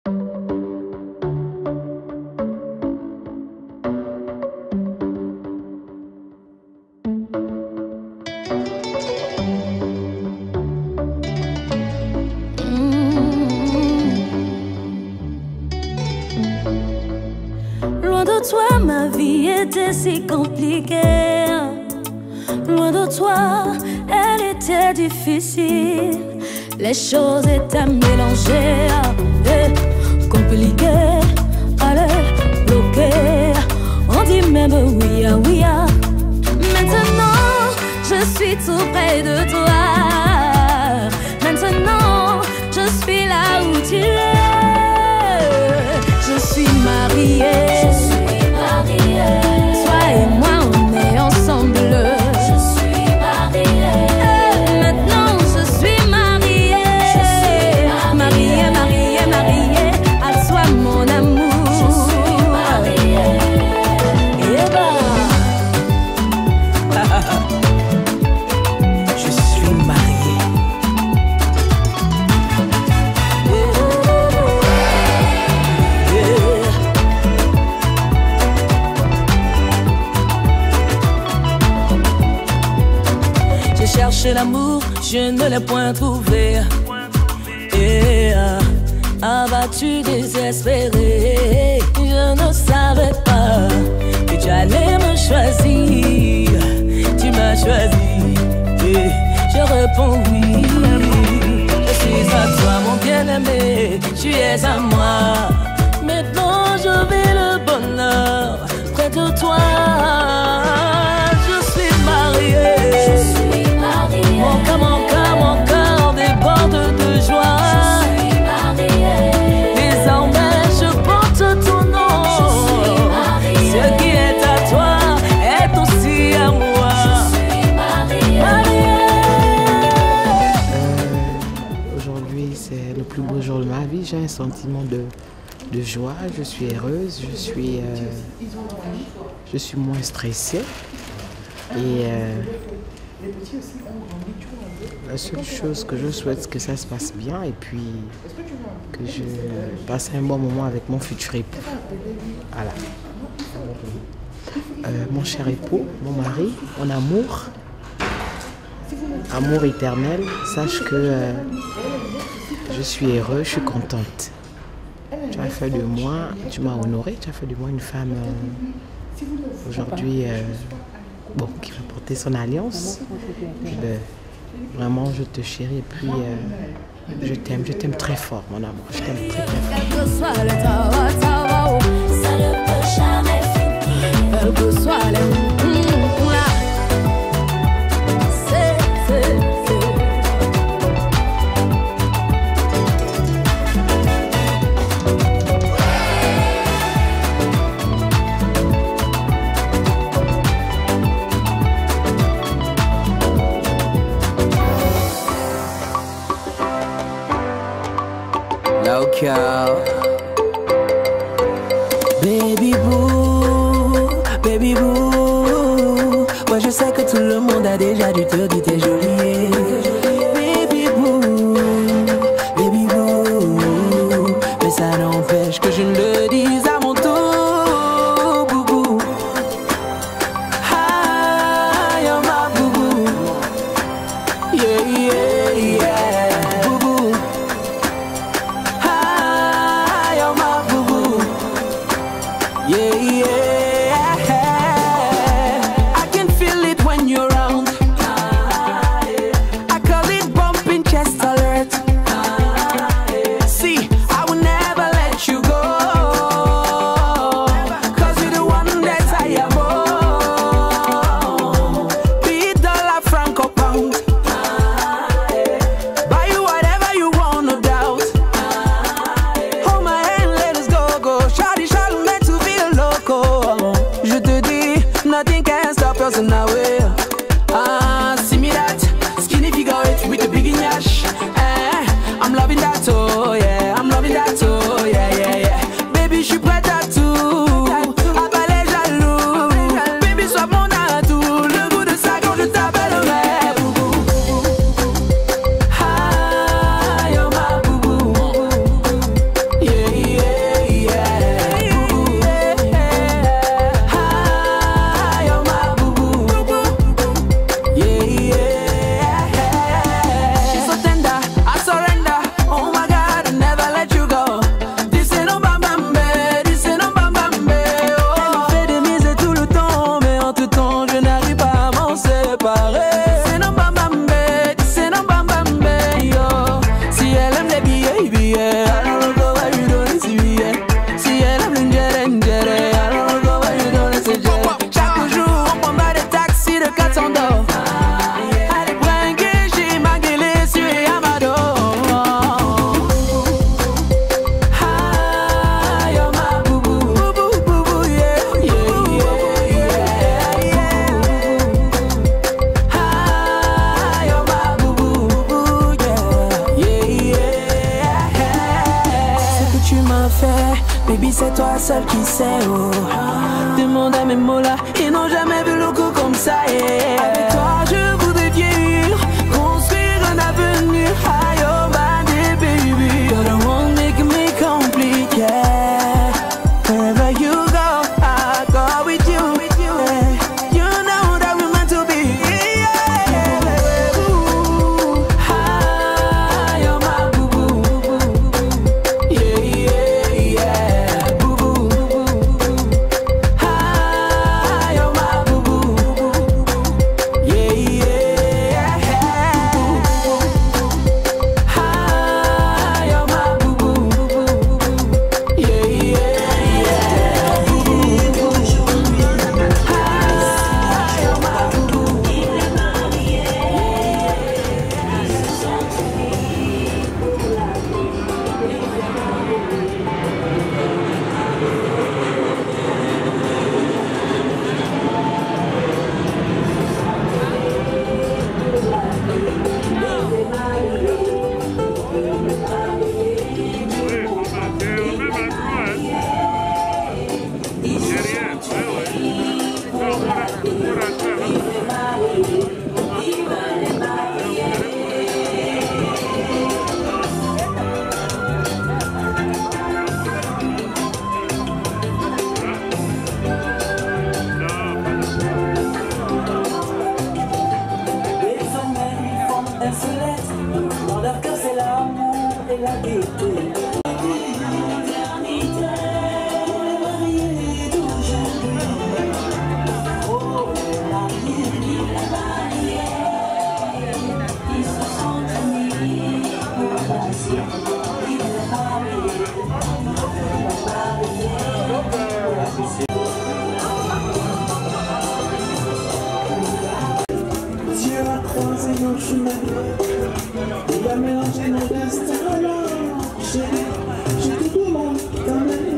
Loin de toi, ma vie était si compliquée. Loin de toi, elle était difficile. Les choses étaient mélangées, compliquées, allez, bloquées. On dit même oui, oui. Maintenant, je suis tout près de toi. Maintenant, je suis là où tu es. Je suis mariée. Je suis mariée. Toi et moi, on est ensemble. Je suis mariée. Maintenant, je suis mariée. Je suis mariée, mariée, mariée. À toi, mon amour. Je suis mariée. Et Je suis mariée. j'ai cherché l'amour, je ne l'ai point trouvé. Abattu, désespéré, je ne savais pas que tu allais me choisir. Tu m'as choisi et je réponds oui. Je suis à toi, mon bien-aimé, tu es à moi. Maintenant je vis le bonheur près de toi. Je suis mariée. Je suis mariée. Mon cœur déborde de joie. Je suis mariée. Désormais je porte ton nom. Je suis mariée. Ce qui est à toi est aussi à moi. Je suis mariée. Aujourd'hui, c'est le plus beau jour de ma vie. J'ai un sentiment de joie. Je suis heureuse. Je suis moins stressée. Et la seule chose que je souhaite, c'est que ça se passe bien et puis que je passe un bon moment avec mon futur époux. Voilà. Mon cher époux, mon mari, mon amour éternel, sache que je suis heureux, je suis contente. Tu as fait de moi, tu m'as honorée, tu as fait de moi une femme aujourd'hui qui va porter son alliance. Vraiment, je te chéris et puis je t'aime très fort, mon amour. Je t'aime très fort. Quel que soit le temps, ça ne peut jamais finir. Quel que soit le Baby boo, moi je sais que tout le monde a déjà dû te dire t'es jolie. Baby boo, mais ça n'empêche que je ne le dise à mon tour, boubou. Ah, you're my boubou, yeah, boubou. Ah, you're my boubou, yeah. I can feel it when you're around. I call it bumping chest alert. See, I will never let you go, 'cause you're the one that I adore. Be it dollar, franc or pound, buy you whatever you want, no doubt. Hold my hand, let us go. Shawty, meant to feel loco. Je te dis, nothing can stop us now. See me that skinny figure eight with the big yash. I'm loving that, oh yeah. I'm loving that, oh yeah. Baby, je suis prête à tout. Abat les jaloux. Baby, sois mon atout. Le goût de ça quand je t'appellerai boubou. Ah, you're my boubou. Yeah. tu m'as fait, baby c'est toi seul qui sais, oh. Demande à mes mots là, ils n'ont jamais vu le coup comme ça, yeah. Avec toi je voudrais vieillir, construire un avenir. I oh my baby, you're the one making me complete, yeah. Wherever you go, I go with you. You know that we're meant to be, yeah. Ooh, hi, you're my boo boo, yeah, yeah, yeah. Boo boo, hi, you're my boo boo, yeah, yeah. Hi, you're my boo boo, yeah, yeah, yeah. Dans leur cœur c'est l'amour et la gaieté. Dieu a croisé nos chemins, il a mélangé nos destins. Alors, chérie, je te demande quand même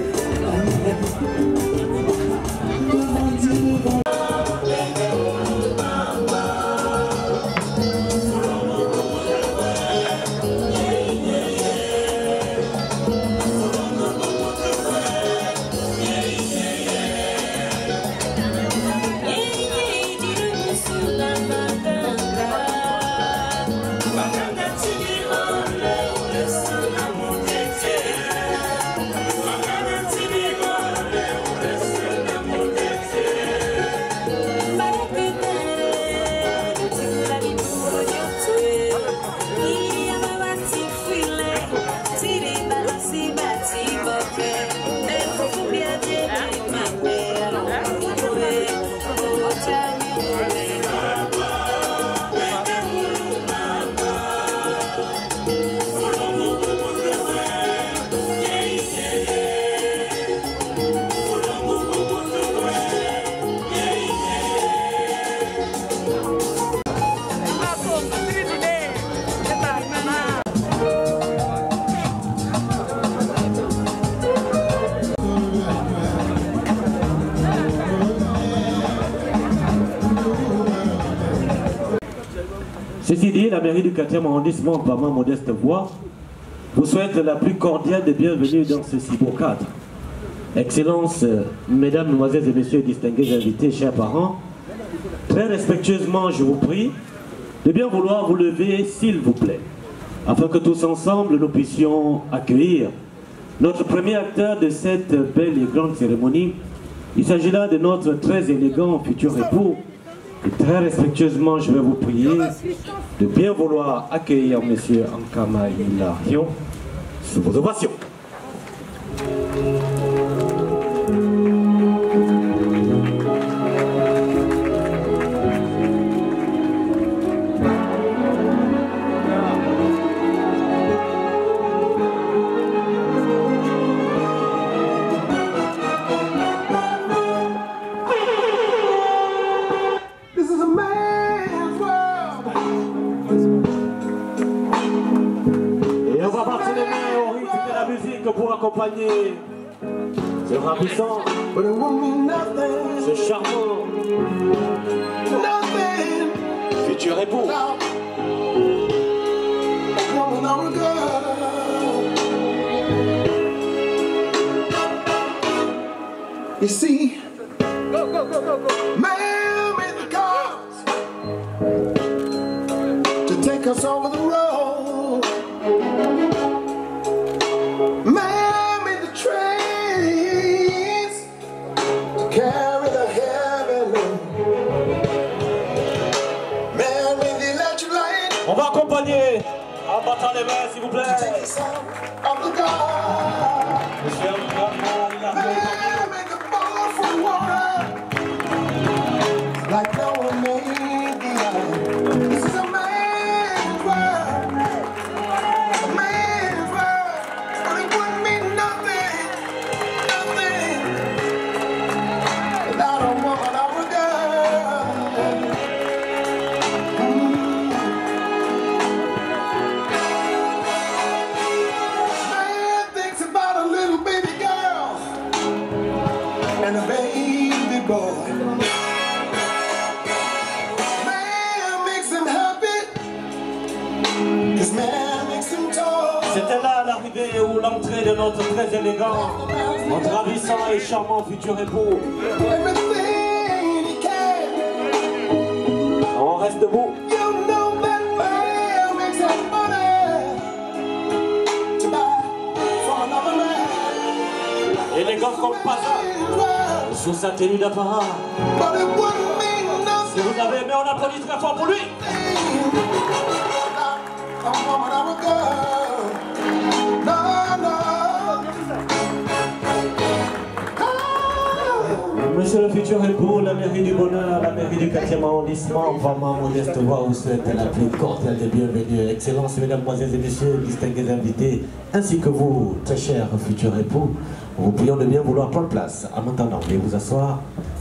devant Dieu, devant Ceci dit, la mairie du 4e arrondissement, par ma modeste voix, vous souhaite la plus cordiale des bienvenues dans ce si beau cadre. Excellences, mesdames, mesdemoiselles et messieurs, distingués invités, chers parents, très respectueusement, je vous prie de bien vouloir vous lever, s'il vous plaît, afin que tous ensemble, nous puissions accueillir notre premier acteur de cette belle et grande cérémonie. Il s'agit là de notre très élégant futur époux. Et très respectueusement, je vais vous prier de bien vouloir accueillir M. Ankama Hilarion sous vos ovations. Pour accompagner ce ravissant, ce charmant futur époux. You see, man made the cars to take us over the road. Man made the trains to carry the heavy load. Man made the electric light. On va accompagner en battant les mains, s'il vous plaît. Take us out of the dark. Monsieur, Man made the ball from water like no one made the eye. This is a man's world, a man's world, but it wouldn't mean nothing, nothing without a woman or a girl. Man thinks about a little baby girl and a baby boy. Man makes him happy, 'cause man makes him tall. c'était là l'arrivée ou l'entrée de notre très élégant, notre ravissant et charmant futur époux. Everything he can, On reste debout. you know that man makes that money to buy from another man. Élégant comme pas ça, Man's world, sous sa tenue d'apparat. but it wouldn't mean Si nothing vous avez aimé, on applaudit très fort pour lui. without a woman or a girl. No, no. Monsieur le futur époux, la mairie du bonheur, la mairie du 4e arrondissement, vraiment modeste voix vous souhaite la plus cordiale des bienvenues. Excellences, mesdames, et messieurs, distingués invités, ainsi que vous, très chers futurs époux, nous vous prions de bien vouloir prendre place. En attendant, veuillez vous asseoir.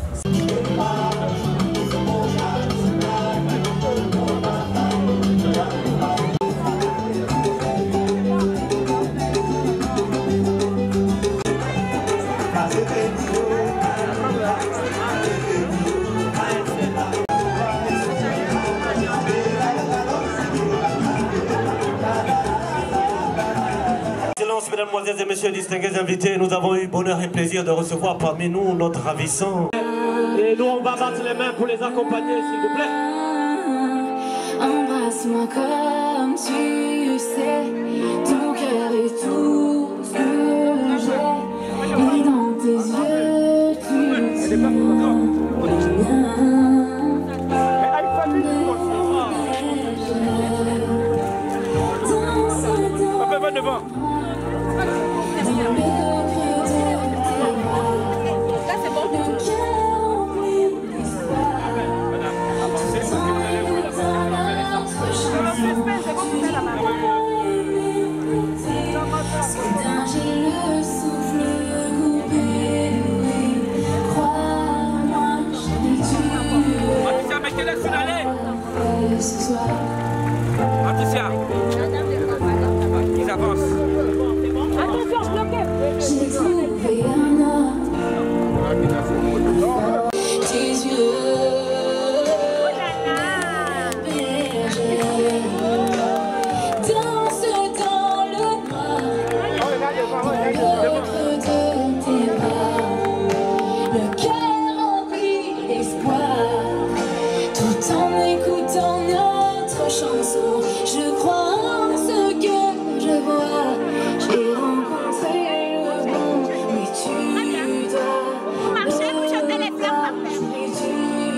Excellences, mesdames, et messieurs, distingués invités, nous avons eu bonheur et plaisir de recevoir parmi nous notre ravissant. Et nous, on va battre les mains pour les accompagner, s'il vous plaît. Embrasse-moi comme tu sais, ton cœur est tout ce que j'ai, et dans tes yeux tu tiens soudain j'ai le souffle coupé, oui, crois-moi, j'ai dû ce soir. Patricia, ils avancent. J'ai trouvé un autre, tes yeux bergers, danse dans le noir, le creux de tes bras, le cœur rempli d'espoir, tout en écoutant notre chanson, je crois en ce que je vois, j'ai rencontré le bon, mais tu dois marcher, vous chantez les fleurs, mais tu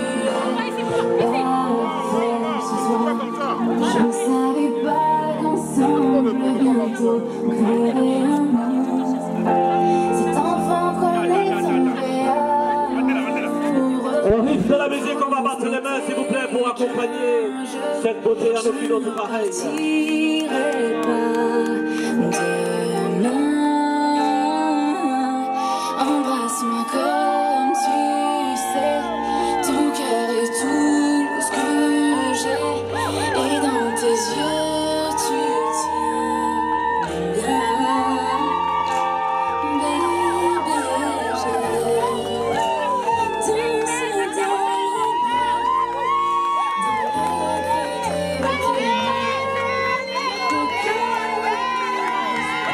je ne savais pas qu'ensemble bientôt on créerait un monde. Cet enfant qu'on est tombé amoureux. Au rythme de la musique, on va battre les mains, s'il vous plaît, pour accompagner cette beauté à aucune autre pareille. Je partirai pas demain. Embrasse-moi comme tu sais, ton cœur est tout ce que j'ai, et dans tes yeux tu tiens bien, bébé, j'ai dansé dans le noir, dans le creux de tes bras, le cœur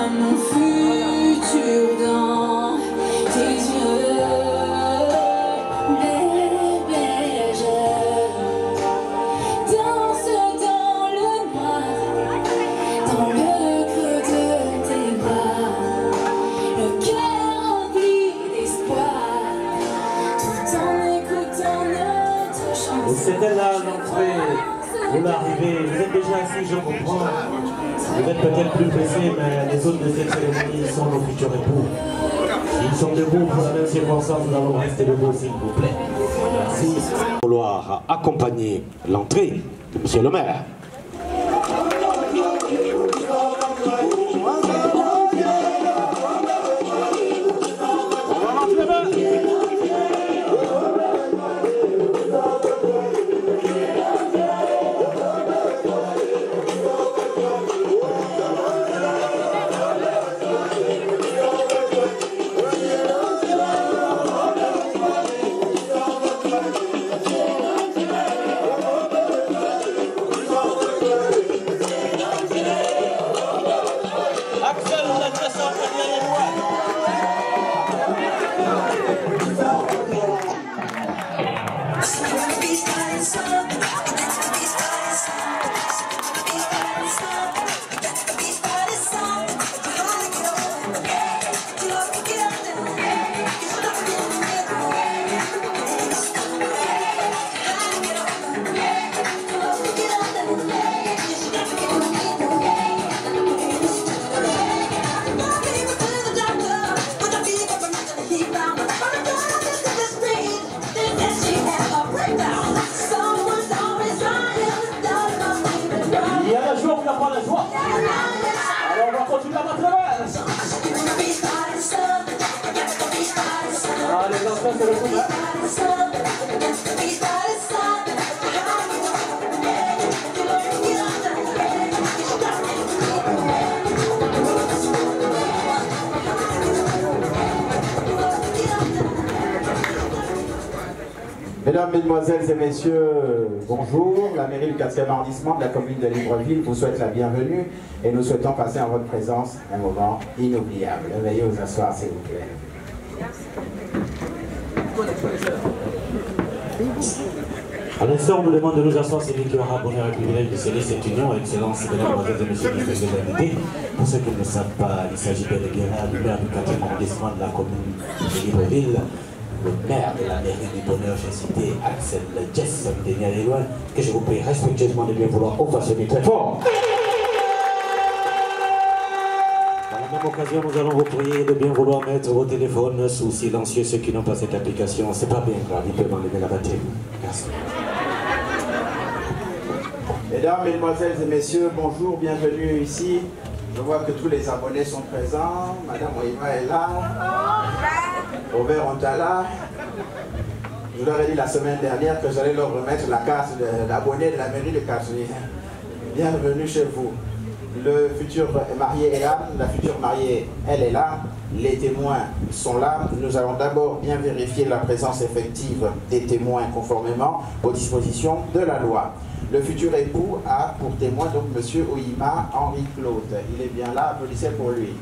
mon futur dans tes yeux. Bébé, je danse dans le noir, dans le creux de tes bras, le cœur rempli d'espoir, tout en écoutant notre chanson. C'était là l'entrée, vous l'arrivée, vous êtes déjà assis, je comprends. Vous êtes peut-être plus pressés, mais les autres de cette cérémonie sont nos futurs époux. Ils sont debout pour la même circonstance, nous allons rester debout s'il vous plaît. Merci. Il va falloir accompagner l'entrée de monsieur le maire. Mesdames, Mesdemoiselles et Messieurs, bonjour. La mairie du 4e arrondissement de la commune de Libreville vous souhaite la bienvenue et nous souhaitons passer en votre présence un moment inoubliable. Veuillez vous asseoir, s'il vous plaît. À l'instant, on nous demande de nous asseoir, c'est lui qui aura bonheur et privilège de sceller cette union. Excellence, mesdames, mesdemoiselles et messieurs, les invités. Pour ceux qui ne le savent pas, il s'agit bel et bien du maire du 4e arrondissement de la commune de Libreville. Le maire de la mairie du bonheur, j'ai cité Axel Jess Denis-Aléloine, que je vous prie respectueusement de bien vouloir ovationner très fort. Par la même occasion, nous allons vous prier de bien vouloir mettre vos téléphones sous silencieux. Ceux qui n'ont pas cette application, c'est pas bien grave, ils peuvent enlever la batterie. Merci. Mesdames, Mesdemoiselles et Messieurs, bonjour, bienvenue ici. Je vois que tous les abonnés sont présents. Madame Oima est là. Robert Ontala. Je leur ai dit la semaine dernière que j'allais leur remettre la carte d'abonné de la mairie de Katsuni. Bienvenue chez vous. Le futur marié est là, la future mariée, elle est là. Les témoins sont là. Nous allons d'abord bien vérifier la présence effective des témoins conformément aux dispositions de la loi. Le futur époux a pour témoin donc M. Oima Henri Claude. Il est bien là, applaudissez pour lui.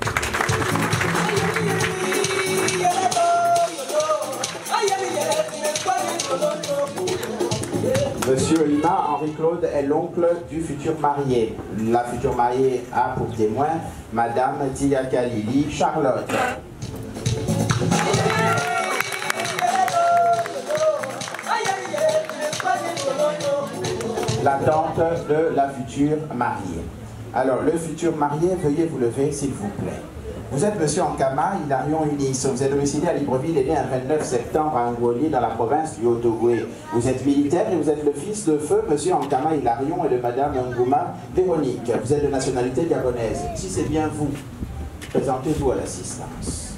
Monsieur Oima Henri Claude est l'oncle du futur marié. La future mariée a pour témoin Madame Tia Kalili Charlotte. La tante de la future mariée. Alors, le futur marié, veuillez vous lever, s'il vous plaît. Vous êtes monsieur Ankama Hilarion Unis. Vous êtes domicilié à Libreville et né un 29 septembre à Ngoli, dans la province du Haut-Ogooué. Vous êtes militaire et vous êtes le fils de feu monsieur Ankama Hilarion et de madame Ngouma Véronique. Vous êtes de nationalité gabonaise. Si c'est bien vous, présentez-vous à l'assistance.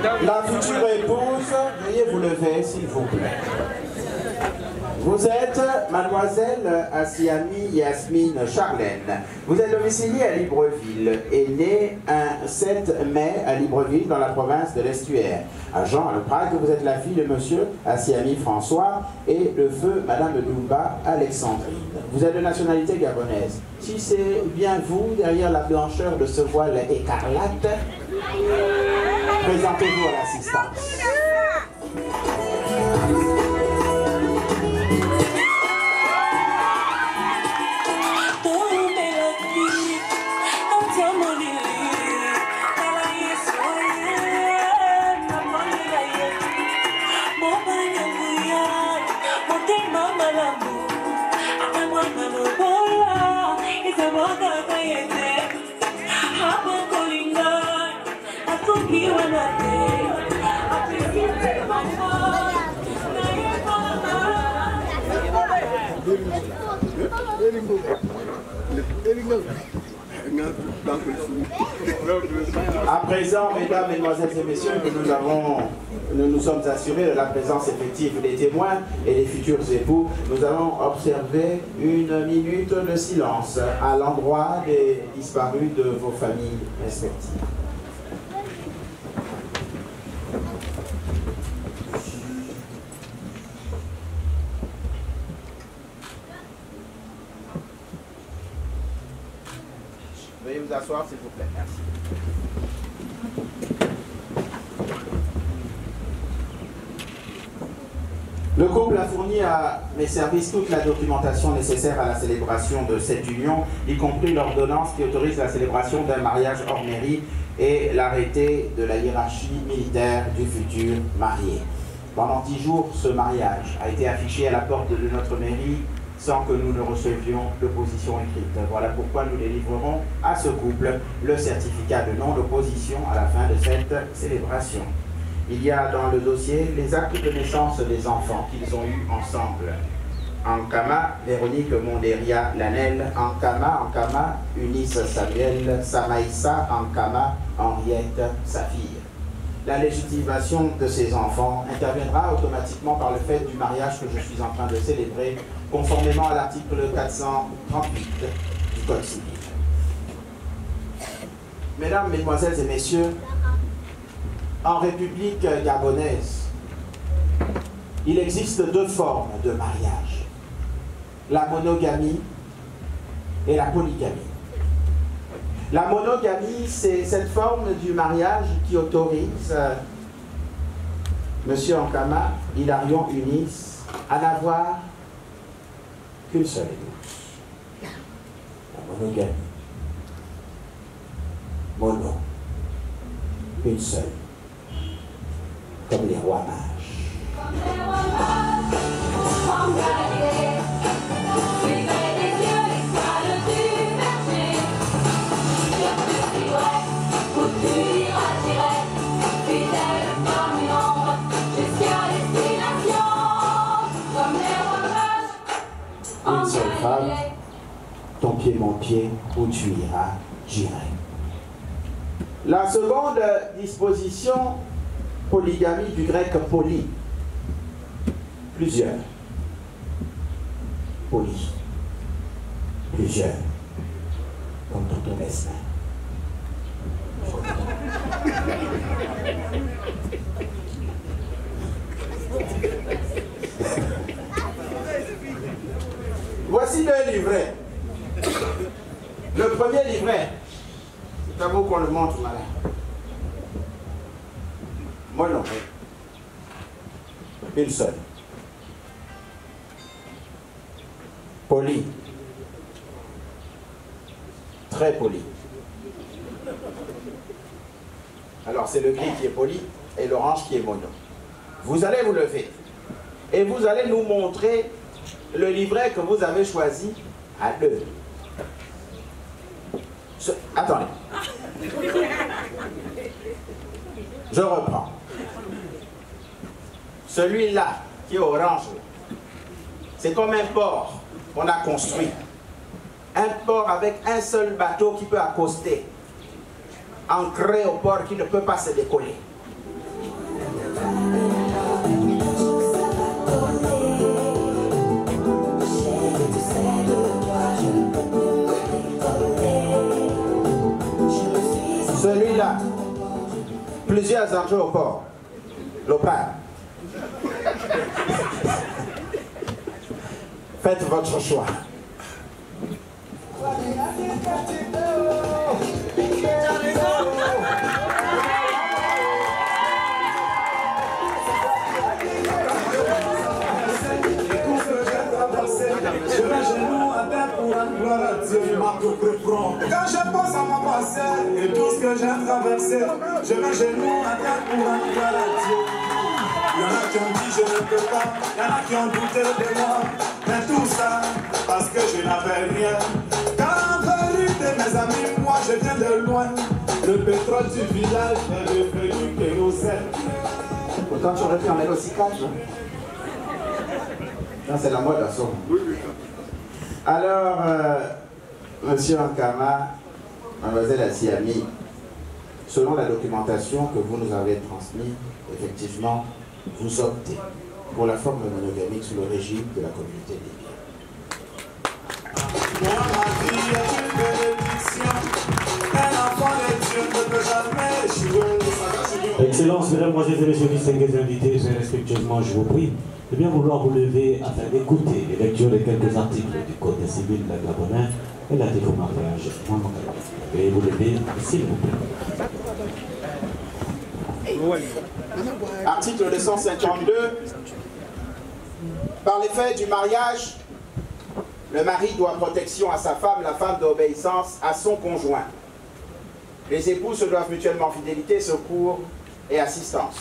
La future épouse, veuillez vous lever, s'il vous plaît. Vous êtes mademoiselle Asiami Yasmine Charlène. Vous êtes domiciliée à Libreville et née un 7 mai à Libreville dans la province de l'Estuaire. À Jean, à Le Prague, vous êtes la fille de monsieur Asiami François et le feu madame Dumba Alexandrine. Vous êtes de nationalité gabonaise. Si c'est bien vous, derrière la blancheur de ce voile écarlate, présentez-vous à l'assistance. À présent, mesdames, mesdemoiselles et messieurs, nous nous sommes assurés de la présence effective des témoins et des futurs époux. Nous allons observer une minute de silence à l'endroit des disparus de vos familles respectives. Veuillez vous asseoir, s'il vous plaît. Merci. Le couple a fourni à mes services toute la documentation nécessaire à la célébration de cette union, y compris l'ordonnance qui autorise la célébration d'un mariage hors mairie et l'arrêté de la hiérarchie militaire du futur marié. Pendant 10 jours, ce mariage a été affiché à la porte de notre mairie sans que nous ne recevions d'opposition écrite. Voilà pourquoi nous délivrerons à ce couple le certificat de non-opposition à la fin de cette célébration. Il y a dans le dossier les actes de naissance des enfants qu'ils ont eus ensemble. Ankama, Véronique Monderia Lanel, Ankama, Eunice Samuel, Samaïssa, Ankama, Henriette, sa fille. La légitimation de ces enfants interviendra automatiquement par le fait du mariage que je suis en train de célébrer, conformément à l'article 438 du Code civil. Mesdames, Mesdemoiselles et Messieurs, en République gabonaise, il existe 2 formes de mariage, la monogamie et la polygamie. La monogamie, c'est cette forme du mariage qui autorise M. Ankama, Hilarion, Eunice à n'avoir qu'une seule épouse. La monogamie. Mono. Une seule. Comme les rois mages. Une seule femme, ton pied mon pied, où tu iras, j'irai. La seconde disposition, polygamie du grec poly, plusieurs. Poly, plusieurs, comme ton destin. Voici 2 livrets. Le premier livret, c'est à vous qu'on le montre, malin. Moi non. Une seule. Poli. Très poli. Alors c'est le gris qui est poli et l'orange qui est mono. Vous allez vous lever et vous allez nous montrer le livret que vous avez choisi à 2. Attendez. Je reprends. Celui-là, qui est orange, c'est comme un port qu'on a construit. Un port avec un seul bateau qui peut accoster, ancré au port qui ne peut pas se décoller. là. Plusieurs entrées au port. L'opale. Faites votre choix. Je mets genoux à terre pour rendre gloire à Dieu. Quand je pense à mon passé et tout ce que j'ai traversé, je mets genoux à terre pour rendre gloire à Dieu. Il y en a qui ont dit je ne peux pas, il y en a qui ont douté de moi, mais tout ça parce que je n'avais rien. Car en vérité mes amis, moi je viens de loin. Le pétrole du village est devenu kérosène. Pourtant tu aurais pu en mettre aussi 4. C'est la mode à son. Alors, monsieur Ankama, mademoiselle Asiami, selon la documentation que vous nous avez transmise, effectivement, vous optez pour la forme monogamique sous le régime de la communauté des biens. Moi, ma vie est une bénédiction. Un enfant de Dieu ne peut jamais échouer. Excellences, mesdames et messieurs, distingués invités, très respectueusement, je vous prie de bien vouloir vous lever afin d'écouter les lectures de quelques articles du Code civil gabonais et la mariage. Veuillez vous lever, s'il vous plaît. Article 252. Par l'effet du mariage, le mari doit protection à sa femme, la femme doit obéissance à son conjoint. Les époux se doivent mutuellement fidélité, secours et assistance.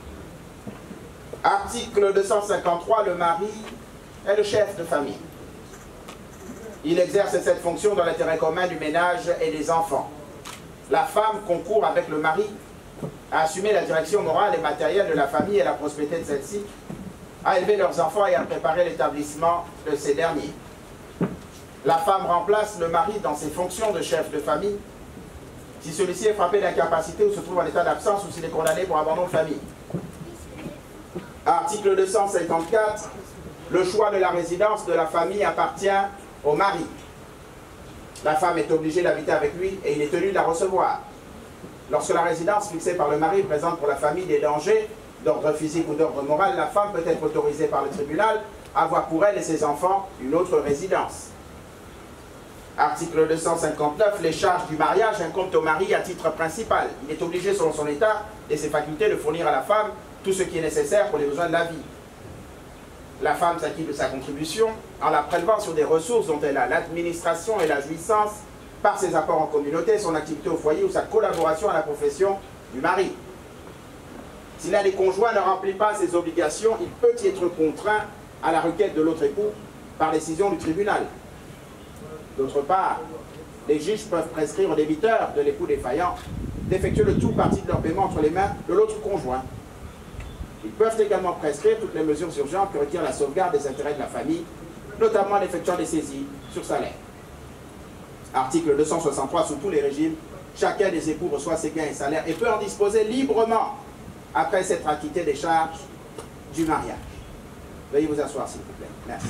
Article 253, le mari est le chef de famille. Il exerce cette fonction dans l'intérêt commun du ménage et des enfants. La femme concourt avec le mari à assumer la direction morale et matérielle de la famille et la prospérité de celle-ci, à élever leurs enfants et à préparer l'établissement de ces derniers. La femme remplace le mari dans ses fonctions de chef de famille si celui-ci est frappé d'incapacité ou se trouve en état d'absence ou s'il est condamné pour abandon de famille. Article 254, le choix de la résidence de la famille appartient au mari. La femme est obligée d'habiter avec lui et il est tenu de la recevoir. Lorsque la résidence fixée par le mari présente pour la famille des dangers d'ordre physique ou d'ordre moral, la femme peut être autorisée par le tribunal à avoir pour elle et ses enfants une autre résidence. Article 259, les charges du mariage incombent au mari à titre principal. Il est obligé, selon son état et ses facultés, de fournir à la femme tout ce qui est nécessaire pour les besoins de la vie. La femme s'acquitte de sa contribution en la prélevant sur des ressources dont elle a l'administration et la jouissance par ses apports en communauté, son activité au foyer ou sa collaboration à la profession du mari. Si l'un des conjoints ne remplit pas ses obligations, il peut y être contraint à la requête de l'autre époux par décision du tribunal. D'autre part, les juges peuvent prescrire aux débiteurs de l'époux défaillant d'effectuer le tout parti de leur paiement entre les mains de l'autre conjoint. Ils peuvent également prescrire toutes les mesures urgentes que requiert la sauvegarde des intérêts de la famille, notamment en effectuant des saisies sur salaire. Article 263, sous tous les régimes, chacun des époux reçoit ses gains et salaires et peut en disposer librement après s'être acquitté des charges du mariage. Veuillez vous asseoir, s'il vous plaît. Merci.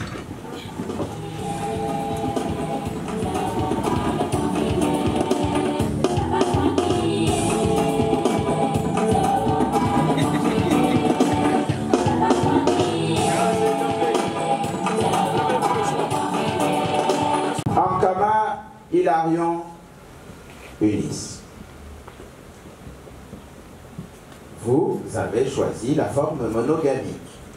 Ankama, Hilarion, Ulysse. Vous avez choisi la forme monogamique.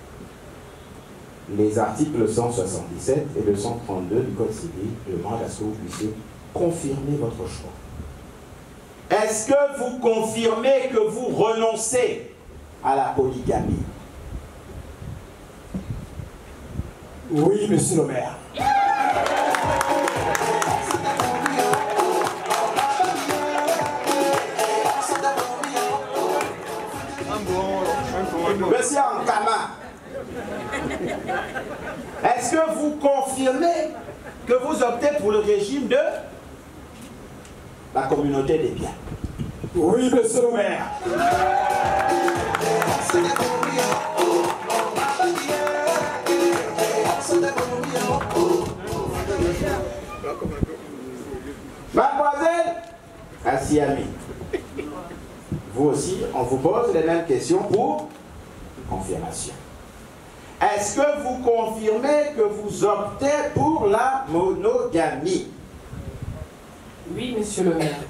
Les articles 177 et 232 du Code civil demandent à ce que vous puissiez confirmer votre choix. Est-ce que vous confirmez que vous renoncez à la polygamie? Oui, monsieur le maire. Monsieur Ankama, est-ce que vous confirmez que vous optez pour le régime de la communauté des biens? Oui, monsieur le maire. Mademoiselle Asiami, vous aussi, on vous pose les mêmes questions pour confirmation. Est-ce que vous confirmez que vous optez pour la monogamie? Oui, monsieur le maire.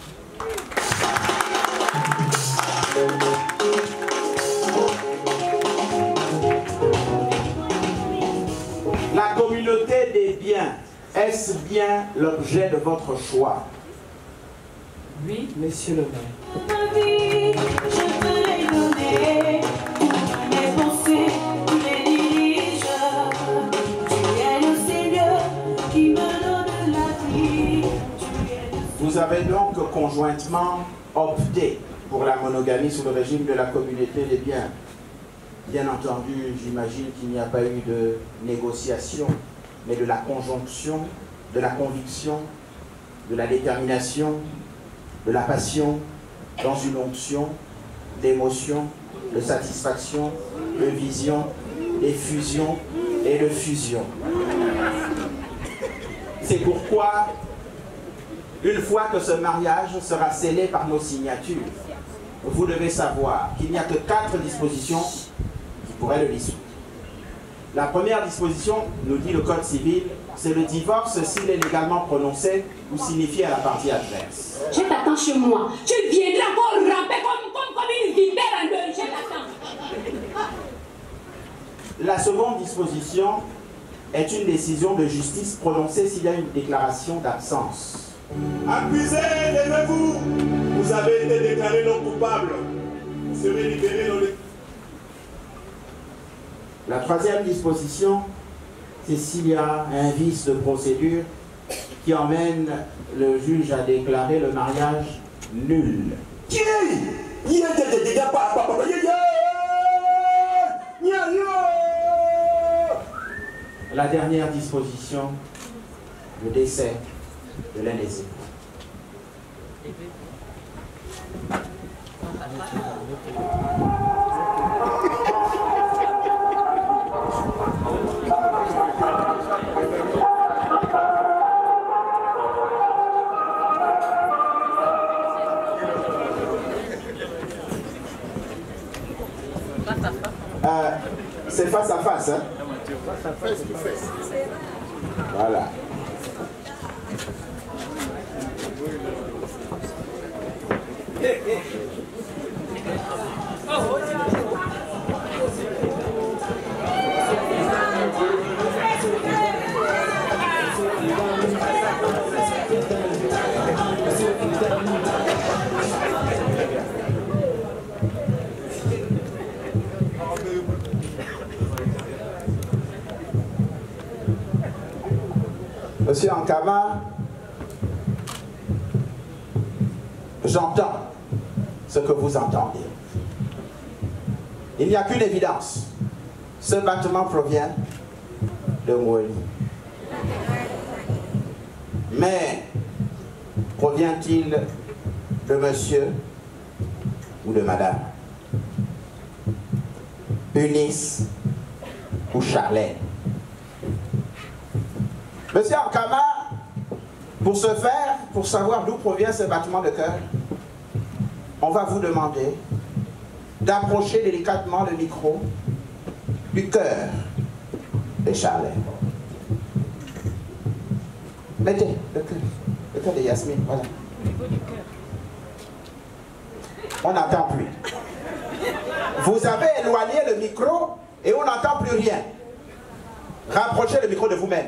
La communauté des biens, est-ce bien l'objet de votre choix? Oui, monsieur le maire. Ma vie, je peux les donner, mes pensées, mes diriges. Tu es le Seigneur qui me donne la vie. Vous avez donc conjointement opté pour la monogamie sous le régime de la communauté des biens. Bien entendu, j'imagine qu'il n'y a pas eu de négociation, mais de la conjonction, de la conviction, de la détermination, de la passion, dans une onction d'émotion, de satisfaction, de vision, d'effusion et de fusion. C'est pourquoi, une fois que ce mariage sera scellé par nos signatures, vous devez savoir qu'il n'y a que 4 dispositions qui pourraient le dissoudre. La première disposition, nous dit le Code civil, c'est le divorce s'il est légalement prononcé ou signifié à la partie adverse. Je t'attends chez moi. Tu viendras encore ramper comme une vipère en deux. Je t'attends. La seconde disposition est une décision de justice prononcée s'il y a une déclaration d'absence. Accusé, levez-vous. Vous avez été déclaré non coupable. Vous serez libéré dans les... La troisième disposition, c'est s'il y a un vice de procédure qui emmène le juge à déclarer le mariage nul. La dernière disposition, le décès de l'un des époux. C'est face à face, hein? Voilà. Monsieur Ankama, j'entends ce que vous entendez. Il n'y a qu'une évidence. Ce battement provient de Mweli. Mais provient-il de monsieur ou de madame? Eunice ou Charlène? Monsieur Ankama, pour ce faire, pour savoir d'où provient ce battement de cœur, on va vous demander d'approcher délicatement le micro du cœur de Charlène. Mettez le cœur de Yasmine, voilà. On n'entend plus. Vous avez éloigné le micro et on n'entend plus rien. Rapprochez le micro de vous-même.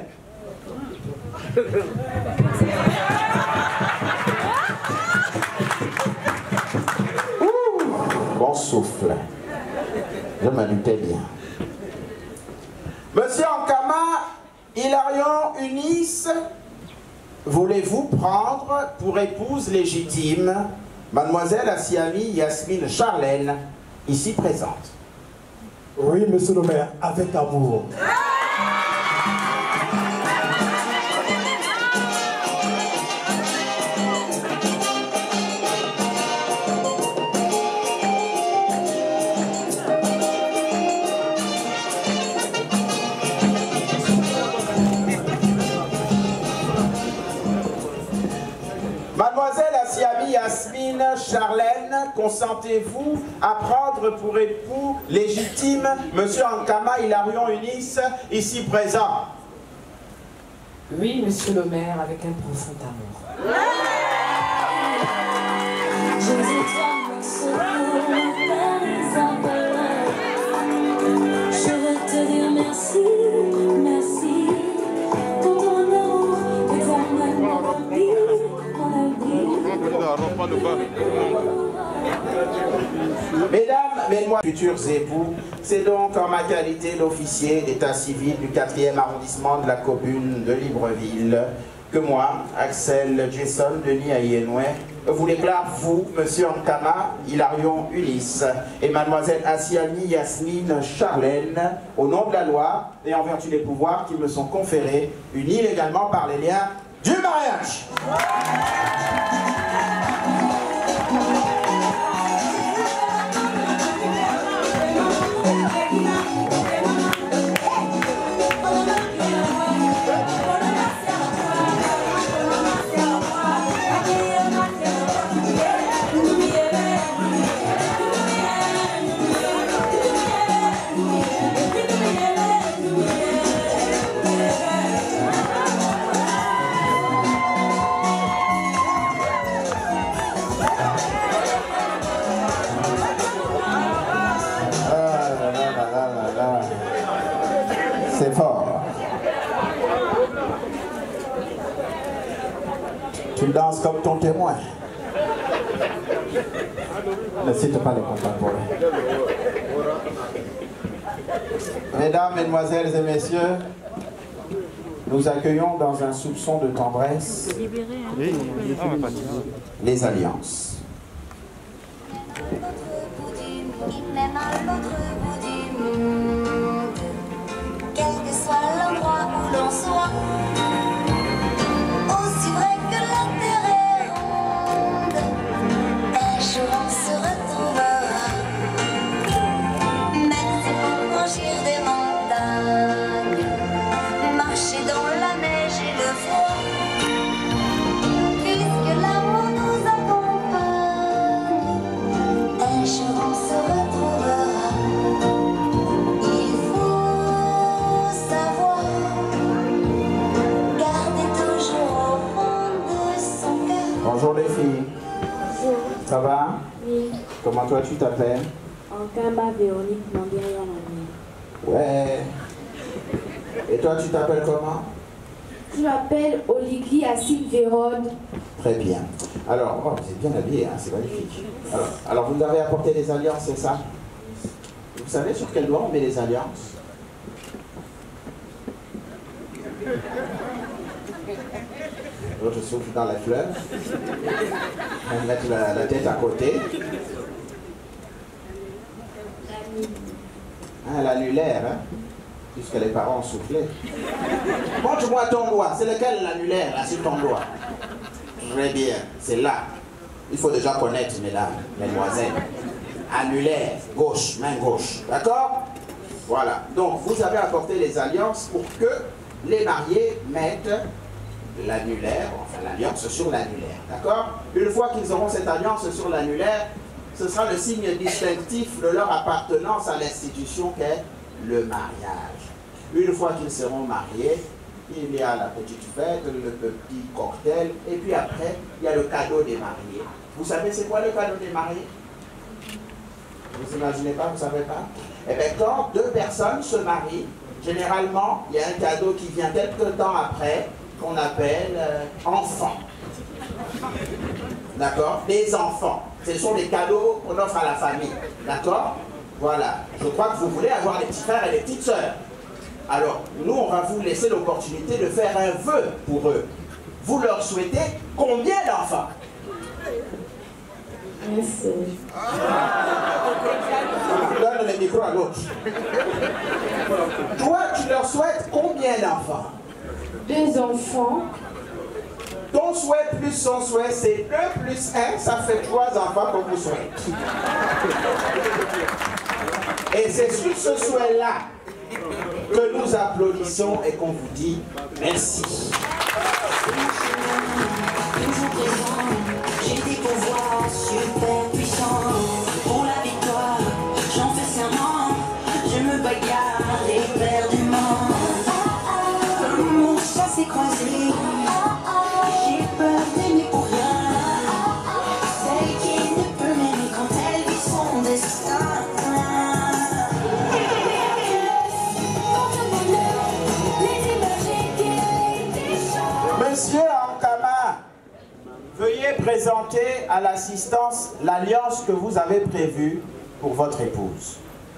Bon souffle. Je m'en doutais bien. Monsieur Ankama, Hilarion Eunice, voulez-vous prendre pour épouse légitime Mademoiselle Assiami Yasmine Charlène, ici présente? Oui, monsieur le maire, avec amour. Mademoiselle Assiami Yasmine Charlène, consentez-vous à prendre pour époux légitime Monsieur Ankama Hilarion Unis, ici présent? Oui, monsieur le maire, avec un profond amour. Je veux te dire merci, merci pour ton amour éternel, mon ami. Mesdames, mesdemoiselles, futurs époux, c'est donc en ma qualité d'officier d'état civil du 4e arrondissement de la commune de Libreville que moi, Axel Jason Denis Ayenoué, vous déclare, vous, Monsieur Ankama Hilarion Unis et Mademoiselle Asiani Yasmine Charlène, au nom de la loi et en vertu des pouvoirs qui me sont conférés, unis légalement par les liens du mariage. C'est fort. Tu danses comme ton témoin. Ne cite pas les contemporains. Mesdames, mesdemoiselles et messieurs, nous accueillons dans un soupçon de tendresse les alliances. Même à l'autre bout du monde, quel que soit l'endroit où l'on soit, aussi vrai que la terre est ronde, un jour on se retrouvera, même s'il faut franchir des montagnes, marcher dans la neige et le froid, puisque l'amour nous accompagne, un jour on se retrouvera. Il faut savoir garder toujours au fond de son cœur. Bonjour les filles. Bonjour. Ça va? Oui. Comment toi tu t'appelles? Ankama Véronique Mandiaïa Nani. Ouais. Et toi tu t'appelles comment? Je m'appelle Oligui Assis Vérone. Très bien. Alors, oh, vous êtes bien habillés, hein, c'est magnifique. Alors, vous avez apporté des alliances, c'est ça? Vous savez sur quel doigt on met les alliances? L'autre souffle dans la fleur. On va mettre la tête à côté. Ah, l'annulaire, hein? Puisque les parents ont soufflé. Montre-moi ton doigt. C'est lequel l'annulaire, là, sur ton doigt? Très bien, c'est là. Il faut déjà connaître, mesdames, mesdemoiselles. Annulaire, gauche, main gauche. D'accord? Voilà. Donc, vous avez apporté les alliances pour que les mariés mettent l'annulaire, enfin l'alliance sur l'annulaire. D'accord? Une fois qu'ils auront cette alliance sur l'annulaire, ce sera le signe distinctif de leur appartenance à l'institution qu'est le mariage. Une fois qu'ils seront mariés, il y a la petite fête, le petit cocktail, et puis après, il y a le cadeau des mariés. Vous savez c'est quoi le cadeau des mariés? Vous imaginez pas, vous savez pas? Eh bien, quand deux personnes se marient, généralement, il y a un cadeau qui vient quelques temps après, qu'on appelle enfant. D'accord? Des enfants. Ce sont des cadeaux qu'on offre à la famille. D'accord? Voilà. Je crois que vous voulez avoir des petits frères et des petites sœurs. Alors, nous, on va vous laisser l'opportunité de faire un vœu pour eux. Vous leur souhaitez combien d'enfants? Donne le micro à l'autre. Toi, tu leur souhaites combien d'enfants? 2 enfants. Ton souhait plus son souhait, c'est 2 plus 1, ça fait 3 enfants qu'on vous souhaite. Et c'est sur ce souhait-là que nous applaudissons et qu'on vous dit merci. J'ai des pouvoirs super puissants. présenter à l'assistance l'alliance que vous avez prévue pour votre épouse.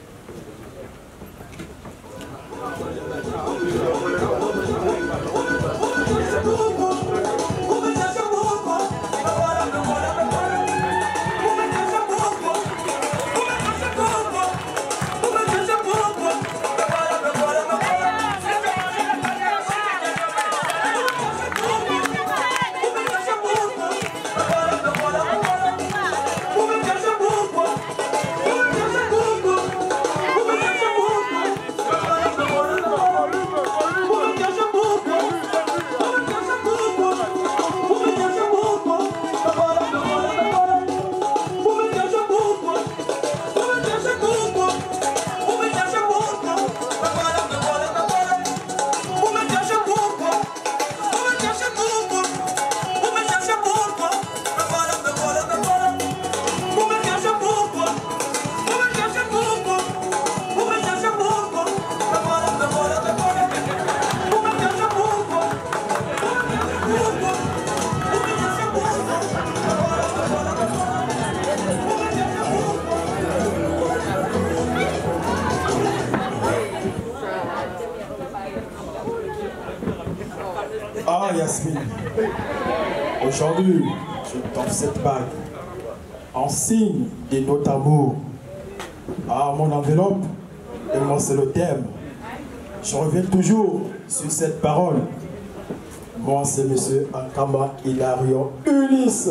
Ah Yasmine, aujourd'hui je t'offre cette bague en signe de notre amour. Ah, mon enveloppe, et moi c'est le thème. Je reviens toujours sur cette parole. Moi c'est monsieur Ankama Hilarion Ulysse.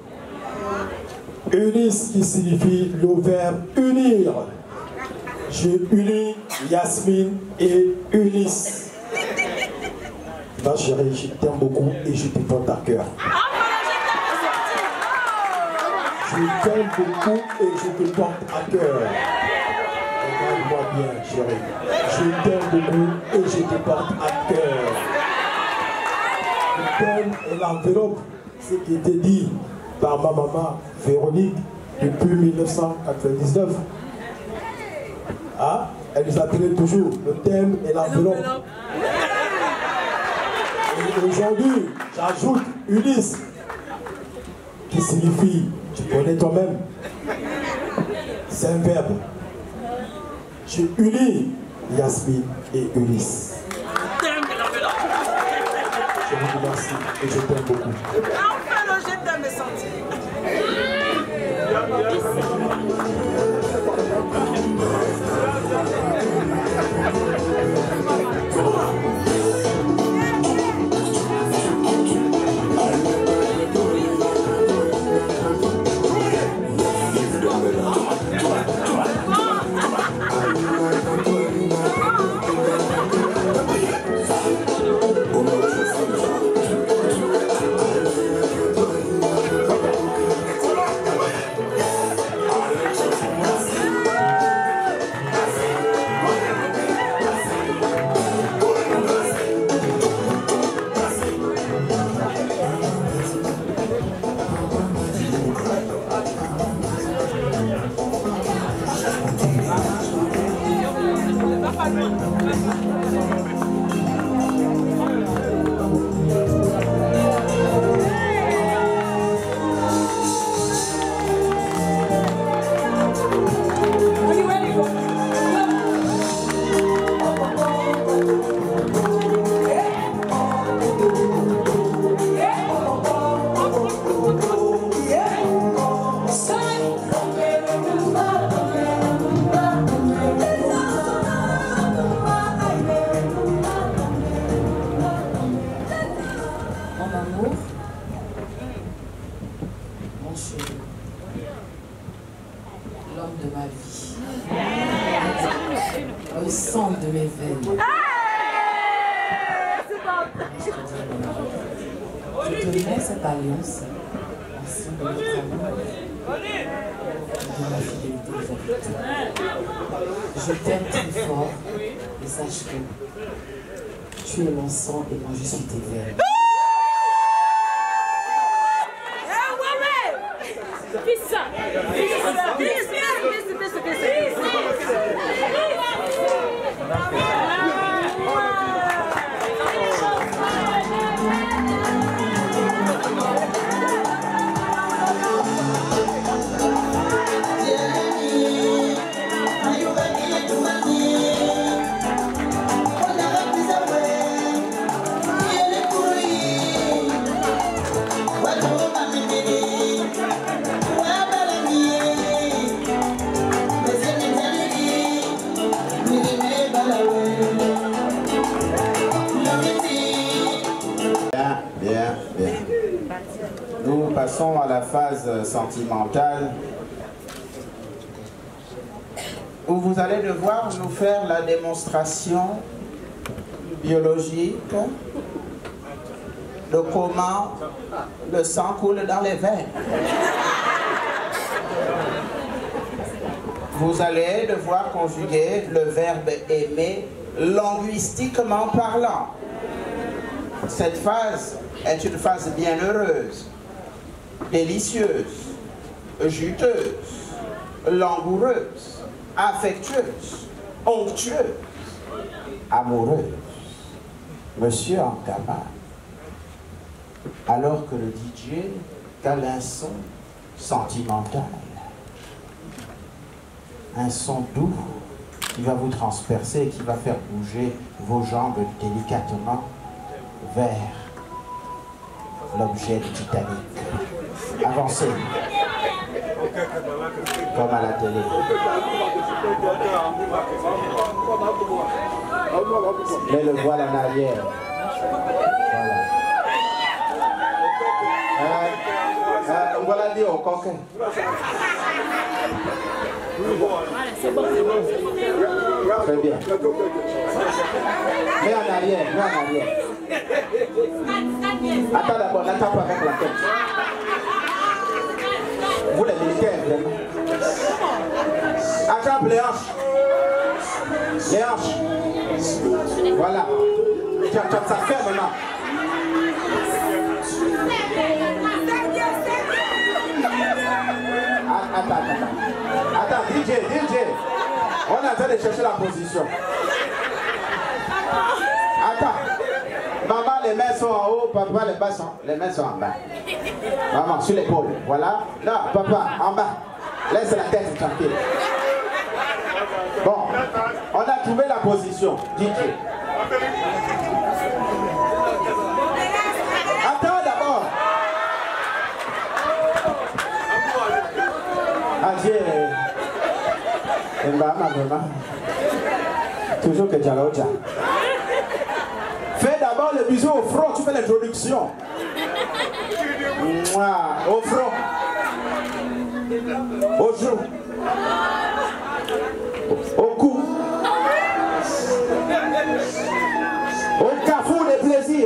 Ulysse qui signifie le verbe unir. J'ai uni Yasmine et Ulysse. Ma chérie, je t'aime beaucoup et je te porte à cœur. Je t'aime beaucoup et je te porte à cœur. Regarde-moi bien, chérie. Je t'aime beaucoup et je te porte à cœur. Le thème et l'enveloppe, ce qui était dit par ma maman Véronique depuis 1999. Ah, elle nous appelait toujours le thème et l'enveloppe. Et aujourd'hui, j'ajoute Ulysse, qui signifie, tu connais toi-même, c'est un verbe. J'ai uni Yasmine et Ulysse. Je vous remercie et je t'aime beaucoup. Enfin, le je t'aime senti. Je t'aime très fort et sache que tu es mon sang et moi je suis tes veines. passons à la phase sentimentale où vous allez devoir nous faire la démonstration biologique de comment le sang coule dans les veines. Vous allez devoir conjuguer le verbe aimer linguistiquement parlant. Cette phase est une phase bienheureuse, délicieuse, juteuse, langoureuse, affectueuse, onctueuse, amoureuse. Monsieur Ankama, alors que le DJ cale un son sentimental, un son doux qui va vous transpercer et qui va faire bouger vos jambes délicatement vers l'objet du Titanic. Avancez, comme à la télé. Mets le voile en arrière. Voilà. On va la dire au coquin. Très bien. Mets en arrière, mets en arrière. Attends d'abord, n'attends pas avec la tête. Vous les militaires, vraiment. Attrape les hanches. Les hanches. Voilà. Tu attrapes ça fermement. Attends, DJ. On est en train de chercher la position. Attends. Maman, les mains sont en haut, papa, les mains sont en bas. Maman, sur l'épaule. Voilà. Non, papa, en bas. Laisse la tête tranquille. Bon, on a trouvé la position. DJ. Attends d'abord. Adieu. Toujours que Djaloja. Fais d'abord le bisou au front, tu fais l'introduction. Au front. Au joue. Au cou. Au carrefour des plaisirs.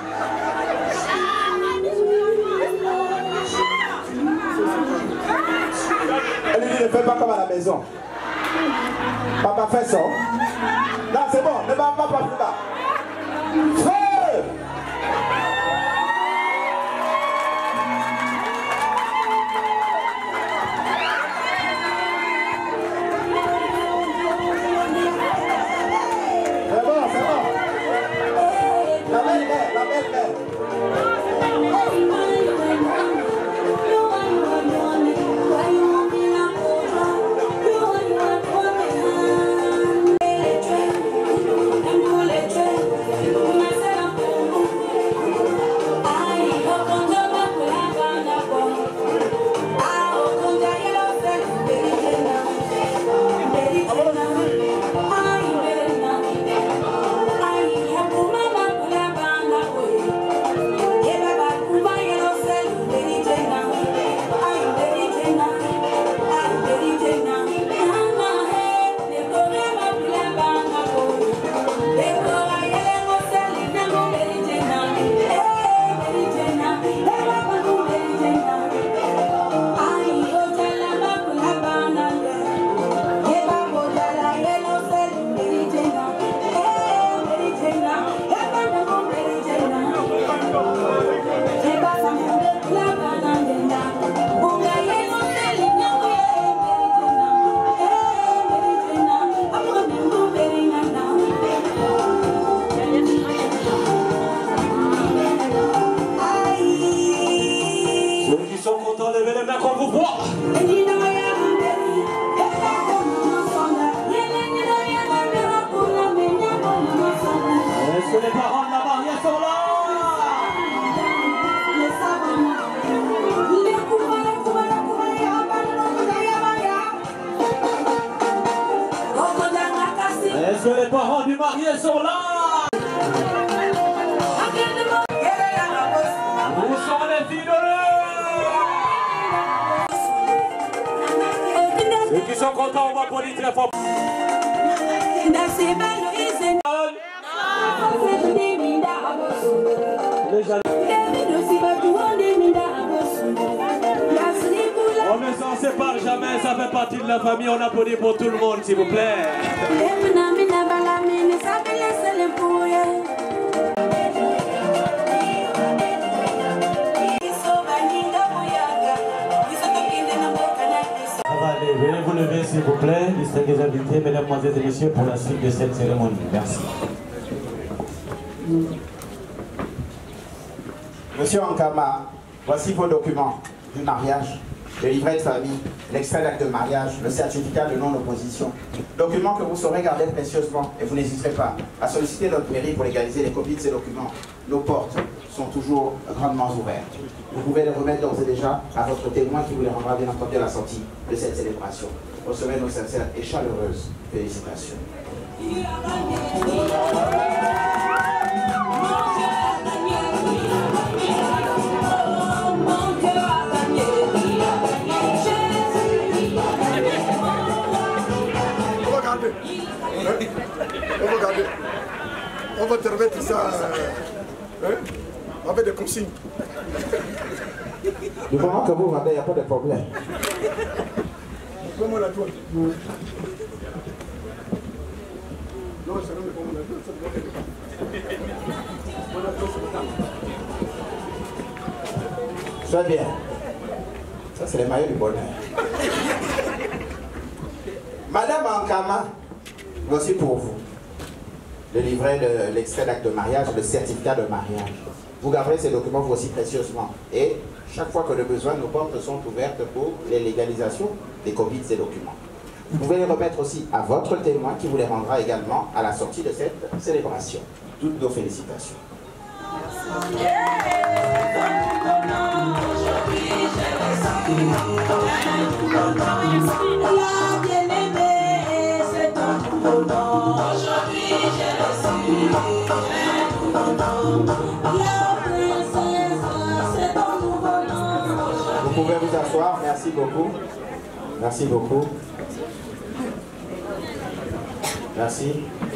Elle lui dit ne fais pas comme à la maison. Papa fait ça. Non, c'est bon, ne va pas plus bas. Feu! C'est bon, c'est bon. La belle mère, la belle mère. Est-ce que les parents du marié sont là? Où sont les filles de l'heure? sont contents, on va applaudir très fort. On ne s'en sépare jamais, ça fait partie de la famille, on applaudit pour tout le monde, s'il vous plaît. Allez, venez vous lever s'il vous plaît, distingués invités, mesdames, et messieurs, pour la suite de cette cérémonie. Merci. Monsieur Ankama, voici vos documents du mariage, le livret de famille, l'extrait d'acte de mariage, le certificat de non-opposition. Documents que vous saurez garder précieusement et vous n'hésiterez pas à solliciter notre mairie pour légaliser les copies de ces documents. Nos portes sont toujours grandement ouvertes. Vous pouvez les remettre d'ores et déjà à votre témoin qui vous les rendra bien entendu à la sortie de cette célébration. Recevez nos sincères et chaleureuses félicitations. On va te remettre ça avec des consignes. Du moment que vous vendez, il n'y a pas de problème. Comment la toi? Non, c'est non, mais comment la Très bien. Ça, c'est les maillots du bonheur. Madame Ankama, voici pour vous le livret de l'extrait d'acte de mariage, le certificat de mariage. Vous garderez ces documents vous aussi précieusement. Et chaque fois que de besoin, nos portes sont ouvertes pour les légalisations des copies de ces documents. Vous pouvez les remettre aussi à votre témoin qui vous les rendra également à la sortie de cette célébration. Toutes nos félicitations. Vous pouvez vous asseoir, merci beaucoup. Merci beaucoup. Merci.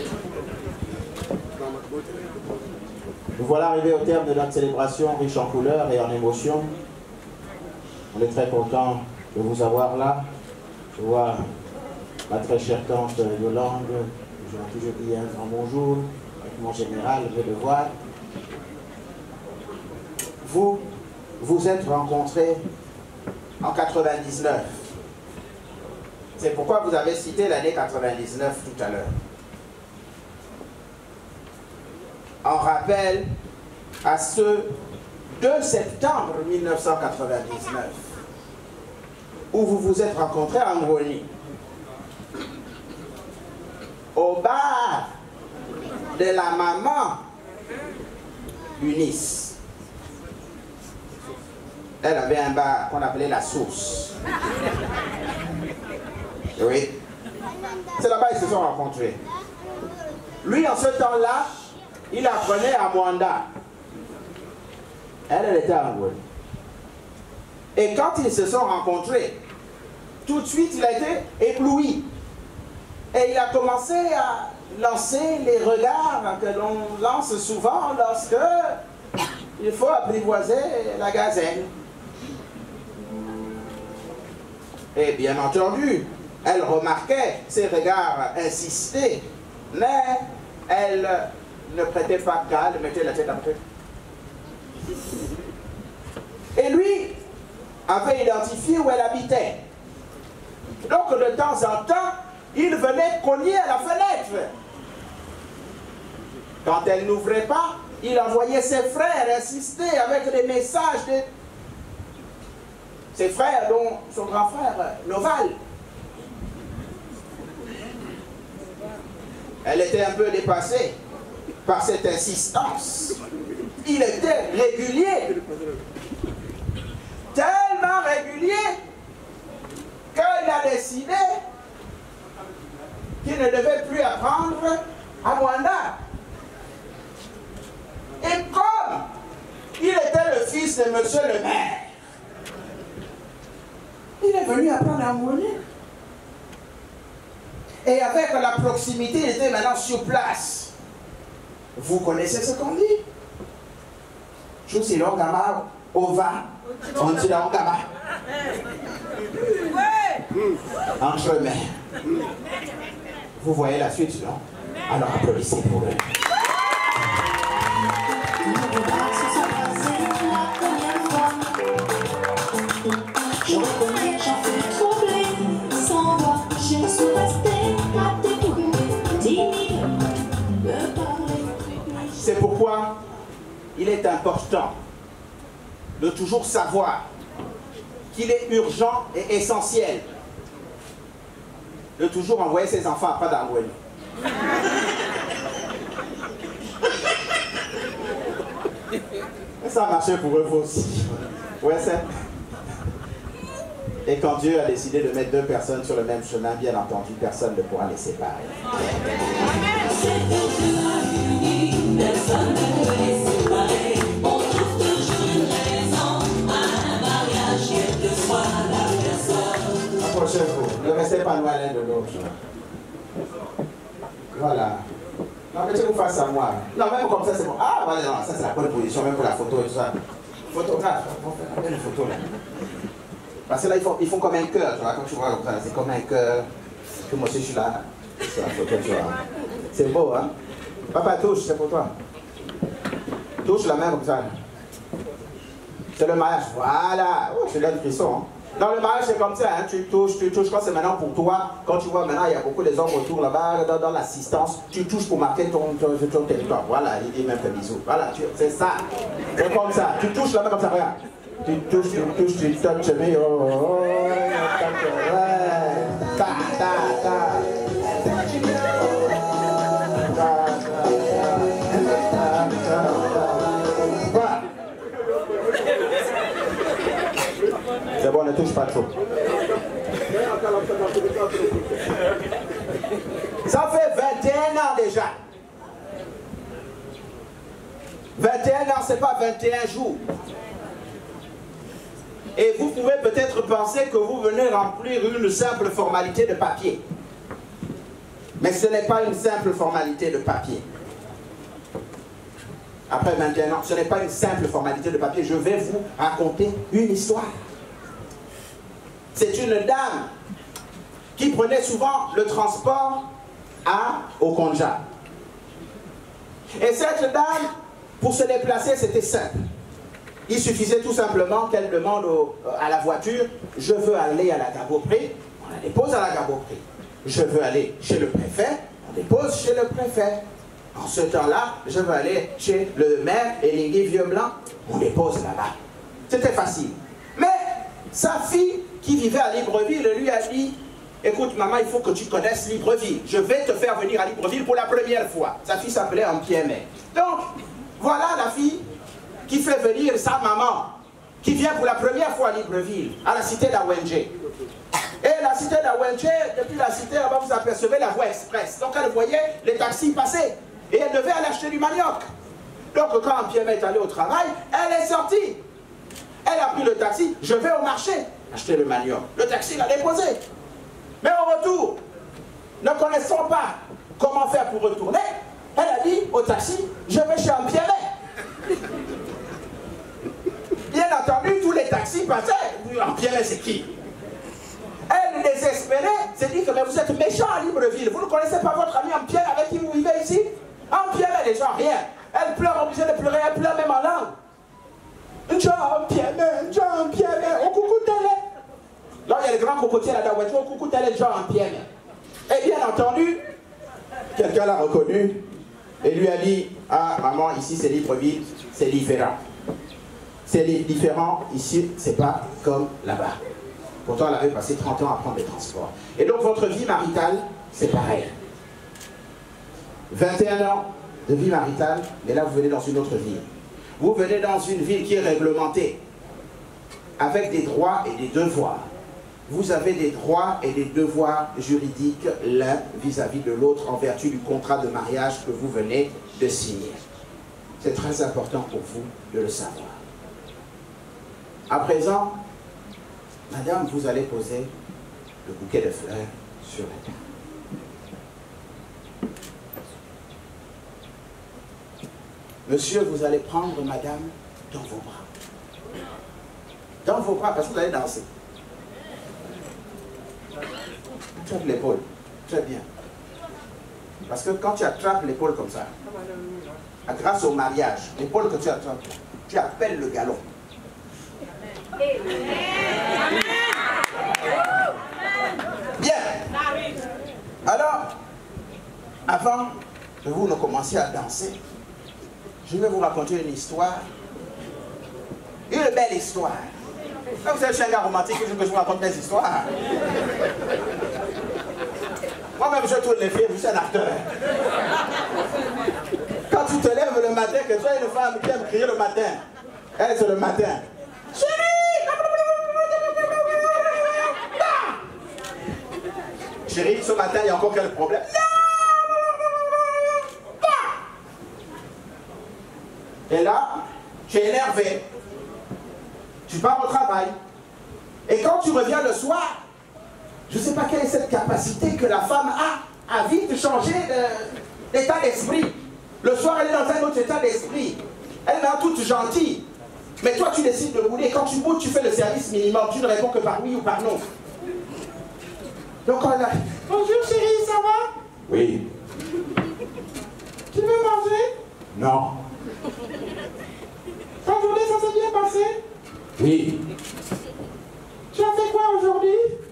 Nous voilà arrivés au terme de notre célébration riche en couleurs et en émotions. On est très content de vous avoir là. Je vois ma très chère tante Yolande, je l'ai toujours dit un grand bonjour, avec mon général, je vais le voir. Vous vous êtes rencontrés en 99. C'est pourquoi vous avez cité l'année 99 tout à l'heure. En rappel à ce 2 septembre 1999, où vous vous êtes rencontrés à Ngoni, au bar de la maman Eunice. Elle avait un bar qu'on appelait la Source. Oui. C'est là-bas qu'ils se sont rencontrés. Lui, en ce temps-là, il apprenait à Mwanda. Elle était à Ngoni. Et quand ils se sont rencontrés, tout de suite, il a été ébloui. Et il a commencé à lancer les regards que l'on lance souvent lorsque il faut apprivoiser la gazelle. Et bien entendu, elle remarquait ses regards insistés, mais elle ne prêtait pas cas, elle mettait la tête après. Et lui avait identifié où elle habitait. Donc de temps en temps, il venait cogner à la fenêtre. Quand elle n'ouvrait pas, il envoyait ses frères insister avec des messages de ses frères, dont son grand frère Noval. Elle était un peu dépassée par cette insistance. Il était régulier, tellement régulier qu'il a décidé qu'il ne devait plus apprendre à Mwanda. Et comme il était le fils de monsieur le maire, il est venu apprendre à Mwanda. Et avec la proximité, il était maintenant sur place. Vous connaissez ce qu'on dit? Je suis l'ongama, ova, on dit l'ongama. Entre-mains. Vous voyez la suite, non? Alors applaudissez pour eux. Je reconnais, j'en fais troubler, sans voix, je suis restée à tes coups, timide, me parler. C'est pourquoi il est important de toujours savoir qu'il est urgent et essentiel de toujours envoyer ses enfants à pas d'Angoueli. Ça a marché pour eux aussi. Ouais, c'est. Et quand Dieu a décidé de mettre deux personnes sur le même chemin, bien entendu, personne ne pourra les séparer. Personne ne peut les séparer. On trouve toujours une raison à un mariage, quelle que soit la personne. Approchez-vous, ne restez pas loin l'un de l'autre. Voilà. Non, mettez-vous face à moi. Non, même comme ça, c'est bon. Ah, voilà, non, ça c'est la bonne position, même pour la photo et tout ça. Photographe, on fait une belle photo là. Parce que là, ils font comme un cœur, tu vois, quand tu vois comme ça, c'est comme un cœur. Que moi aussi, je suis là, sur la photo, tu vois. C'est beau, hein. Papa, touche, c'est pour toi. Touche la main comme ça. C'est le mariage. Voilà. Oh, c'est là le frisson. Hein. Dans le mariage, c'est comme ça. Hein. Tu touches. Quand c'est maintenant pour toi, quand tu vois maintenant, il y a beaucoup des hommes autour là-bas, dans l'assistance, tu touches pour marquer ton territoire. Voilà, il dit même un bisou. Voilà, c'est ça. C'est comme ça. Tu touches la main comme ça, regarde. Tu touches, tu touches, mais oh, ta, ta, ta. Voilà. C'est bon, ne touche pas trop. Ça fait 21 ans déjà. 21 ans, c'est pas 21 jours. Et vous pouvez peut-être penser que vous venez remplir une simple formalité de papier. Mais ce n'est pas une simple formalité de papier. Après 21 ans, ce n'est pas une simple formalité de papier. Je vais vous raconter une histoire. C'est une dame qui prenait souvent le transport au Konja. Et cette dame, pour se déplacer, c'était simple. Il suffisait tout simplement qu'elle demande à la voiture, je veux aller à la Gabopré, on la dépose à la Gabopré. Je veux aller chez le préfet, on dépose chez le préfet. En ce temps-là, je veux aller chez le maire Elingui Vieux-Blanc, on dépose là-bas. C'était facile. Mais sa fille, qui vivait à Libreville, lui a dit, écoute maman, il faut que tu connaisses Libreville. Je vais te faire venir à Libreville pour la première fois. Sa fille s'appelait Ampiemé. Donc, voilà la fille qui fait venir sa maman, qui vient pour la première fois à Libreville, à la cité d'Awenge. Et la cité d'Awenge, depuis la cité, là-bas, vous apercevez la voie express. Donc elle voyait les taxis passer. Et elle devait aller acheter du manioc. Donc quand Ampiemé est allé au travail, elle est sortie. Elle a pris le taxi, je vais au marché acheter le manioc. Le taxi l'a déposé. Mais au retour, ne connaissant pas comment faire pour retourner, elle a dit au taxi, je vais chez Ampiemé. Bien entendu, tous les taxis passaient. Ampiemé, c'est qui? Elle, désespérée, s'est dit que mais vous êtes méchant à Libreville. Vous ne connaissez pas votre ami Ampiemé avec qui vous vivez ici? Ampiemé, les gens, rien. Elle pleure, obligée de pleurer, elle pleure même en langue. Jean Ampiemé, au coucou télé. Là, il y a les grands cocotiers là-dedans, au coucou télé, Jean Ampiemé. Et bien entendu, quelqu'un l'a reconnu et lui a dit, ah maman, ici c'est Libreville, c'est différent. C'est différent, ici, c'est pas comme là-bas. Pourtant, elle avait passé 30 ans à prendre les transports. Et donc, votre vie maritale, c'est pareil. 21 ans de vie maritale, mais là, vous venez dans une autre ville. Vous venez dans une ville qui est réglementée, avec des droits et des devoirs. Vous avez des droits et des devoirs juridiques l'un vis-à-vis de l'autre en vertu du contrat de mariage que vous venez de signer. C'est très important pour vous de le savoir. À présent, madame, vous allez poser le bouquet de fleurs sur la table. Monsieur, vous allez prendre madame dans vos bras. Dans vos bras, parce que vous allez danser. Attrape l'épaule. Très bien. Parce que quand tu attrapes l'épaule comme ça, grâce au mariage, l'épaule que tu attrapes, tu appelles le galon. Bien. Alors, avant que vous ne commenciez à danser, je vais vous raconter une histoire. Une belle histoire. Là, vous savez, je suis un gars romantique, il faut que je vous raconte des histoires. Moi-même, je tourne les films, je suis un acteur. Quand tu te lèves le matin, que tu as une femme qui aime crier le matin, elle, c'est le matin. Chérie, ce matin, il y a encore quel problème? Et là, tu es énervé. Tu pars au travail. Et quand tu reviens le soir, je ne sais pas quelle est cette capacité que la femme a à vite changer d'état d'esprit. Le soir, elle est dans un autre état d'esprit. Elle est toute gentille. Mais toi, tu décides de bouder. Quand tu boudes, tu fais le service minimum. Tu ne réponds que par oui ou par non. Donc, on a... Bonjour chérie, ça va? Oui. Tu veux manger? Non. Ta journée, ça s'est bien passé? Oui. Tu as fait quoi aujourd'hui?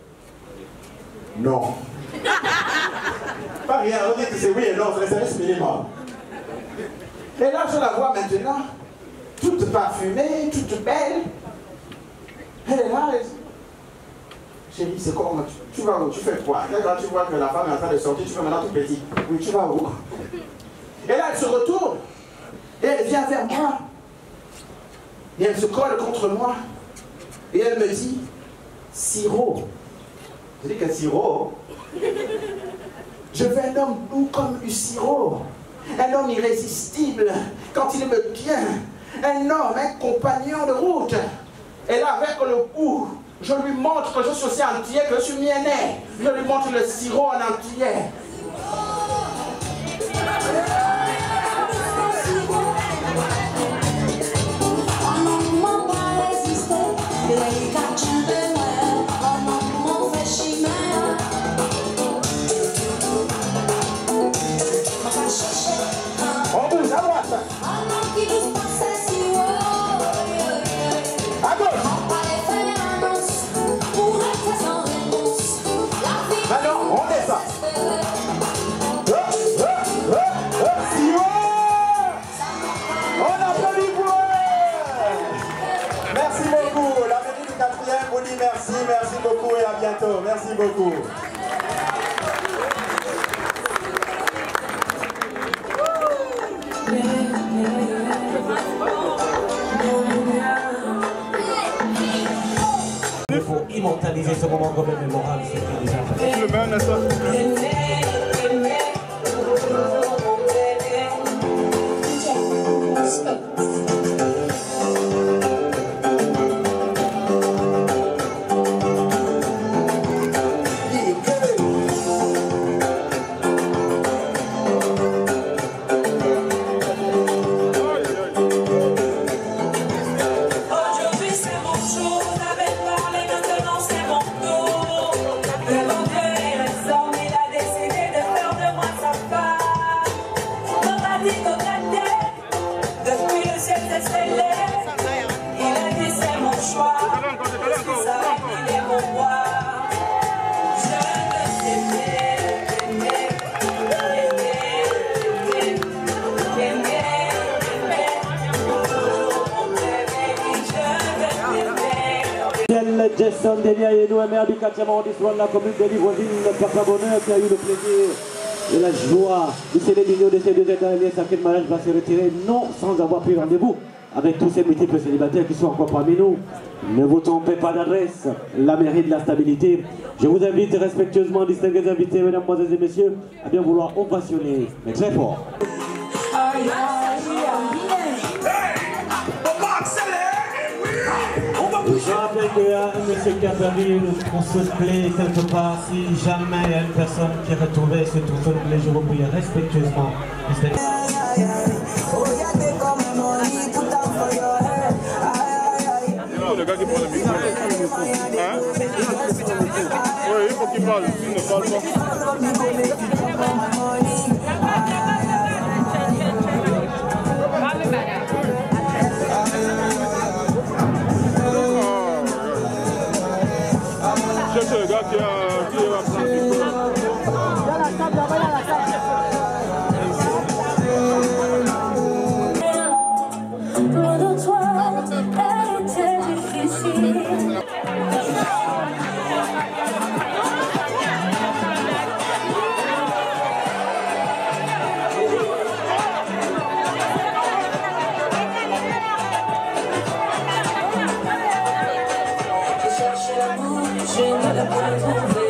Non. Pas rien, on dit que c'est oui et non, c'est le service minimum. Et là, je la vois maintenant, toute parfumée, toute belle. Elle est là, elle... Chérie, c'est comment? Tu vas où? Tu fais quoi? Quand tu vois que la femme est en train de sortir, tu fais maintenant tout petit. Oui, tu vas où? Et là, elle se retourne. Et elle vient vers moi. Et elle se colle contre moi. Et elle me dit, Siro. Je dis que Siro. Je veux un homme doux comme Siro. Un homme irrésistible quand il me tient. Un homme, un compagnon de route. Et là, avec le cou, je lui montre que je suis aussi entier, que je suis miennet. Je lui montre le sirop en entier. On bouge à droite. À gauche. Maintenant, on descend. On applaudit pour eux. Merci beaucoup. La mairie du 4e vous dit merci, merci beaucoup et à bientôt. Merci beaucoup. Il faut immortaliser ce moment quand même mémorable. Le même, n'est-ce pas? Jason Deniayenou, maire du 4e arrondissement de la commune de Livoisine, Papa Bonheur, qui a eu le plaisir et la joie de sceller l'union de ces deux États. Sacré de mariage va se retirer, non sans avoir pris rendez-vous avec tous ces multiples célibataires qui sont encore parmi nous. Ne vous trompez pas d'adresse, la mairie de la stabilité. Je vous invite respectueusement, distingués invités, mesdames, et messieurs, à bien vouloir ovationner, mais très fort. Je rappelle qu'il y a un monsieur qui a perdu le trousseau de clés quelque part. Si jamais il y a une personne qui a retrouvé ce trousseau de clés, je vous prie respectueusement. parle, tu ne parles pas. Cherche le gars qui est à Loin de toi, elle était difficile. Je cherche l'amour, je ne l'ai pas trouvé.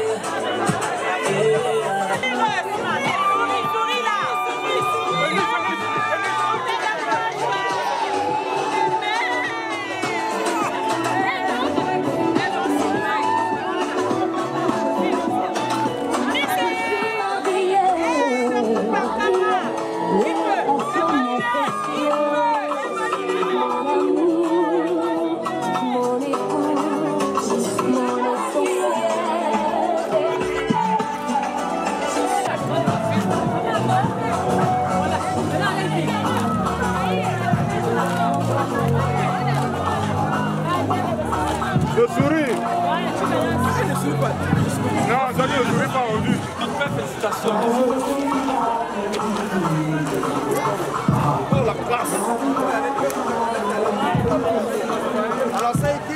Le sourire. Non, ça dit le sourire pas rendu. Félicitations. Oh la classe. Alors ça a été.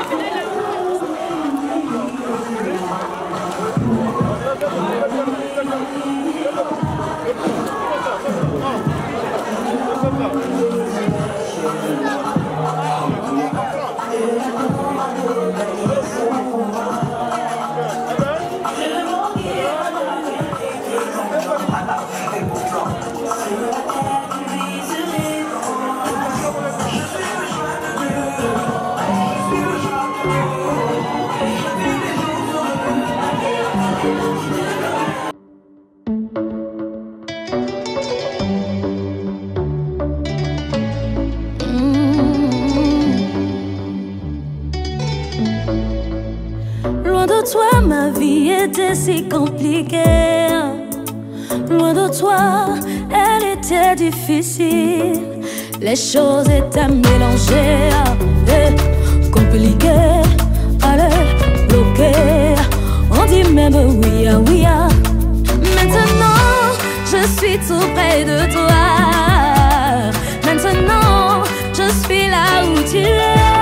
Loin de toi, ma vie était si compliquée. Loin de toi, elle était difficile. Les choses étaient mélangées, compliquées, allez, bloquées. On dit même oui, oui. Maintenant, je suis tout près de toi. Maintenant, je suis là où tu es.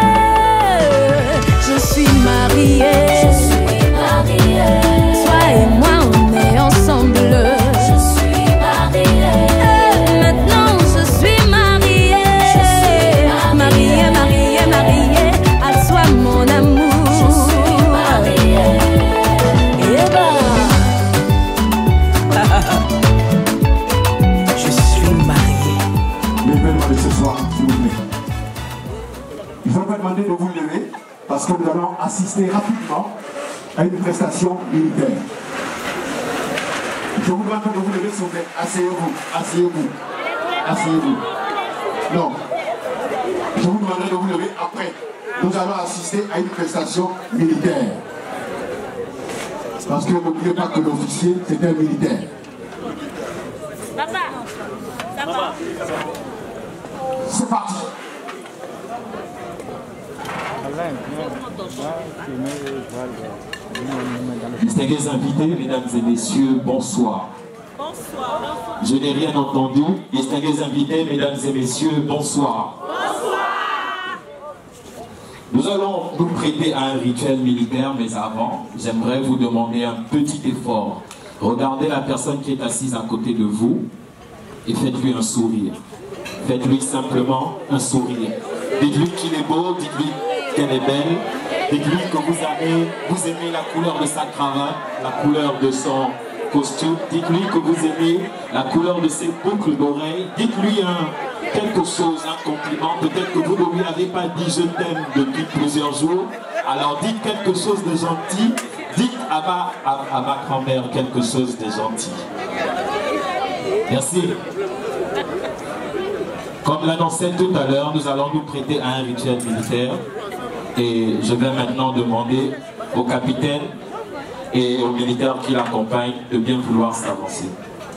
Je suis mariée. Je suis mariée. Toi et moi, on est ensemble. Je suis mariée. Maintenant, je suis mariée. Je suis mariée, mariée, mariée. À toi, mon amour. Je suis mariée. Et Je suis mariée. Levez-moi de ce soir, s'il vous plaît. Il faut pas demander de vous lever parce que nous allons assister rapidement à une prestation militaire. Je vous demande de vous lever, s'il vous plaît. Asseyez-vous, asseyez-vous, asseyez-vous. Non. Je vous demanderai de vous lever après. Nous allons assister à une prestation militaire. Parce que n'oubliez pas que l'officier, c'est un militaire. Papa, papa. C'est parti. Distingués invités, mesdames et messieurs, bonsoir. Bonsoir. Je n'ai rien entendu. Distingués invités, mesdames et messieurs, bonsoir. Bonsoir. Nous allons nous prêter à un rituel militaire, mais avant, j'aimerais vous demander un petit effort. Regardez la personne qui est assise à côté de vous et faites-lui un sourire. Faites-lui simplement un sourire. Dites-lui qu'il est beau, dites-lui qu'elle est belle. Dites-lui que vous aimez la couleur de sa cravate, la couleur de son costume. Dites-lui que vous aimez la couleur de ses boucles d'oreilles. Dites-lui quelque chose, un compliment. Peut-être que vous ne lui avez pas dit je t'aime depuis plusieurs jours. Alors dites quelque chose de gentil. Dites à ma grand-mère quelque chose de gentil. Merci. Comme l'annonçait tout à l'heure, nous allons nous prêter à un rituel militaire. Et je vais maintenant demander au capitaine et aux militaires qui l'accompagnent de bien vouloir s'avancer.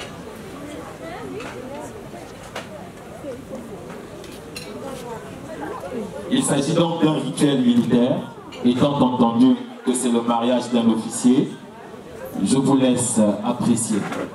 Il s'agit donc d'un rituel militaire, étant entendu que c'est le mariage d'un officier. Je vous laisse apprécier.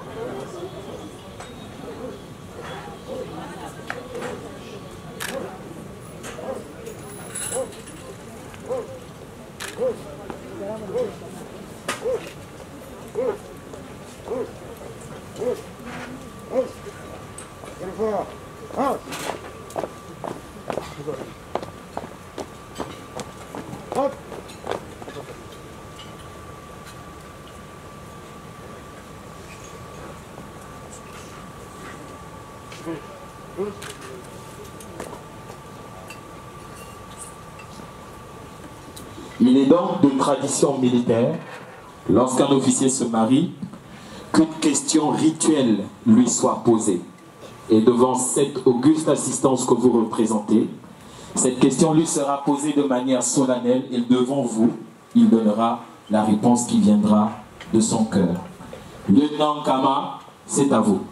Il est donc de tradition militaire, lorsqu'un officier se marie, qu'une question rituelle lui soit posée. Et devant cette auguste assistance que vous représentez, cette question lui sera posée de manière solennelle et devant vous, il donnera la réponse qui viendra de son cœur. Lieutenant Kama, c'est à vous.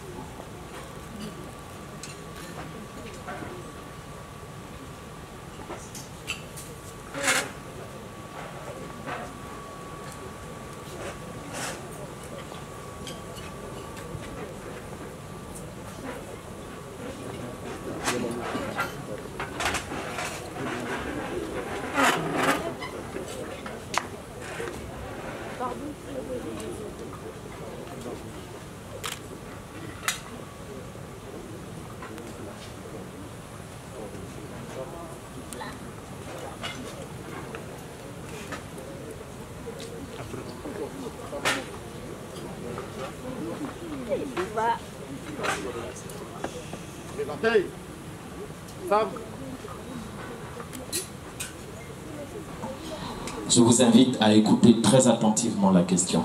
Je vous invite à écouter très attentivement la question.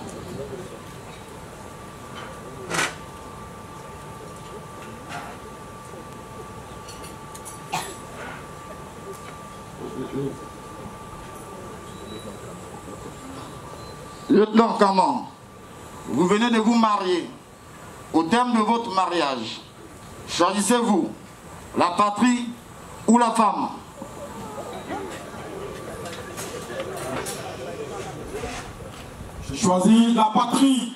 Lieutenant Kama, vous venez de vous marier. Au terme de votre mariage, choisissez-vous la patrie ou la femme? Je choisis la patrie.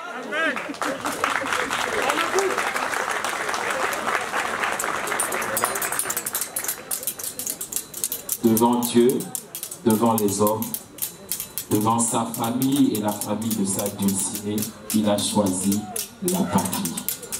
Devant Dieu, devant les hommes, devant sa famille et la famille de sa dulcinée, il a choisi la patrie.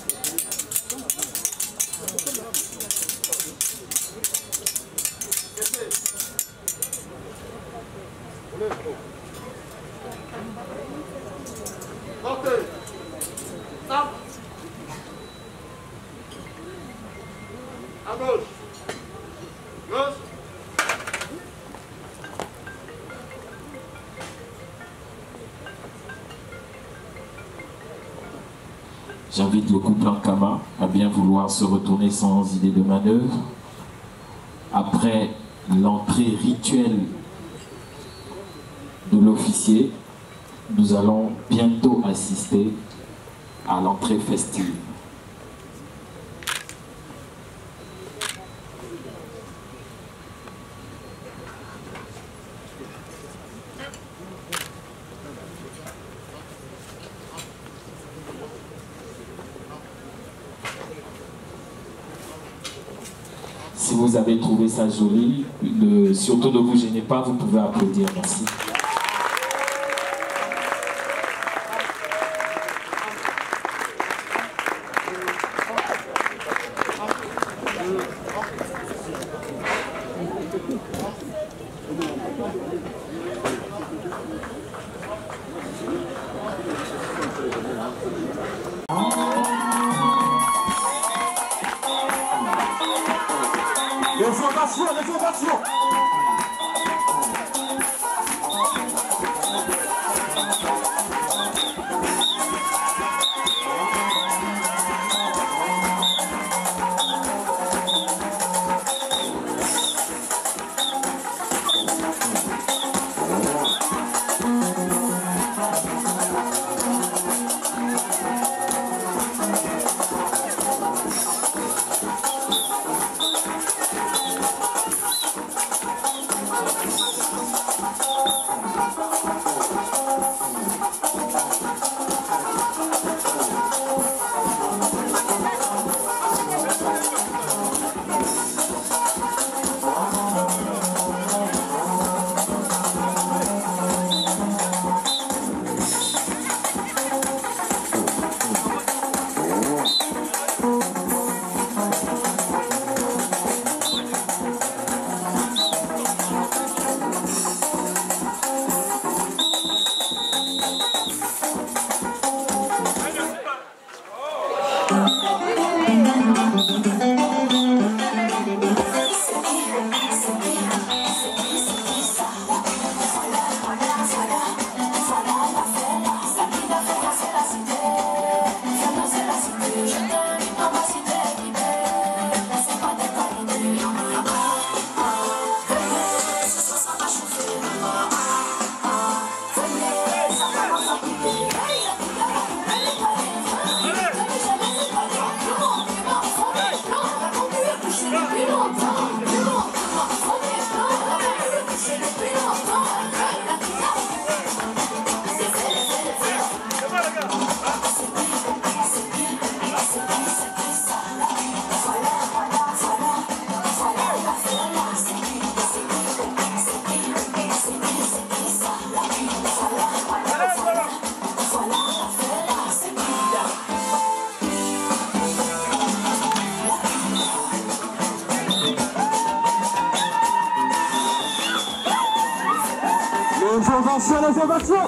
J'invite le couple en Kama à bien vouloir se retourner sans idée de manœuvre. Après l'entrée rituelle de l'officier, nous allons bientôt assister à l'entrée festive. Si vous avez trouvé ça joli, surtout ne vous gênez pas, vous pouvez applaudir. Merci. Les ovations. ovations, les ovations.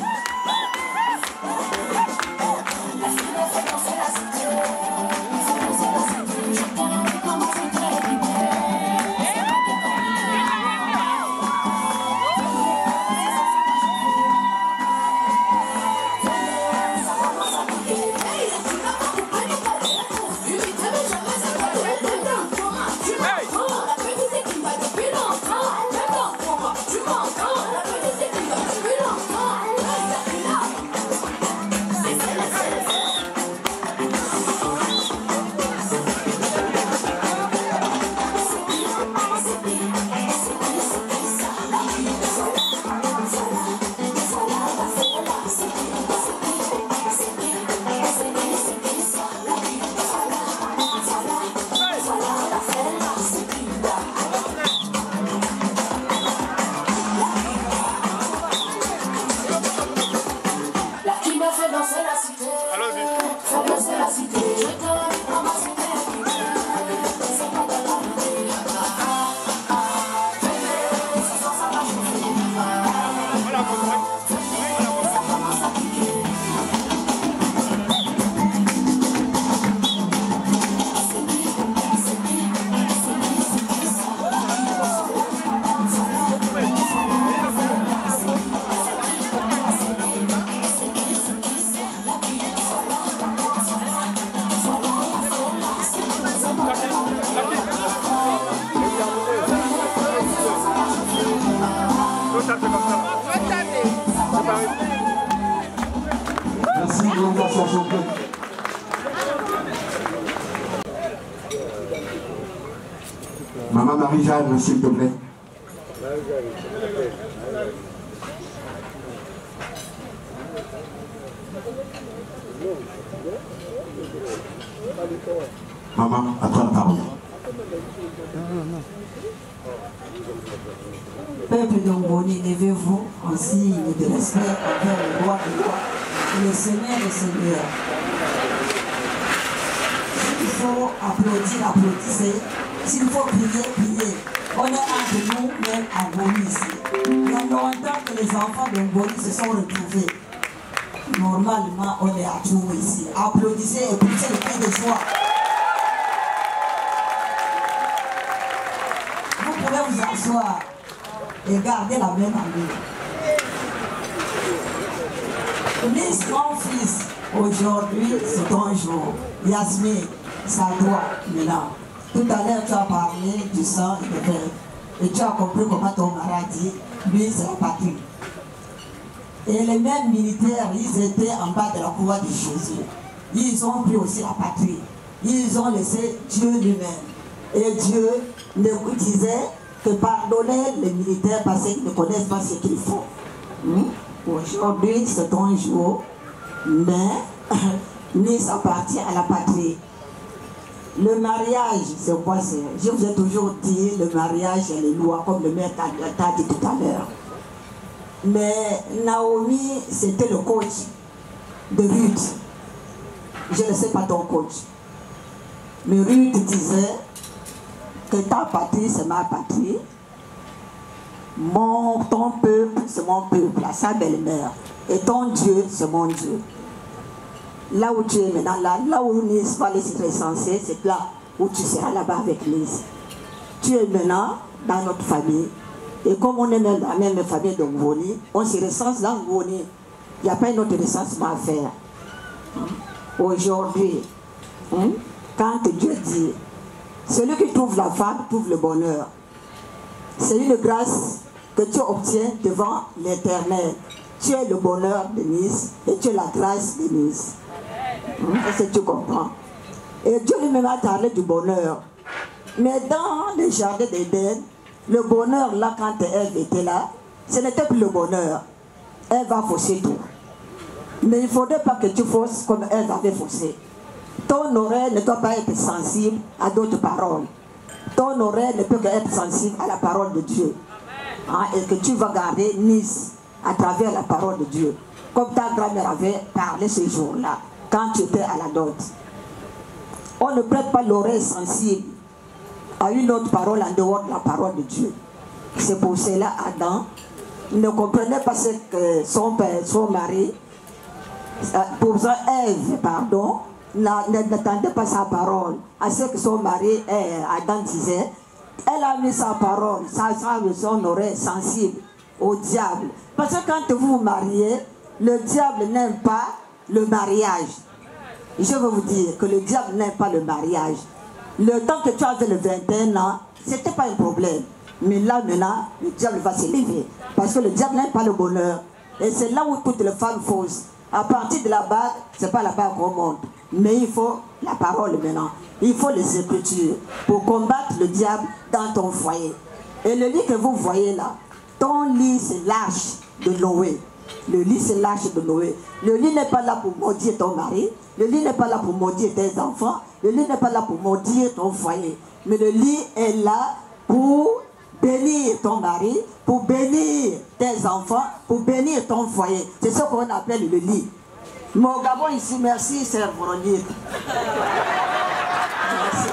Merci, l'invitation championne. Maman Marie-Jeanne, s'il te plaît. Maman, à toi la parole. Peuple d'Omboni, levez-vous en signe de respect envers le roi des rois et le Seigneur des seigneurs. S'il faut applaudir, applaudissez. S'il faut prier, priez. On est entre nous, même en Boni ici. Il y a longtemps que les enfants d'Omboni se sont retrouvés. Normalement, on est à tout ici. Applaudissez et poussez le cri de joie. Vous pouvez vous asseoir et garder la même amie. Miss mon fils, aujourd'hui c'est ton jour. Yasmine, ça doit maintenant. Tout à l'heure tu as parlé du sang et du verre. Et tu as compris comment ton mari dit, lui c'est la patrie. Et les mêmes militaires, ils étaient en bas de la cour de Jésus. Ils ont pris aussi la patrie. Ils ont laissé Dieu lui-même. Et Dieu nous disait que pardonner les militaires parce qu'ils ne connaissent pas ce qu'ils font. Aujourd'hui, c'est ton jour, mais Nice appartient à la patrie. Le mariage, c'est quoi? Je vous ai toujours dit, le mariage et les lois, comme le maire t'a dit tout à l'heure. Mais Naomi, c'était le coach de Ruth. Je ne sais pas ton coach. Mais Ruth disait que ta patrie, c'est ma patrie. Ton peuple, c'est mon peuple, sa belle-mère. Et ton Dieu, c'est mon Dieu. Là où tu es maintenant, là où Nice va laisser recenser, c'est là où tu seras là-bas avec Nice. Tu es maintenant dans notre famille. Et comme on est même dans la même famille de Ngoni, on se recense dans Ngoni. Il n'y a pas un autre recensement à faire. Aujourd'hui, quand Dieu dit, celui qui trouve la femme trouve le bonheur. C'est une grâce que tu obtiens devant l'Éternel. Tu es le bonheur de Nice et tu es la grâce de Nice. Est-ce que tu comprends? Et Dieu lui-même a parlé du bonheur. Mais dans le jardin d'Éden, le bonheur là, quand Ève était là, ce n'était plus le bonheur. Ève a faussé tout. Mais il ne faudrait pas que tu fausses comme Ève avait faussé. Ton oreille ne doit pas être sensible à d'autres paroles. Ton oreille ne peut qu'être sensible à la parole de Dieu. Et que tu vas garder Nice à travers la parole de Dieu. Comme ta grand-mère avait parlé ce jour-là, quand tu étais à la dot. On ne prête pas l'oreille sensible à une autre parole en dehors de la parole de Dieu. C'est pour cela Adam ne comprenait pas ce que son mari, pour Ève, pardon, n'attendait pas sa parole à ce que son mari, Adam, disait. Elle a mis sa parole, son oreille sensible au diable. Parce que quand vous vous mariez, le diable n'aime pas le mariage. Je veux vous dire que le diable n'aime pas le mariage. Le temps que tu avais le 21 ans, ce n'était pas un problème. Mais là, maintenant, le diable va se lever. Parce que le diable n'aime pas le bonheur. Et c'est là où toutes les femmes faussent. À partir de la bague, ce n'est pas la bague qu'on monte. Mais il faut la parole maintenant. Il faut les Écritures pour combattre le diable dans ton foyer. Et le lit que vous voyez là, ton lit c'est l'arche de Noé. Le lit c'est l'arche de Noé. Le lit n'est pas là pour maudire ton mari. Le lit n'est pas là pour maudire tes enfants. Le lit n'est pas là pour maudire ton foyer. Mais le lit est là pour bénir ton mari, pour bénir tes enfants, pour bénir ton foyer. C'est ce qu'on appelle le lit. Mon Gabon ici, merci, sœur Véronique. Merci.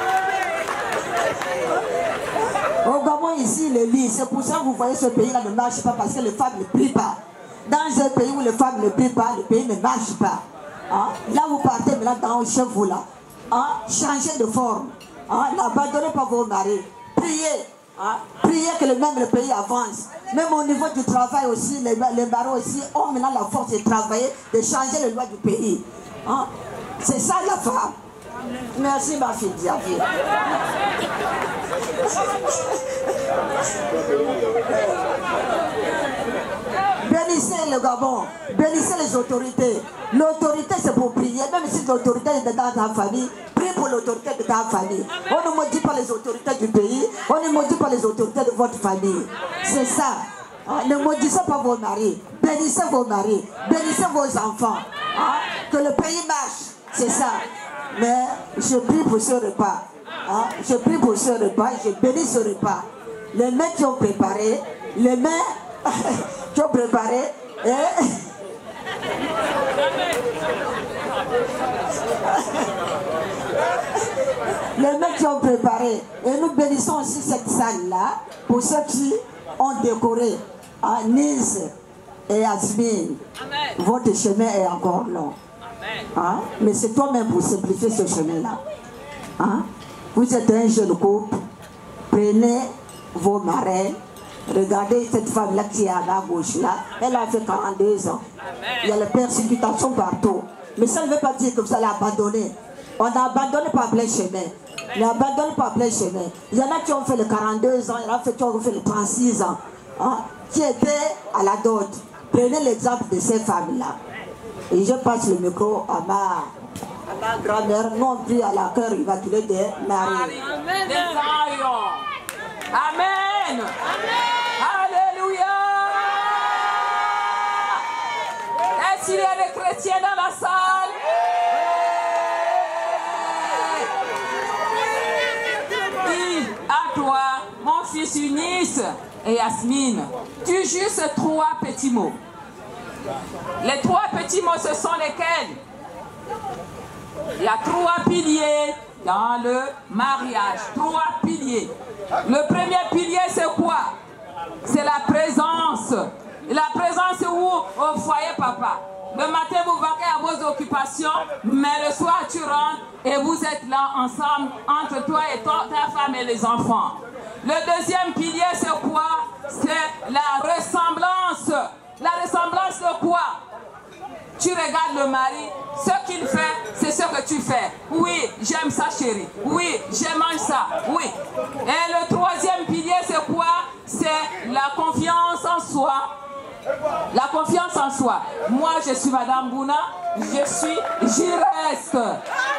Au Gabon ici, le lit, c'est pour ça que vous voyez ce pays-là ne marche pas, parce que les femmes ne prient pas. Dans un pays où les femmes ne prient pas, le pays ne marche pas. Hein? Là, vous partez maintenant chez vous là. Hein? Changez de forme. Hein? N'abandonnez pas vos maris. Priez. Hein? Priez que le pays avance. Même au niveau du travail aussi, les maris aussi ont maintenant la force de travailler, de changer les lois du pays. Hein? C'est ça la femme. Merci ma fille Diaby. Bénissez le Gabon, bénissez les autorités. L'autorité c'est pour prier, même si l'autorité est dans ta famille, prie pour l'autorité de ta famille. On ne maudit pas les autorités du pays, on ne maudit pas les autorités de votre famille. C'est ça. Ne maudissez pas vos maris, bénissez vos maris, bénissez vos enfants. Que le pays marche, c'est ça. Mais je prie pour ce repas. Je prie pour ce repas, je bénis ce repas. Les mains qui ont préparé, les mains qui ont préparé, les mains qui ont préparé. Et nous bénissons aussi cette salle-là pour ceux qui ont décoré à Nice et à Asmine. Votre chemin est encore long. Hein? Mais c'est toi-même pour simplifier ce chemin-là. Hein? Vous êtes un jeune couple, prenez vos marraines. Regardez cette femme-là qui est à la gauche là, elle a fait 42 ans. Il y a les persécutations partout. Mais ça ne veut pas dire que vous allez abandonner. On a abandonné par plein chemin. On a abandonné par plein chemin. Il y en a qui ont fait les 42 ans, il y en a qui ont fait les 36 ans, hein, qui étaient à la dot. Prenez l'exemple de ces femmes-là. Et je passe le micro à ma grand-mère, non plus à la cœur immaculée de Marie. Amen. Amen. Alléluia. Est-ce qu'il y a des chrétiens dans la salle? Dis à toi, mon fils Eunice et Yasmine, tu juste 3 petits mots. Les 3 petits mots, ce sont lesquels? Il y a 3 piliers dans le mariage. 3 piliers. Le premier pilier, c'est quoi? C'est la présence. Et la présence, c'est où? Au foyer, papa. Le matin, vous vaquez à vos occupations, mais le soir, tu rentres et vous êtes là ensemble, entre toi et ta femme et les enfants. Le deuxième pilier, c'est quoi? C'est la ressemblance. La ressemblance de quoi? Tu regardes le mari, ce qu'il fait, c'est ce que tu fais. Oui, j'aime ça chérie. Oui, je mange ça. Oui. Et le troisième pilier, c'est quoi? C'est la confiance en soi. La confiance en soi. Moi, je suis Madame Bouna. J'y reste. Amen.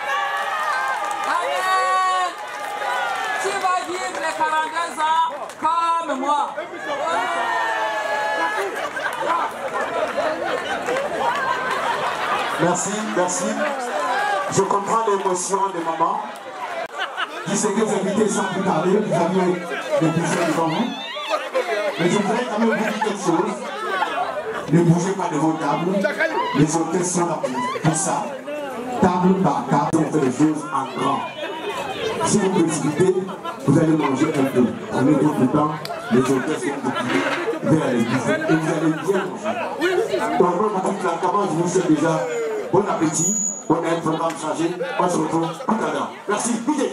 Tu vas vivre les 42 ans comme moi. Merci, merci. Je comprends l'émotion de maman. Je sais que vous invitez sans plus tarder, vous aviez des bougies devant vous. Mais je voudrais quand même vous dire quelque chose. Ne bougez pas de vos tables. Les hôtesses sont là pour ça. Table par table, on fait les choses en grand. Si vous précipitez, vous allez manger un peu. Prenez votre temps, les hôtesses vont vous vous allez bien manger. Donc, moi, toute la camarade, je vous souhaite déjà bon appétit. On a un programme chargé. On se retrouve tout à l'heure. Merci. DJ.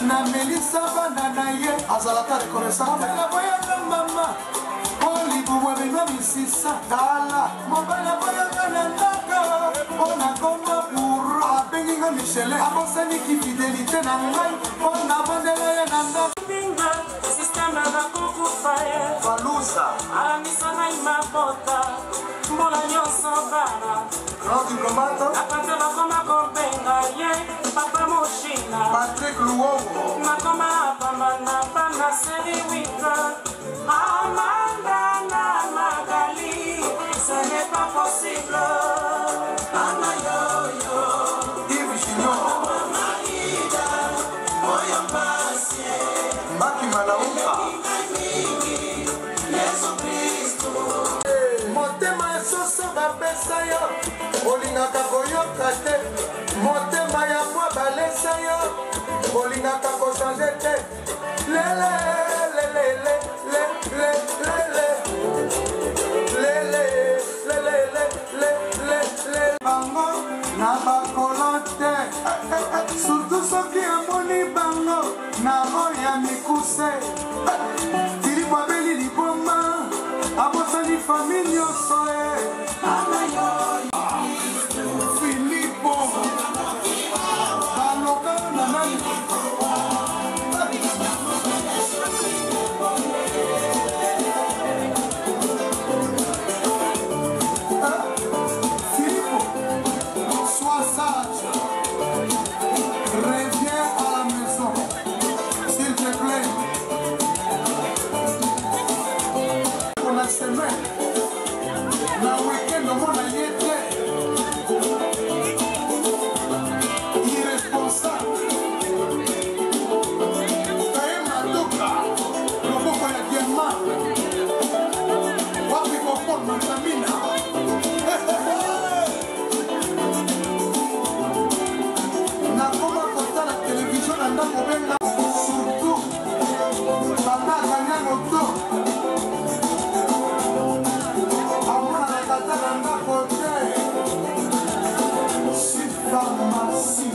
na melisa bana na ye azalaka reconnaissant boyaka mama olibuwa bino misisa tala mobala boyaka na ndaka mpona koma buro abenginga michele abosaniki fidelité na ngai mpona bondela ye na ndaka sisteme bakokufa ye valusa alamisa ngai mabota mbula nyonso bana grand diplomate apanza bakoma kobenga ye papa moshina Patrick Luongo nakoma apambana bana seri wita Amanda na Magali ce n'est pas possible Ana yoyo Yves Junior Maïda Moya Passie Maki Malauka Yesu Kristo motema soso bapesa yo olingaka koyoka te motema ya mwa balesa yo olingaka kochange te bango na bakolo te surtout soki amoni bango na oyo ya mikuse filipo abeli liboma abosani fami nyonso filipo baloka na nani Filipo, sois sage, reviens à la maison, s'il te plaît. Pour la semaine, la week-end, on a été irresponsable. Kaye Matoka, le beau ya Diema, wapi kokon Mantamina. Nakoma kotala télévision na ndako benga surtout banda kanya moto amona na tata na ndako te si pharmacie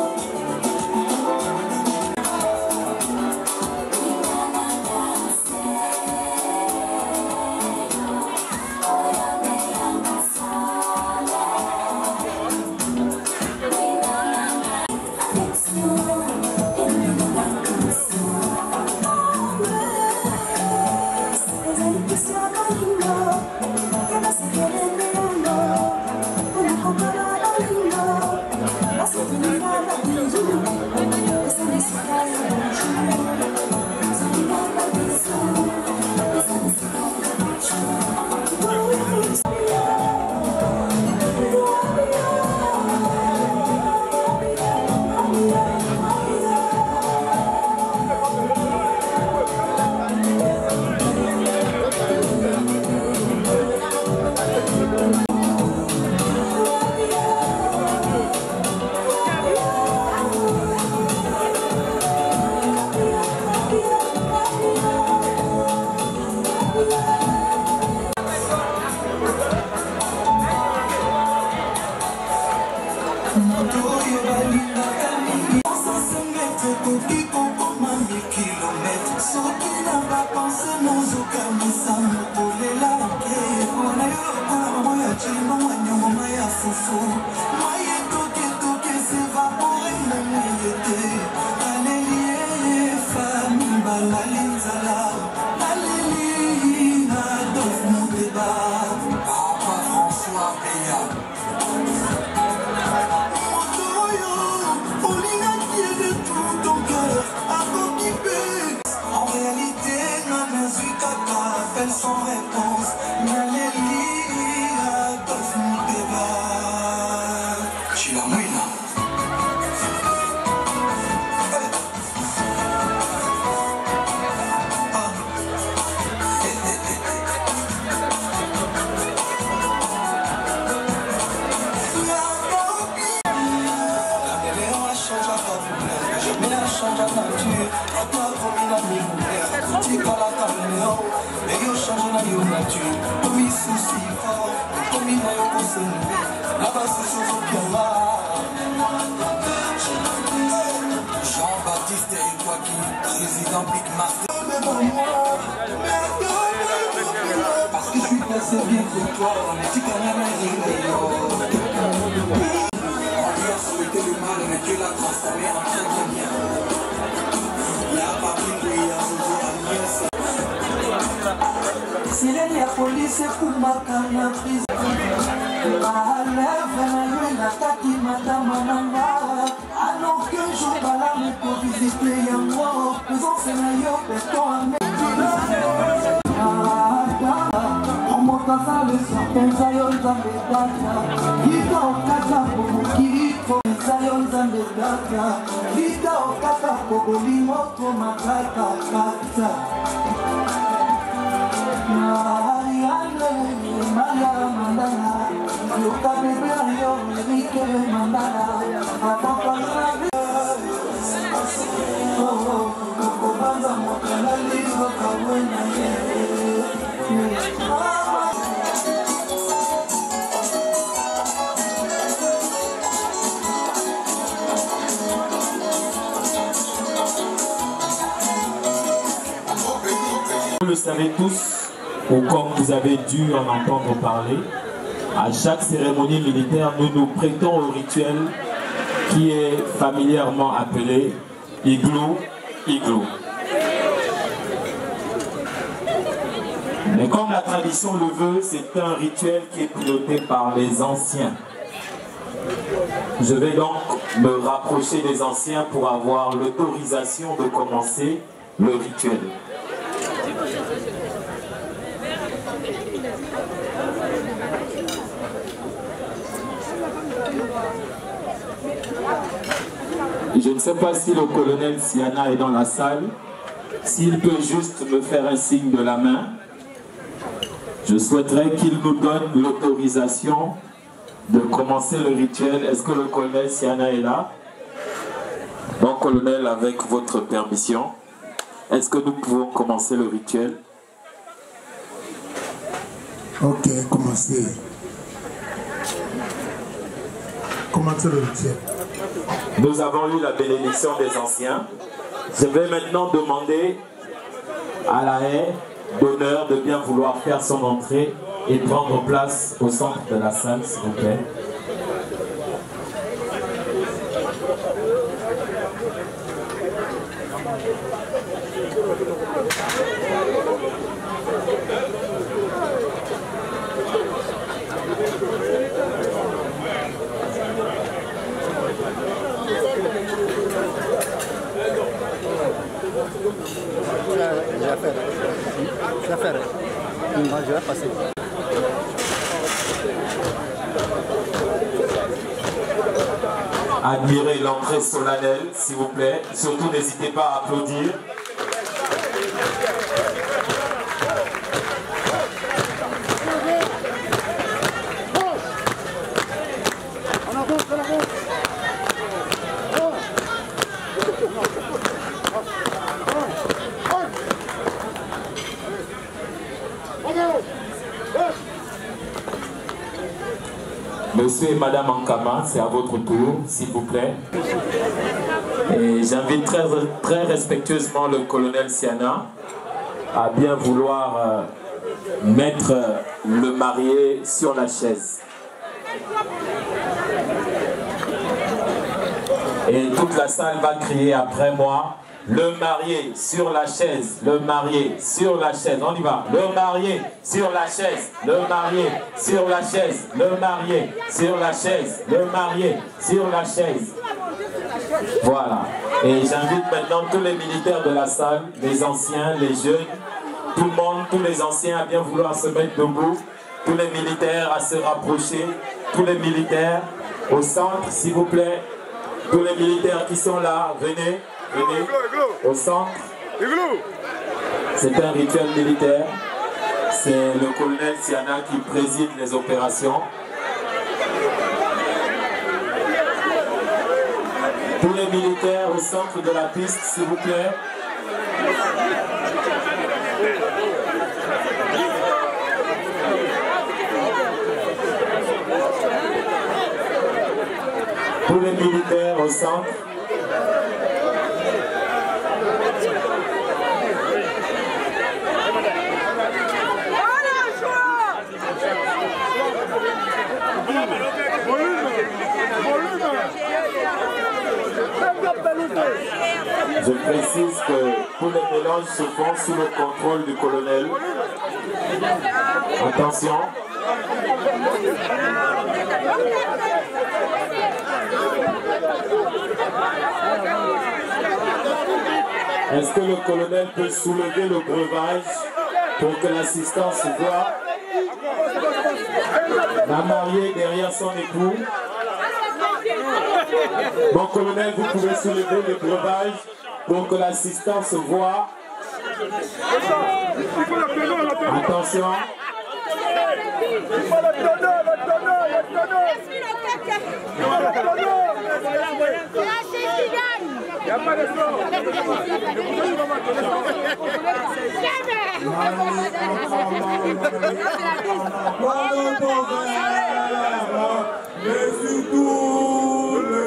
Sans réponse, Naléli, Adolphe Mouteba. Je suis la mouille là. Change la nature, encore comme une amie ouverte. Tu parles à ta maison, mais il change la nature. Comme il soucie fort, comme il n'a pas se lever. Là-bas, c'est chose au pied là. Jean-Baptiste toi qui saisis d'un pic master. Parce que je suis passé bien pour toi, mais tu connais ma vie. On lui a souhaité le mal, mais Dieu l'a transformé en très très bien. La papine lui a sauvé à mieux. Sirène ya police ekumaka na prison balève na yo elakaki matama na nga alors que jour balamu kovisite yango présence na yo beton omokaza leso mpenza yo nzambe data lita okata komokiriko eza yo nzambe data lita okata kobolimoko makata kata Vous le savez tous, ou comme vous avez dû en entendre parler, à chaque cérémonie militaire, nous nous prêtons au rituel qui est familièrement appelé igloo, igloo. Mais comme la tradition le veut, c'est un rituel qui est piloté par les anciens. Je vais donc me rapprocher des anciens pour avoir l'autorisation de commencer le rituel. Je ne sais pas si le colonel Siana est dans la salle. S'il peut juste me faire un signe de la main, je souhaiterais qu'il nous donne l'autorisation de commencer le rituel. Est-ce que le colonel Siana est là? Donc, colonel, avec votre permission, est-ce que nous pouvons commencer le rituel? Ok, commencez. Commencez le rituel. Nous avons eu la bénédiction des anciens. Je vais maintenant demander à la haie d'honneur de bien vouloir faire son entrée et prendre place au centre de la salle, s'il vous plaît. Je vais passer. Admirez l'entrée solennelle, s'il vous plaît. Surtout, n'hésitez pas à applaudir. Monsieur et Madame Ankama, c'est à votre tour, s'il vous plaît. Et j'invite très respectueusement le colonel Siana à bien vouloir mettre le marié sur la chaise. Et toute la salle va crier après moi: le marié sur la chaise, le marié sur la chaise. On y va. Le marié sur la chaise, le marié sur la chaise, le marié sur la chaise, le marié sur la chaise. Voilà. Et j'invite maintenant tous les militaires de la salle, les anciens, les jeunes, tout le monde, tous les anciens à bien vouloir se mettre debout, tous les militaires à se rapprocher, tous les militaires au centre, s'il vous plaît. Tous les militaires qui sont là, venez. Venez au centre. C'est un rituel militaire. C'est le colonel Siana qui préside les opérations. Tous les militaires au centre de la piste, s'il vous plaît. Tous les militaires au centre. précise que tous les mélanges se font sous le contrôle du colonel. Attention. Est-ce que le colonel peut soulever le breuvage pour que l'assistance voit la mariée derrière son époux? Bon, colonel, vous pouvez soulever le breuvage pour que l'assistance voit. Attention. Mais surtout le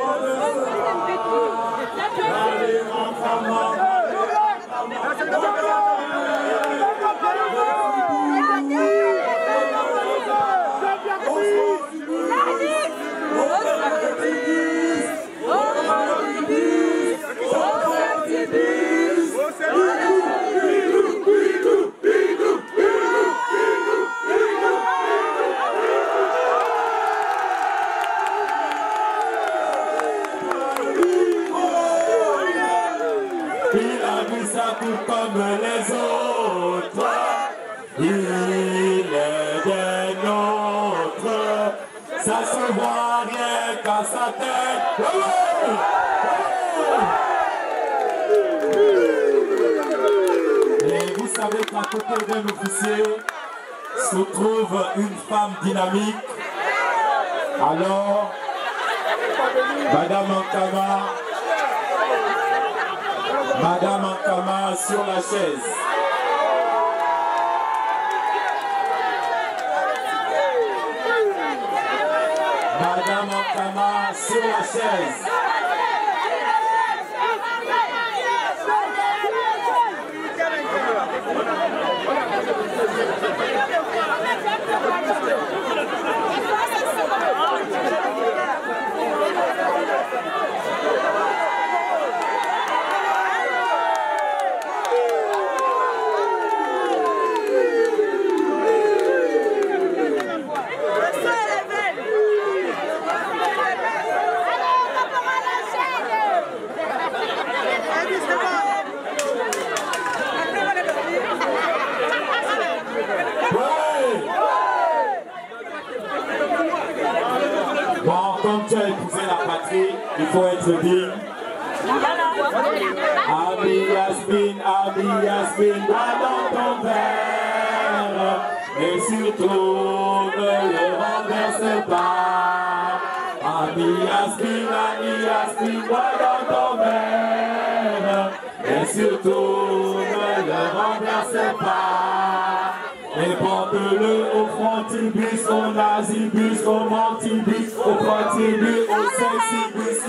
comme les autres, il est des nôtres, ça se voit rien qu'à sa tête. Et vous savez qu'à côté d'un officier se trouve une femme dynamique. Alors, Madame Ankama sur la chaise. Madame Ankama sur la chaise. Bon, comme tu as épousé la patrie, il faut être digne. Ami Yasmine, bois dans ton verre, et surtout ne le renverse pas. Ami Yasmine, bois dans ton verre, et surtout ne le renverse pas. Et porte-le au frontibus, au nazibus, au mentibus, au frontibus, au sexibus,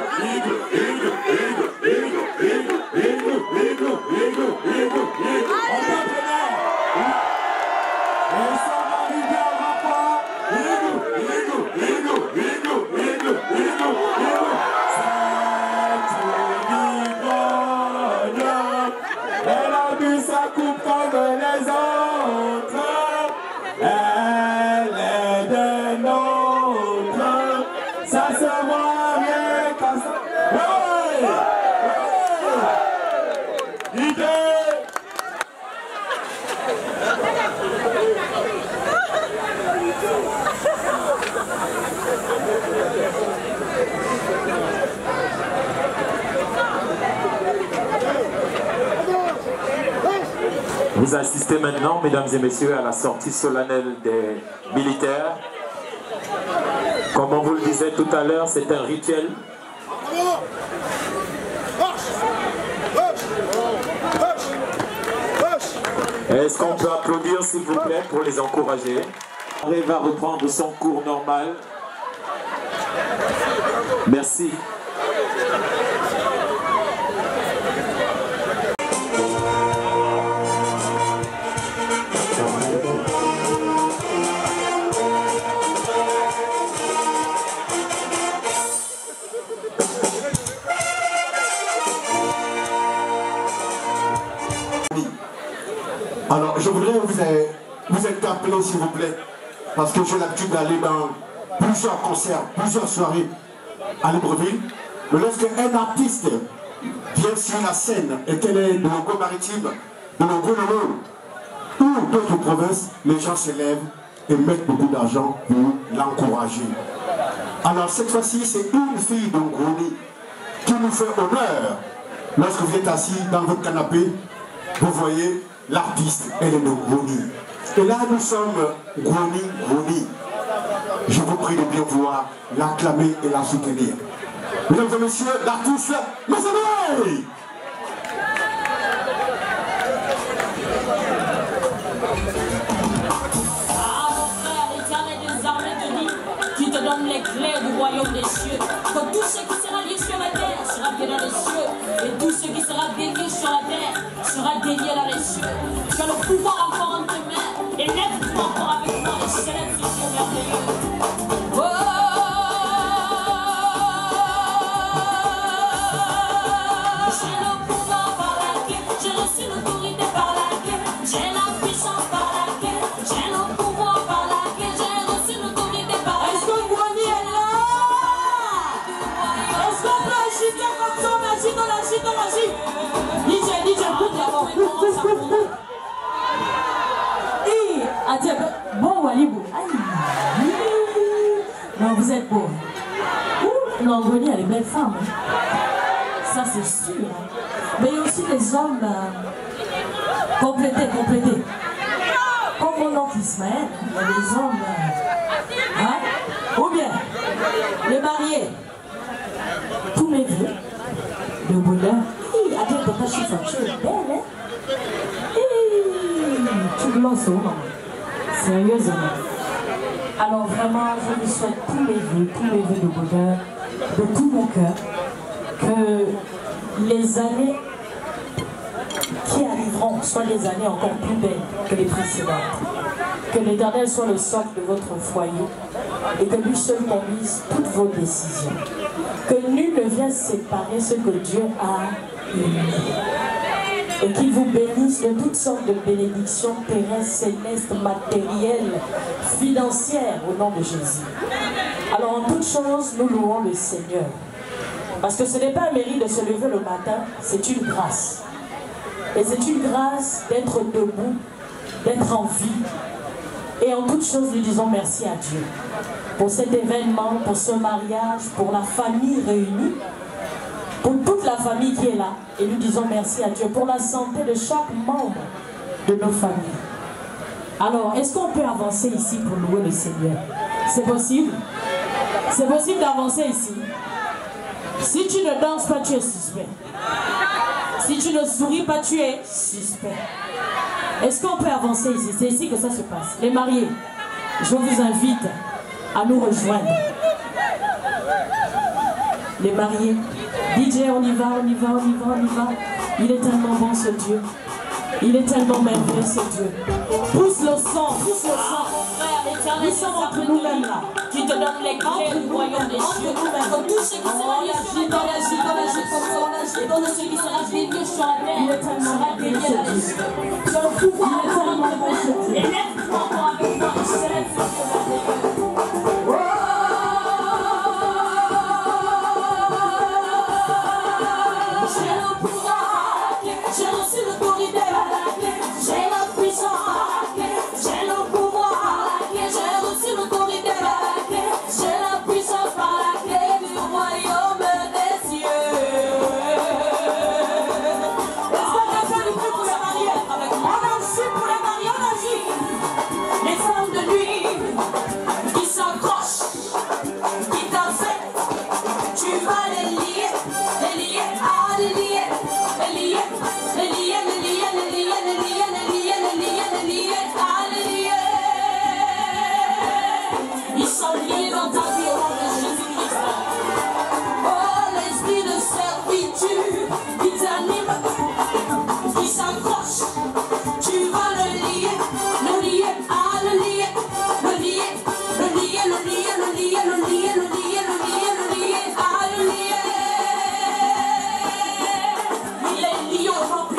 elle a bu sa coupe comme les autres. Elle est des nôtres. Ça se voit rien qu'à ça. Vous assistez maintenant, mesdames et messieurs, à la sortie solennelle des militaires. Comme on vous le disait tout à l'heure, c'est un rituel. Est-ce qu'on peut applaudir, s'il vous plaît, pour les encourager? On va reprendre son cours normal. Merci. Alors, je voudrais vous interpeller, s'il vous plaît, parce que j'ai l'habitude d'aller dans plusieurs concerts, plusieurs soirées à Libreville. Mais lorsque un artiste vient sur la scène et qu'elle est de Longo-Maritime, de Longo-Lolo ou d'autres provinces, les gens se lèvent et mettent beaucoup d'argent pour l'encourager. Alors cette fois-ci, c'est une fille d'Ongoni qui nous fait honneur. Lorsque vous êtes assis dans votre canapé, vous voyez l'artiste, elle est de Ngoni. Et là, nous sommes Ngoni. Je vous prie de bien vouloir l'acclamer et la soutenir. Mesdames et messieurs, l'artiste Mazamé! Les clés du royaume des cieux, que tout ce qui sera lié sur la terre sera lié dans les cieux, et tout ce qui sera délié sur la terre sera délié dans les cieux. Tu as le pouvoir encore en tes mains, et lève-toi encore avec moi et célèbre ce Dieu merveilleux. Oh, j'ai le pouvoir par laquelle, j'ai reçu l'autorité par laquelle, j'ai la puissance par laquelle, j'ai le pouvoir par laquelle, j'ai reçu l'autorité par laquelle. Bon, Walibou. Non, vous êtes beau. Non, Ngoni, elle est belle femme. Ça, c'est sûr. Mais il y a aussi des hommes complétés. Comme mon oncle Ismaël, il y a des hommes. Ou bien, les mariés. Tous mes vœux de bonheur. Attends, papa, je suis belle, hein? Tu lances au moment. Sérieusement. Alors vraiment, je vous souhaite tous mes vœux de bonheur, de tout mon cœur, que les années qui arriveront soient des années encore plus belles que les précédentes. Que l'Éternel soit le socle de votre foyer et que lui seul conduise toutes vos décisions. Que nul ne vienne séparer ce que Dieu a uni. Et qu'il vous bénisse de toutes sortes de bénédictions terrestres, célestes, matérielles, financières au nom de Jésus. Alors en toutes choses, nous louons le Seigneur. Parce que ce n'est pas un mérite de se lever le matin, c'est une grâce. Et c'est une grâce d'être debout, d'être en vie. Et en toutes choses, nous disons merci à Dieu. Pour cet événement, pour ce mariage, pour la famille réunie, pour toute la famille qui est là. Et nous disons merci à Dieu pour la santé de chaque membre de nos familles. Alors, est-ce qu'on peut avancer ici pour louer le Seigneur? C'est possible? C'est possible d'avancer ici? Si tu ne danses pas, tu es suspect. Si tu ne souris pas, tu es suspect. Est-ce qu'on peut avancer ici? C'est ici que ça se passe. Les mariés, je vous invite à nous rejoindre. Les mariés, DJ, on y va. Il est tellement bon ce Dieu. Il est tellement merveilleux ce Dieu. Pousse le sang. Nous sommes entre nous-mêmes là. Qui te donne les clés du royaume des cieux. Comme tout ce qui sera lié sur la terre, tout ce qui sera délié sur la terre sera délié dans les cieux. Tu as le pouvoir encore en tes mains. Et lève-toi encore avec moi. Célèbre ce Dieu merveilleux. J'ai reçu l'autorité par laquelle j'ai la puissance, j'ai le pouvoir, j'ai reçu l'autorité par laquelle j'ai la puissance par laquelle du royaume des cieux. Est-ce qu'on a fait du bruit pour les mariés? On agit pour les mariés, on agit. Les femmes de nuit qui s'accrochent, qui t'affectent, tu vas les lier, les lier. Ils sont liés dans ta vie au nom de Jésus-Christ. Oh, l'esprit de servitude qui t'anime, qui s'accroche, tu vas le lier, le lier, Il est lié au nom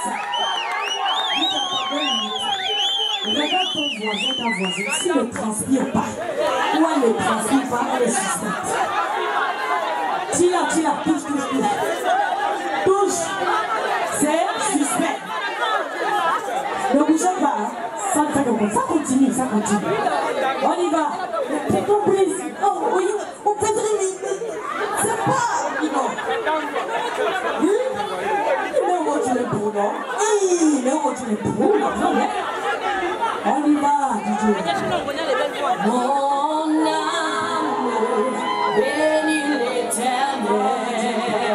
Regarde ton voisin, ta voisine. S'il ne transpire pas, ou elle ne transpire pas, elle est suspecte. Tire, touche. Touche. C'est suspect. Ne bougez pas. Ça continue. On y va. C'est ton plaisir. Oh oui, on peut driver. C'est pas. Non. Mais où tu es pour, non? Mais où tu es pour, non? On y va, DJ. Mon amour, bénis l'éternel.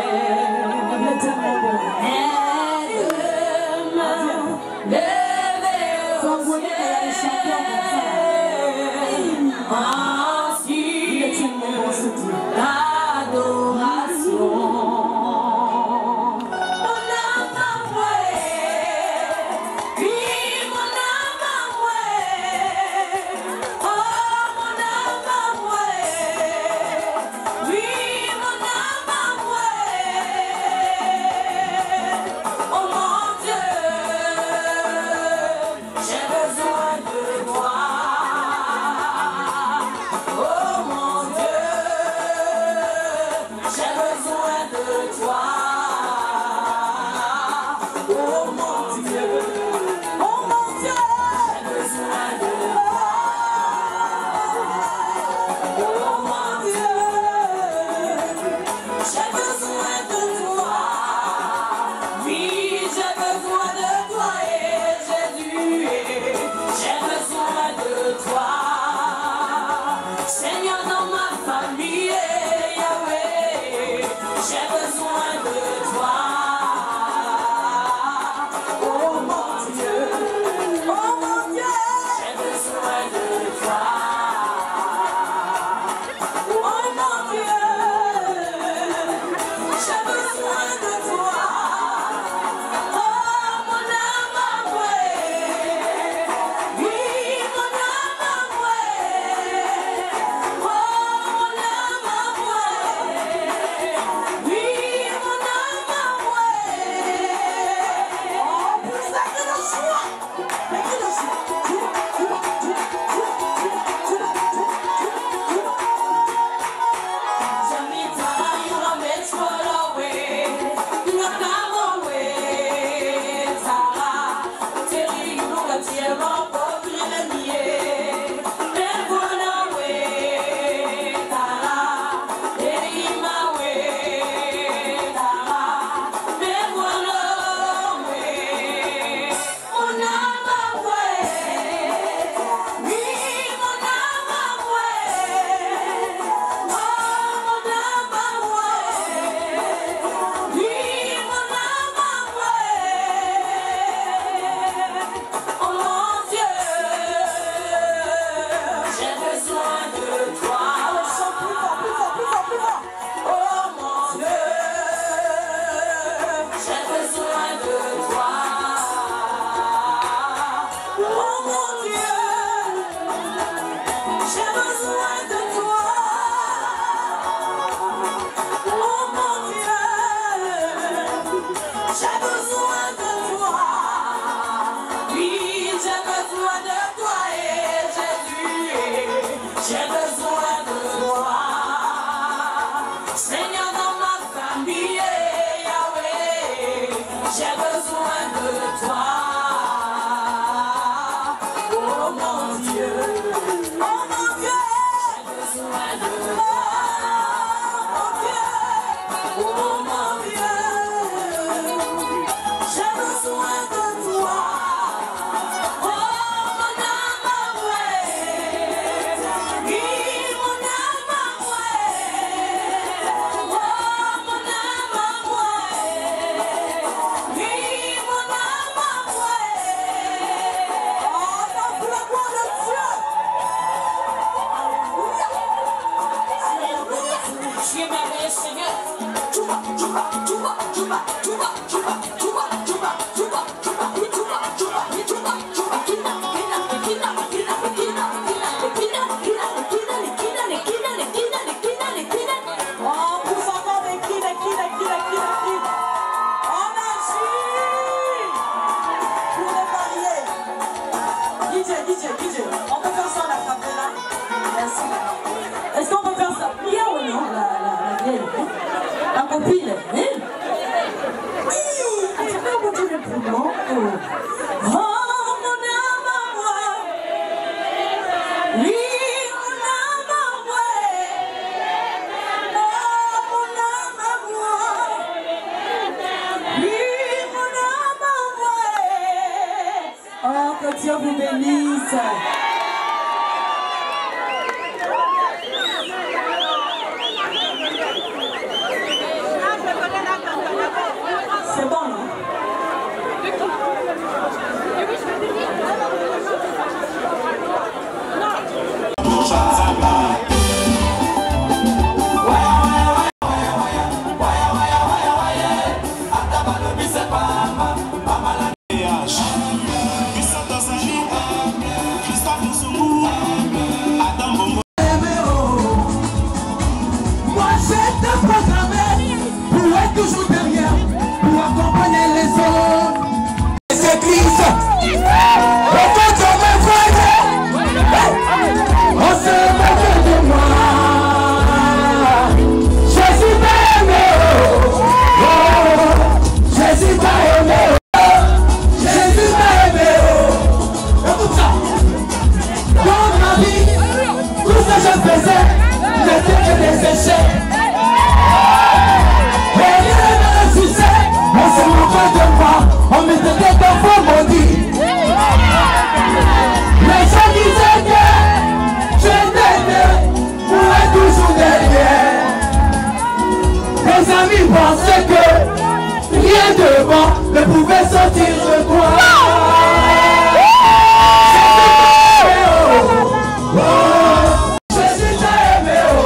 Aide-moi, lever au ciel. Ensuite, l'adoration. copine. Hein? Tu peux continuer le plus long. Oh, mon âme à moi. Oui, mon âme à moi. Oh, mon âme à moi. Oui, mon âme à moi. Oh, que Dieu vous bénisse. C'est bon, non? Moi j'étais programmé pour être toujours derrière, pour accompagner les autres. Les églises, on fait comme un foyer, on se moque de moi. Jésus t'a aimé, oh, Jésus t'a aimé, oh, Jésus t'a aimé, oh. Écoute ça, dans ma vie, tout ce que je faisais n'était que des échecs. On se moquait de moi, on me disait des enfants maudits. Les gens disaient que j'étais né pour être toujours derrière. Mes amis pensaient que rien de bon ne pouvait sortir de toi. Jésus t'a aimé, oh.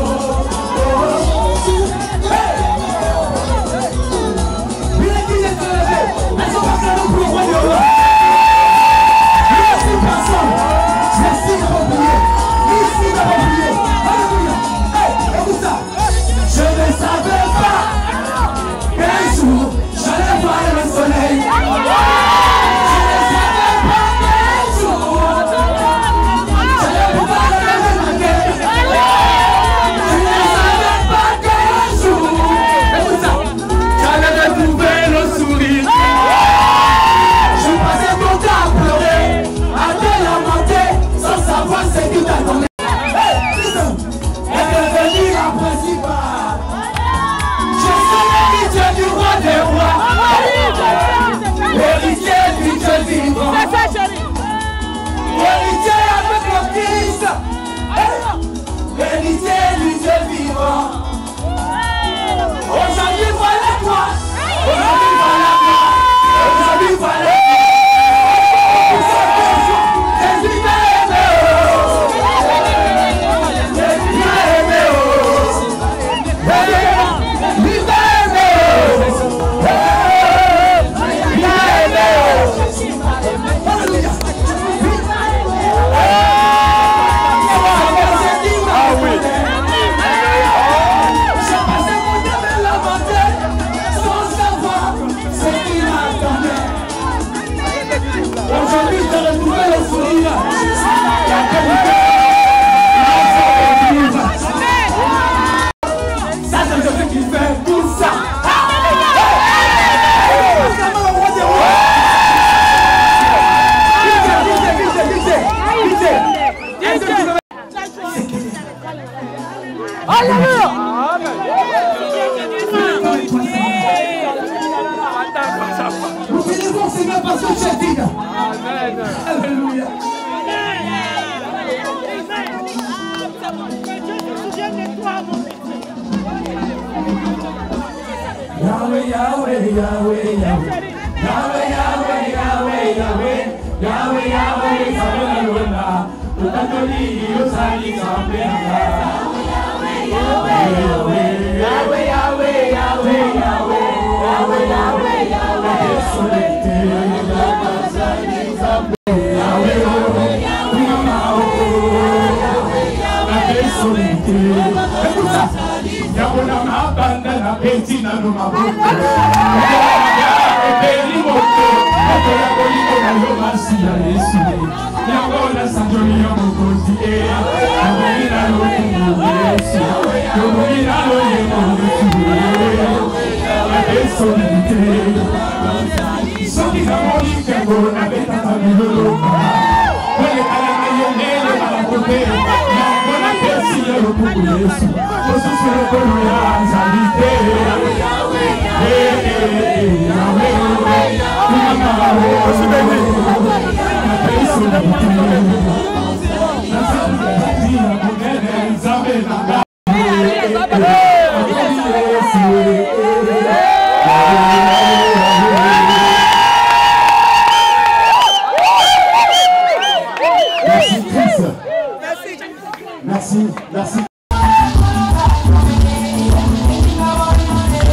Je ne savais pas qu'un jour j'allais voir le soleil. Je ne savais pas qu'un jour j'allais pouvoir lever ma tête. Je ne savais pas qu'un jour, écoute ça, j'allais retrouver le sourire. Je passais mon temps à pleurer, à te lamenter, sans savoir ce qui t'attendait. Du roi des rois, héritier du Dieu vivant, héritier avec le Christ, héritier du Dieu vivant. Aujourd'hui voilà toi, aujourd'hui voilà toi, aujourd'hui voilà toi. Jésus t'a aimé, Jésus t'a aimé, aujourd'hui, j'ai retrouvé le sourire. La qualité, ça, c'est Jésus qui fait tout ça. Nous célébrons ces mêmes passions chrétiennes. Alléluia. Yahweh, Yahweh, Yahweh, Yahweh, Yahweh, Yahweh, Yahweh, Yahweh, Yahweh, Yahweh, Sabalona, tout à Toli, Yosali, Sambeanga. Yahweh, Yahweh, Yahweh, Yahweh, Yahweh, Yahweh, Yahweh, Yahweh, Yahweh, Yahweh, Solete, Yosali, Sambeanga. Yahweh, Yahweh, Yahweh, Solete. Écoute ça. Yahweh, Mabanda, na Bettina, no Mabuke. Yahweh, Belimoto. Merci, merci.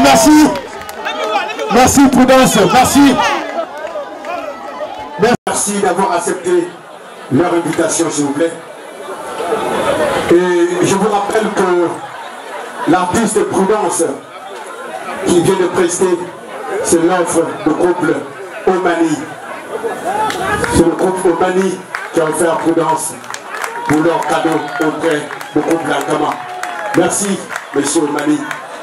merci. Merci Prudence, merci. Merci d'avoir accepté leur invitation, s'il vous plaît. Et je vous rappelle que l'artiste Prudence qui vient de prester, c'est l'offre de couple Omani. C'est le couple Omani qui a offert Prudence pour leur cadeau auprès du couple Ankama. Merci, monsieur Omani.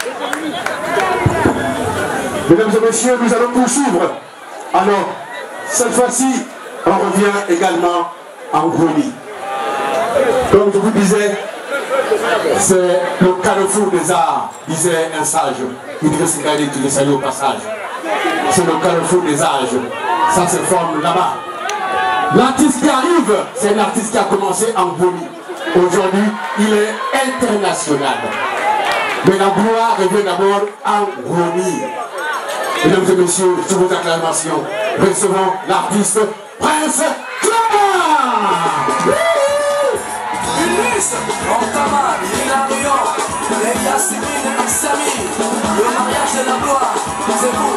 Mesdames et messieurs, nous allons poursuivre. Alors, cette fois-ci, on revient également en Groni. Comme je vous disais, c'est le carrefour des arts, disait un sage. Idriss Gadi qui le salue au passage. C'est le carrefour des âges. Ça se forme là-bas. L'artiste qui arrive, c'est l'artiste qui a commencé en Groni. Aujourd'hui, il est international. Mais la gloire revient d'abord en Groni. Mesdames et messieurs, sous vos acclamations, recevons l'artiste Prince Clément. Ulysse, Antama, Hilarion, les Yasmine et Samy, le mariage de la gloire, c'est vous.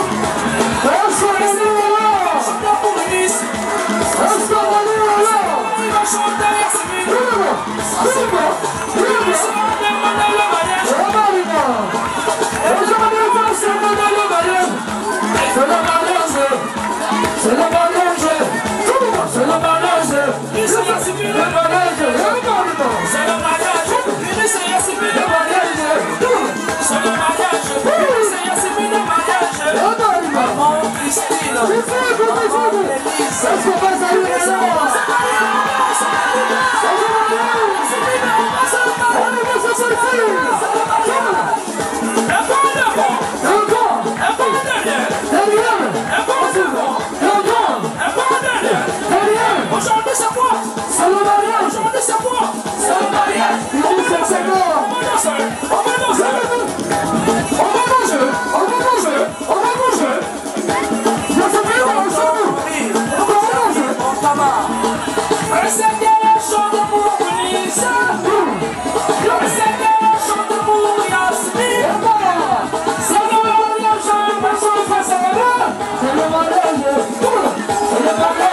Chantez pour Ulysse. Il va chanter Yasmine. Ça c'est bon. Ulysse, on demande le mariage. C'est le mariage. C'est le mariage. C'est le mariage. C'est le mariage. C'est le mariage. C'est Yasmine le mariage. C'est le mariage. C'est Yasmine le mariage. Maman Christine. Maman Élise. Aujourd'hui c'est quoi? C'est le mariage. Aujourd'hui c'est quoi? C'est le mariage. C'est bon. On va danser. On va danser. On va manger. On va manger. On va manger. Il y a ce pays ensemble. On va manger. On va manger. Le Seigneur chante pour Ulysse. Le Seigneur chante pour Yasmine. C'est le mariage. C'est le mariage. C'est le mariage.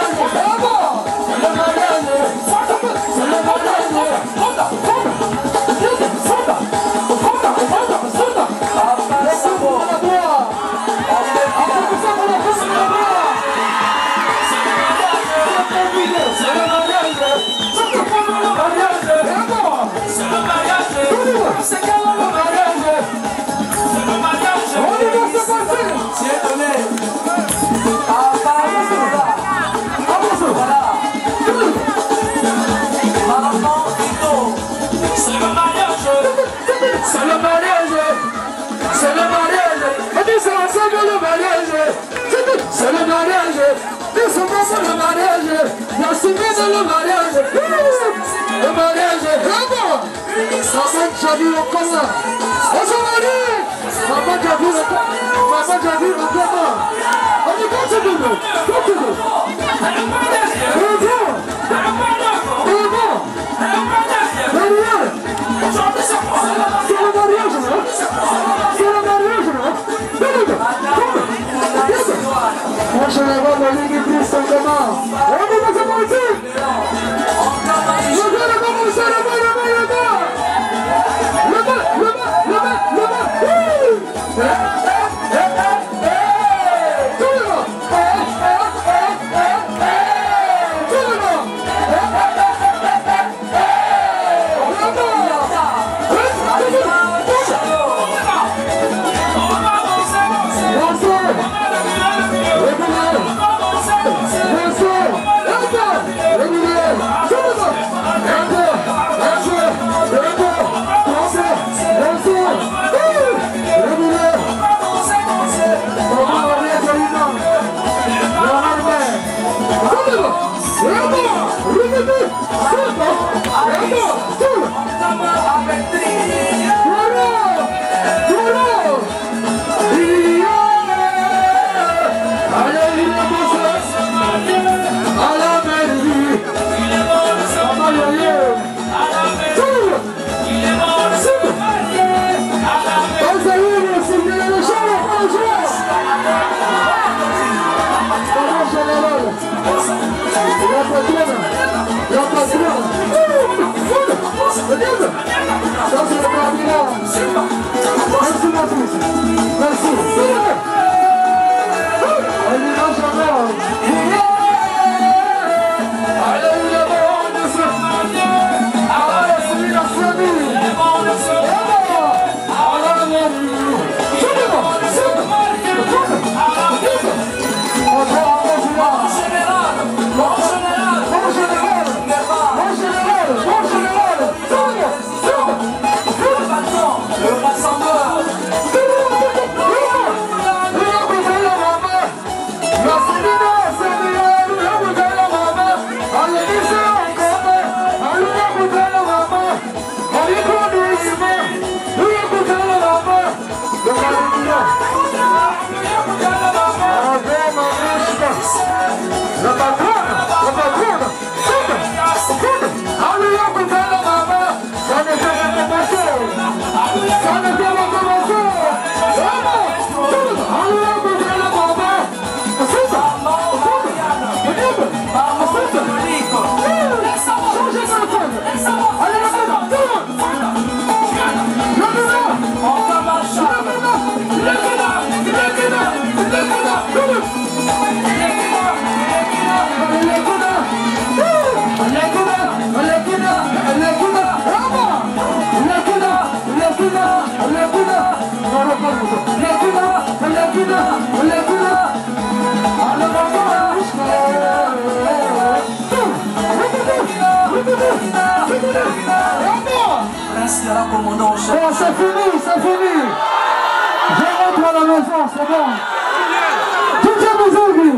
C'est le mariage, c'est le mariage, Yasmine le mariage, le mariage, Maman Javi au Kona, Maman Javi au Kona, on y continue, continue. Moi je vais voir le ligue plus simplement. On va commencer. Je vais commencer le Bon, c'est fini, c'est fini. Je rentre à la maison, c'est bon. Tout est aujourd'hui.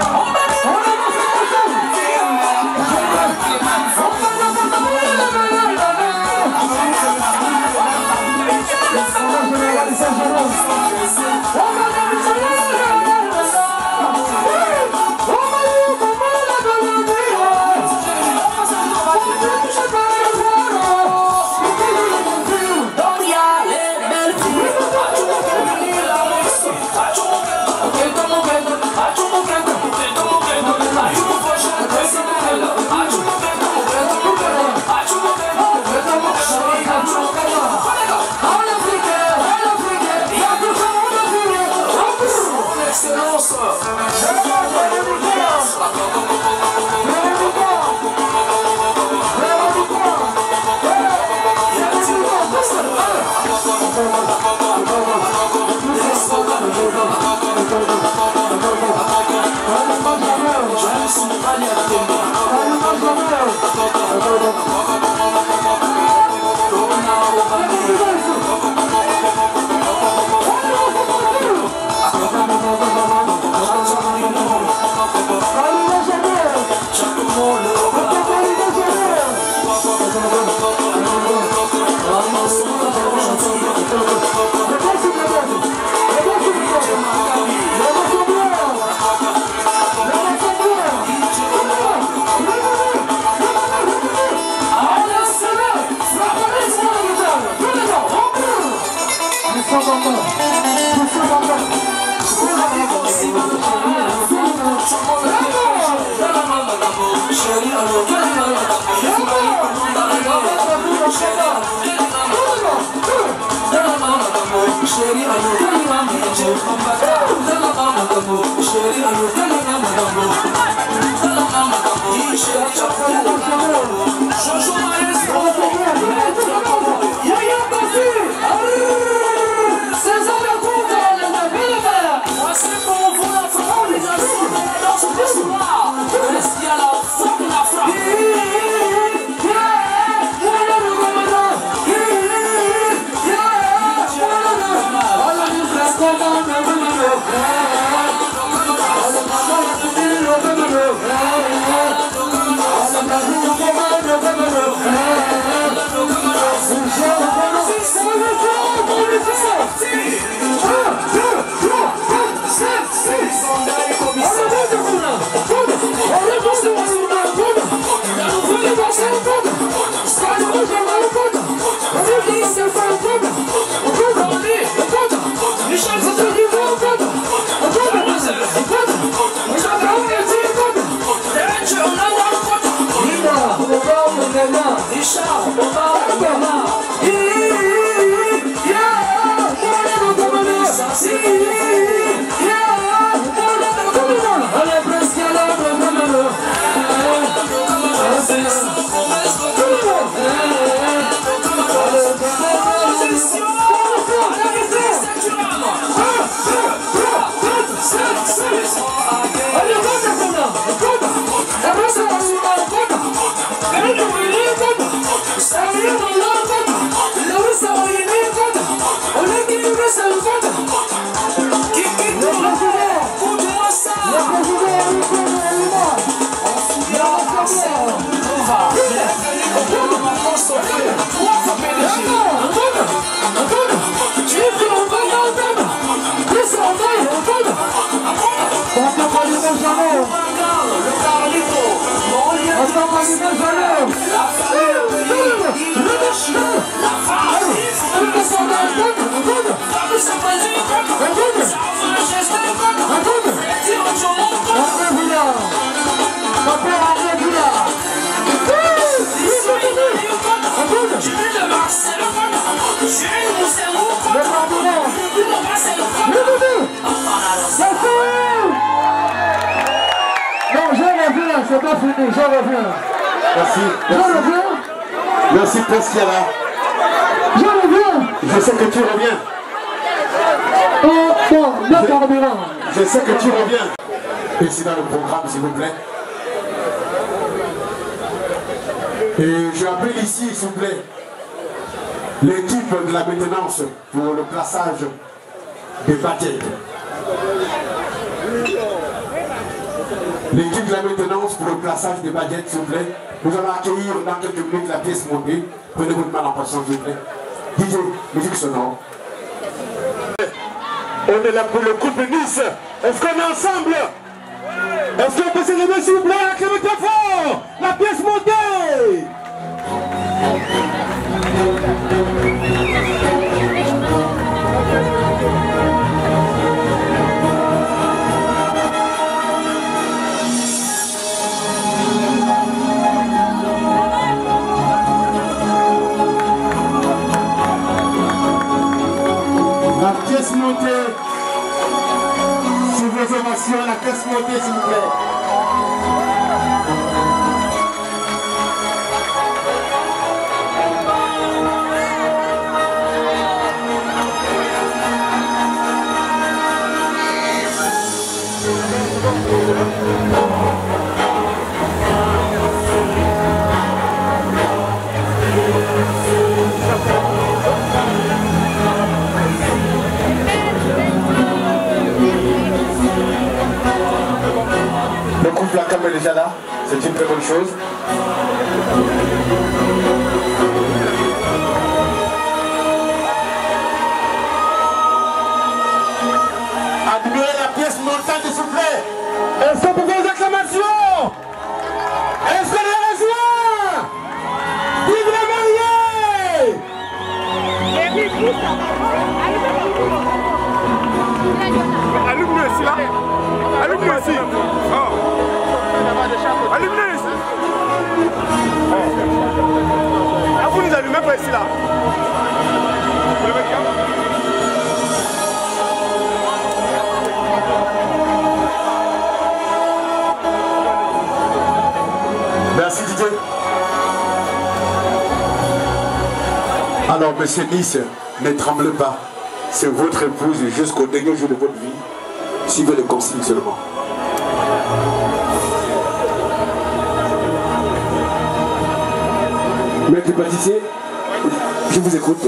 C'est pas fini, je reviens. Merci. Je reviens. Merci Prince Kiala. Je reviens. Je sais que tu reviens. Oh, bon, le carburant. Je sais que tu reviens. Président le programme, s'il vous plaît. Et je appelle ici, s'il vous plaît, L'équipe de la maintenance pour le plaçage des baguettes. L'équipe de la maintenance pour le plaçage des baguettes, s'il vous plaît. Nous allons accueillir dans quelques minutes la pièce montée. Prenez votre mal en patience, s'il vous plaît. DJ, musique sonore. On est là pour le couple Nice. Est-ce qu'on est ensemble? Est-ce qu'on peut se lever s'il vous plaît avec le fort? La pièce montée. La pièce montée. Sous vos ovations, la pièce montée, s'il vous plaît. Le couple à Cam est déjà là, c'est une très bonne chose. Admirez la pièce montante, s'il vous plaît. Est-ce qu'on peut vos acclamations? Est-ce qu'on est rejoint? Vive les mariés! Allume-le ici là. Allume-le ici. Allume-le ici. Ah, vous nous allumez pas ici là. Vous le mettez. Merci Didier. Alors, monsieur Nice, ne tremblez pas. C'est votre épouse jusqu'au dernier jour de votre vie. Suivez les consignes seulement. Maître pâtissier, je vous écoute.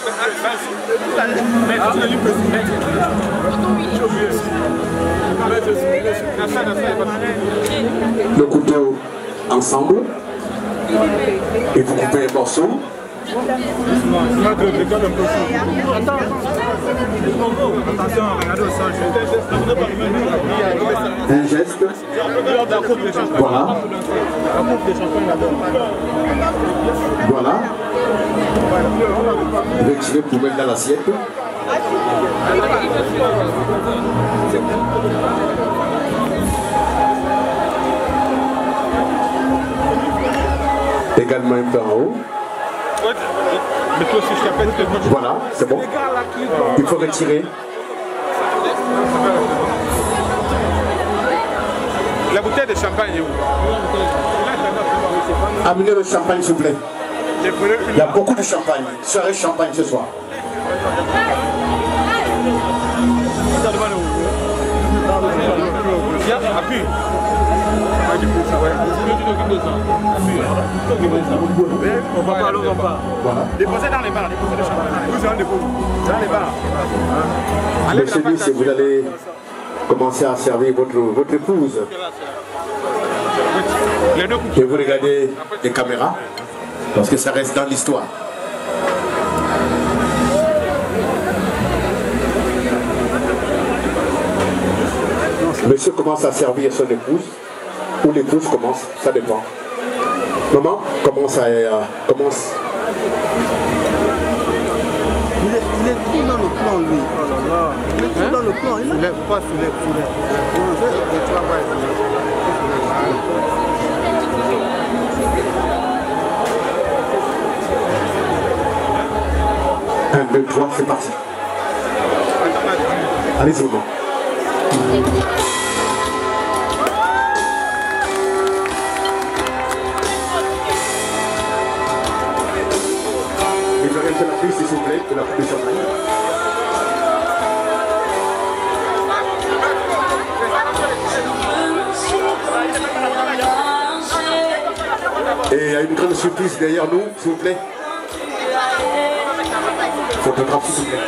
Le couteau ensemble. Et vous coupez les morceaux. Un geste. Voilà. Voilà. Retirez pour mettre dans l'assiette. Également un peu en haut. Voilà, c'est bon. Il faut retirer. La bouteille de champagne est où? Amenez le champagne, s'il vous plaît. Il y a beaucoup de champagne. Soirée champagne ce soir. Appuie. On va pas, alors on va. Voilà. Déposez dans les bars, déposez le champagne. Vous en déposez. Dans les bars. Monsieur Nice, vous allez commencer à servir votre épouse. Et vous regardez les caméras, parce que ça reste dans l'histoire. Monsieur commence à servir son épouse, ou l'épouse commence, ça dépend. Maman commence à... commence. Il est tout dans le plan, lui. Oh là là. Il est tout dans le plan. Il est pas soulève. Le travail. 1, 2, 3, c'est parti. Allez-y, maman. Libérez la piste, s'il vous plaît, de la coupe de champagne. Et il y a une grande surprise derrière nous, s'il vous plaît. Photographe, s'il vous plaît.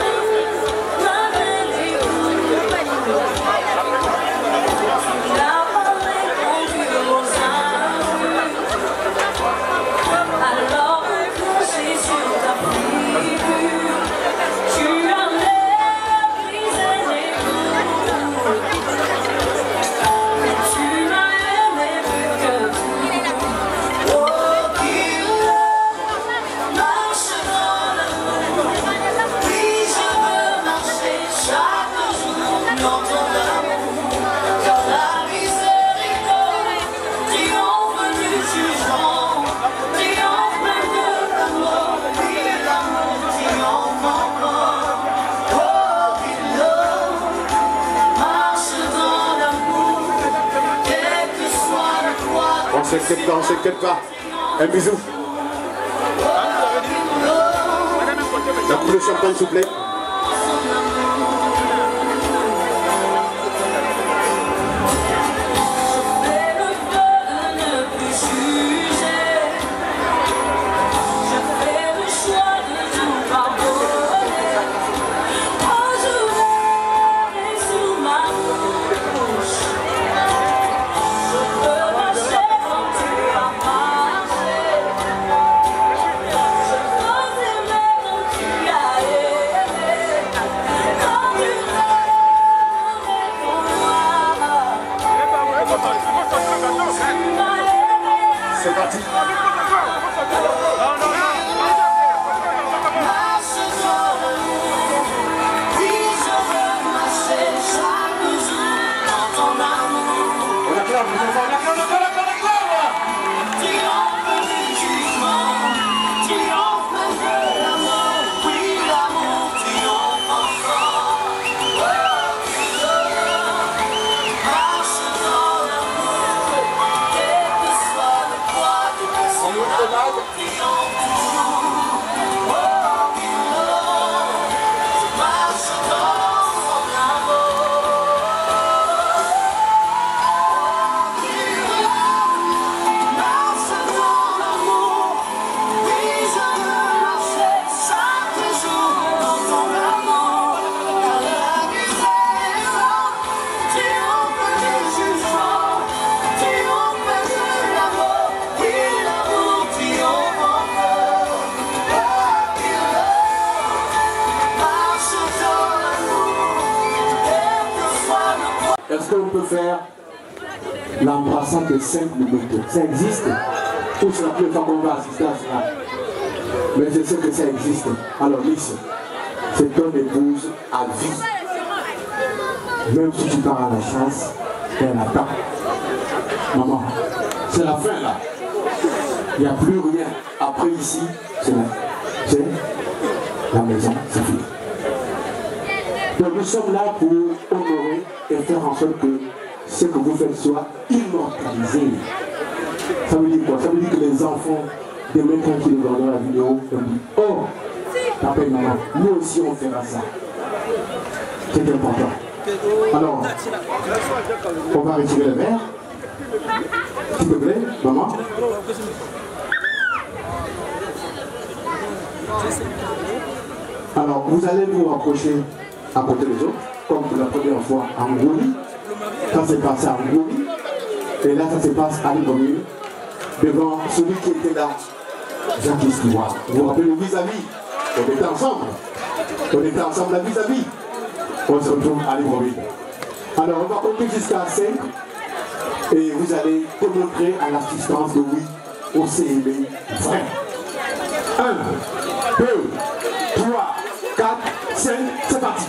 On s'inquiète pas. Un bisou. La coupe de champagne, s'il vous plaît. C'est parti. On acclame, les enfants, on acclame. Est-ce qu'on peut faire l'embrassade de 5 minutes? Ça existe? Ou c'est la première fois qu'on va assister à cela? Mais je sais que ça existe. Alors, Miss, c'est ton épouse à vie. Même si tu pars à la chasse, elle attend. Maman, c'est la fin là. Il n'y a plus rien. Après ici, c'est la maison, c'est fini. Donc nous sommes là pour honorer et faire en sorte que ce que vous faites soit immortalisé. Ça veut dire quoi? Ça veut dire que les enfants, demain quand ils regarderont la vidéo, ils disent oh, t'appelles maman, nous aussi on fera ça. C'est important. Alors, on va retirer le verre. S'il te plaît, maman. Alors, vous allez vous rapprocher à côté des autres, comme pour la première fois en Mongolie. Ça s'est passé en Mongolie. Et là, ça se passe à Libreville, devant celui qui était là, Jacques Stewart. Vous vous rappelez le vis-à-vis? On était ensemble. On était ensemble à vis-à-vis. On se retrouve à Libreville. Alors, on va compter jusqu'à 5. Et vous allez démontrer à l'assistance que oui, on s'est aimé vrai. 1, 2, 3, 4, 5, c'est parti.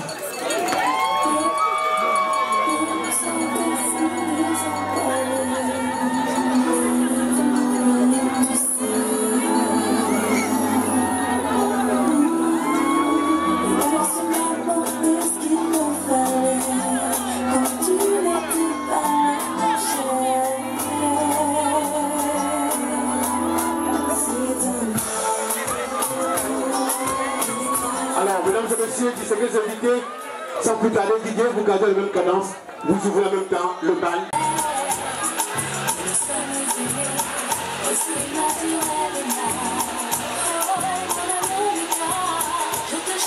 Messieurs, distingués invités, sans plus tarder, Didier, vous gardez la même cadence, vous ouvrez en même temps le bal.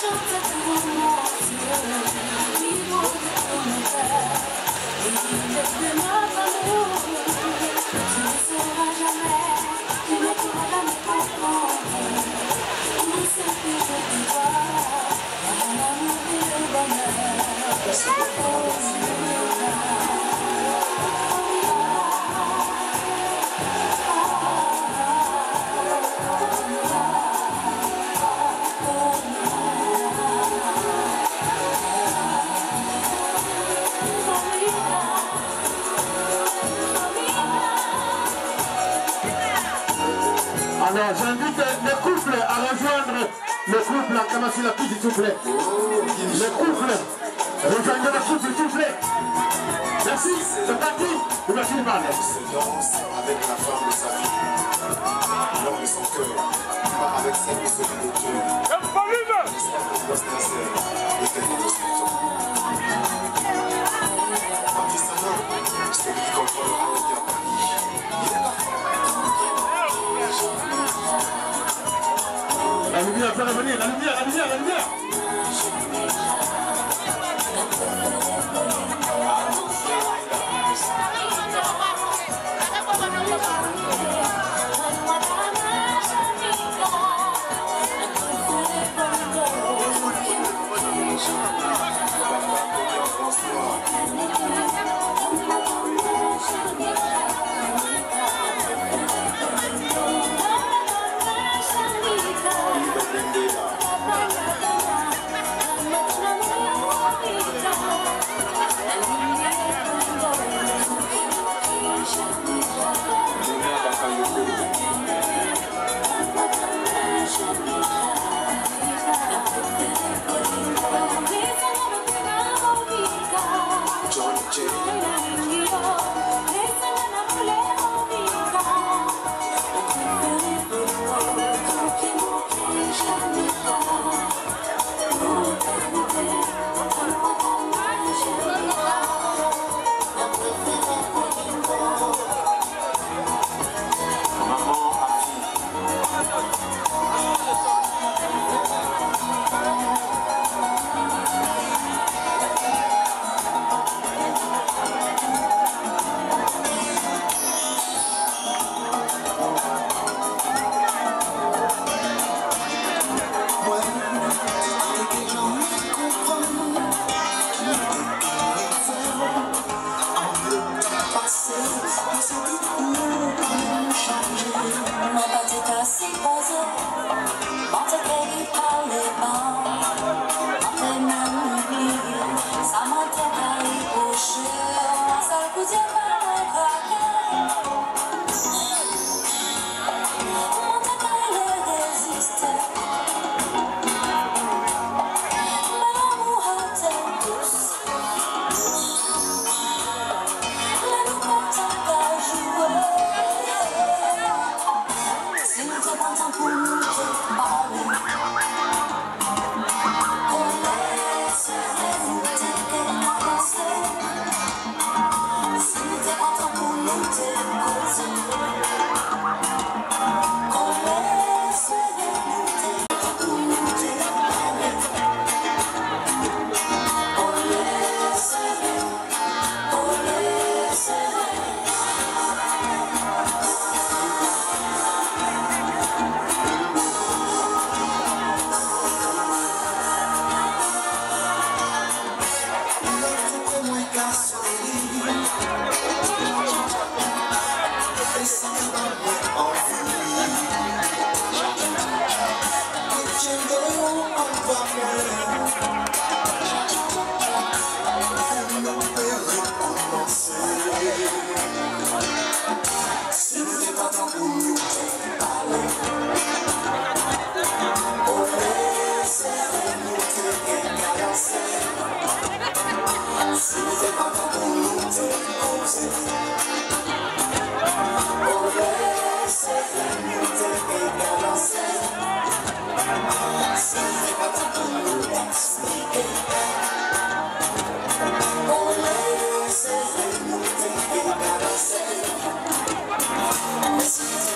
Alors j'invite les couples à rejoindre le couple à Kamassi la petite, s'il vous plaît. Les couples, rejoignez le couple, s'il vous plaît. Merci, c'est parti. Merci le mal. Se danse avec la femme de sa vie, l'homme de son cœur, pas avec celle de celui de Dieu. L'esprit de Dieu sincère, l'éternel de son temps. Baptiste Saint-Homme, celui qui contrôle la route à Paris, il est là. La lumière, ça va venir, la lumière, la lumière, la lumière.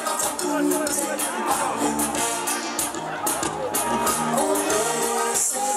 Oh,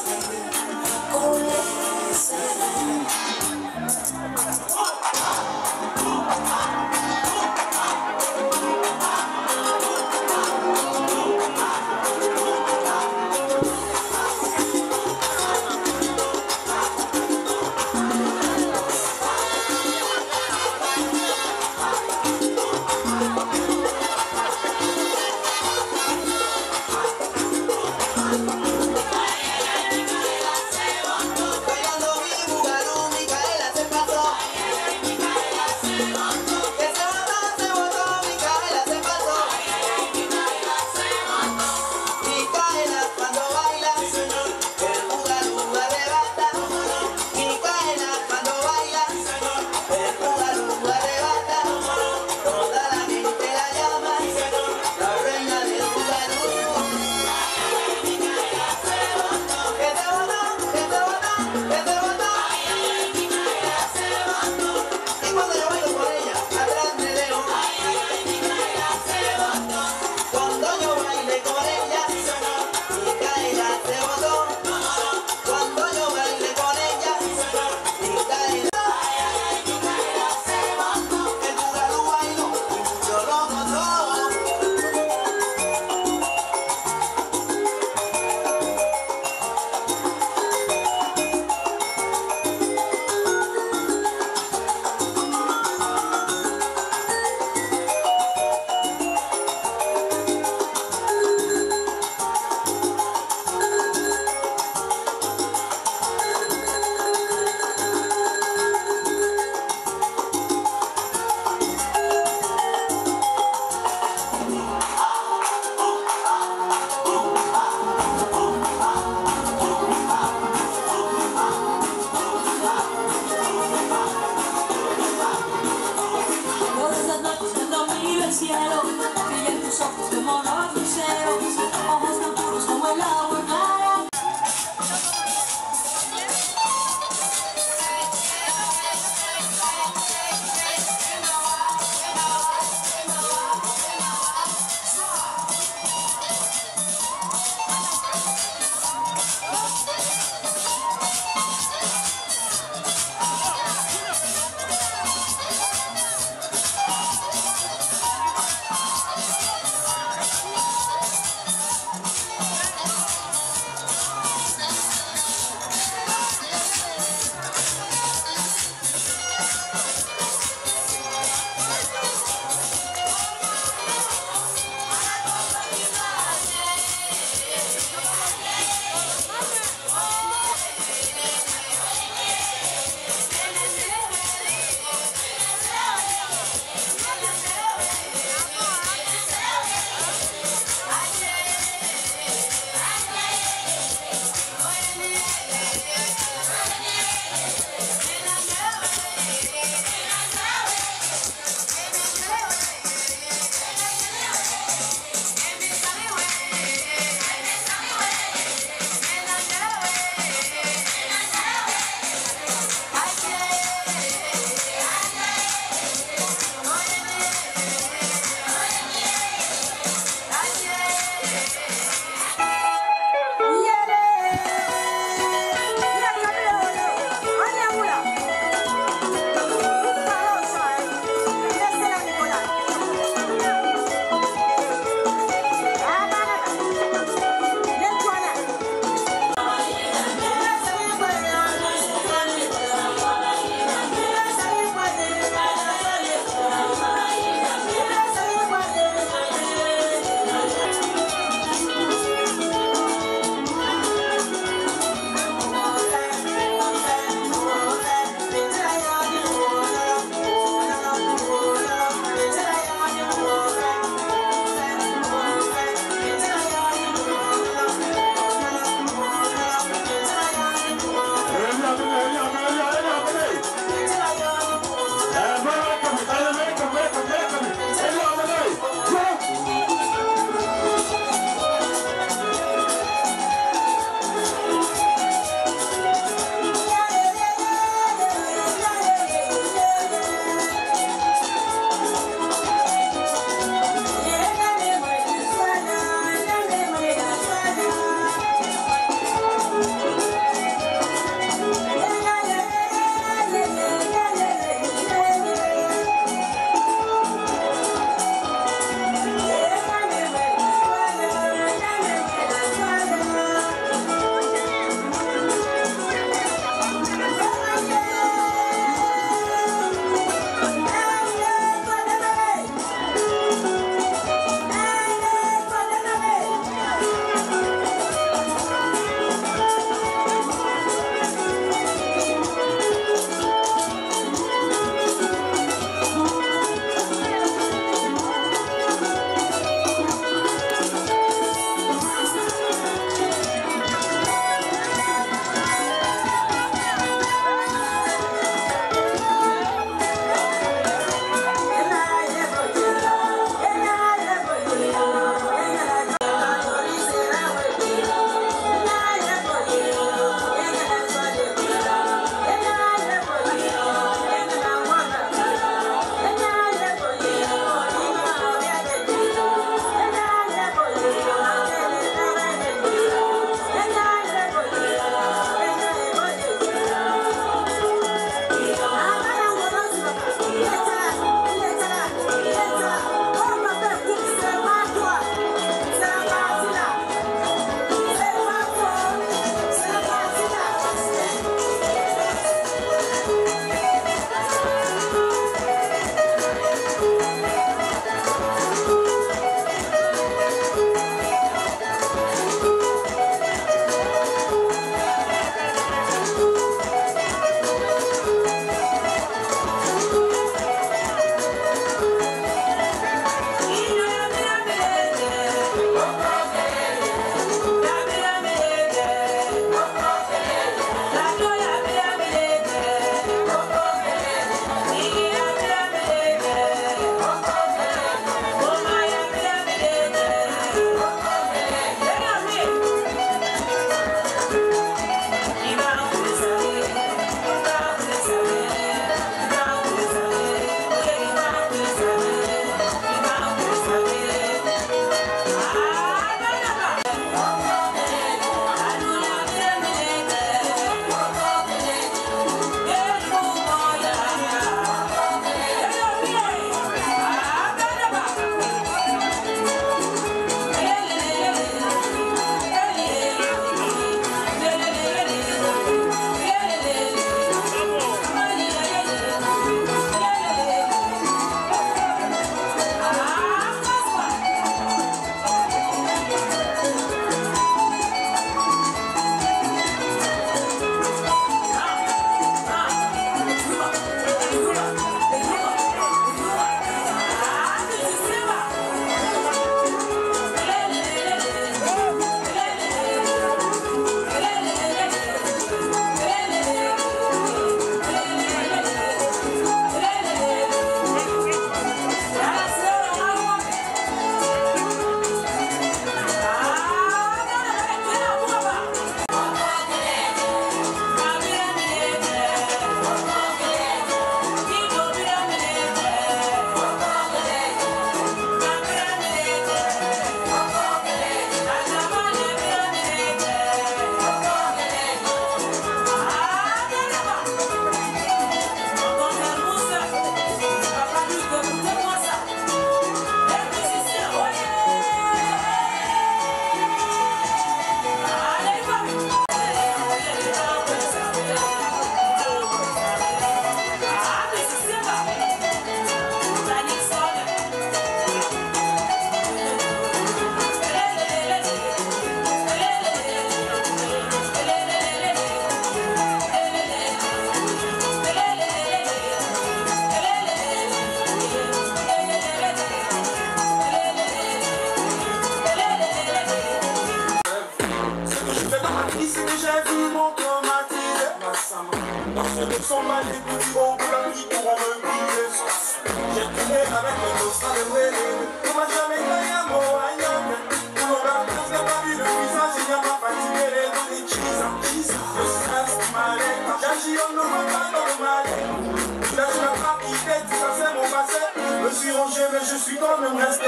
j'ai vu mon cœur m'attirer. Ils sont mal écoutés au bout qui pourront me briller. J'ai tourné avec mes dos sans les brûler. On m'a jamais gagné à mon aïe. Pour l'on a tous les pas vu le visage, il y a ma fatigué les dos des cheese. Le stress qui m'allait, j'agis en ne voit pas dans le mal. Là je n'ai pas quitté, tout ça c'est mon passé. Je me suis rangé mais je suis quand même resté.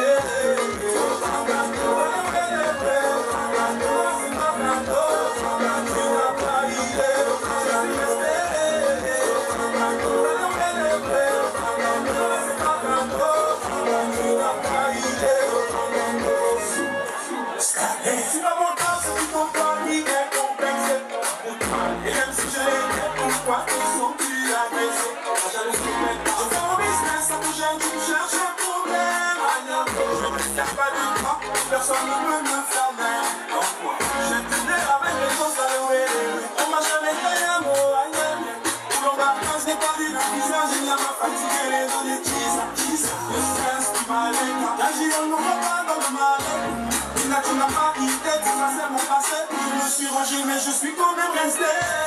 Si pas mon temps, c'est tout ton temps qui est complexe. Et même si je l'ai fait, pourquoi ils sont plus agressés? Je fais mon business, ça bouge, tu me cherches un problème. Je ne sers pas de toi, personne ne peut me faire mal. J'ai tourné avec les choses à l'ouest. On m'a jamais fait un mot à y'en. Pour l'on va quand je n'ai pas vu le visage, il y a ma fatigué les dos des cheese. Le stress qui m'allait, j'agis en ne voit pas dans le mal. Tu n'as pas quitté, tout ça c'est mon passé. Je me suis rangé mais je suis quand même resté.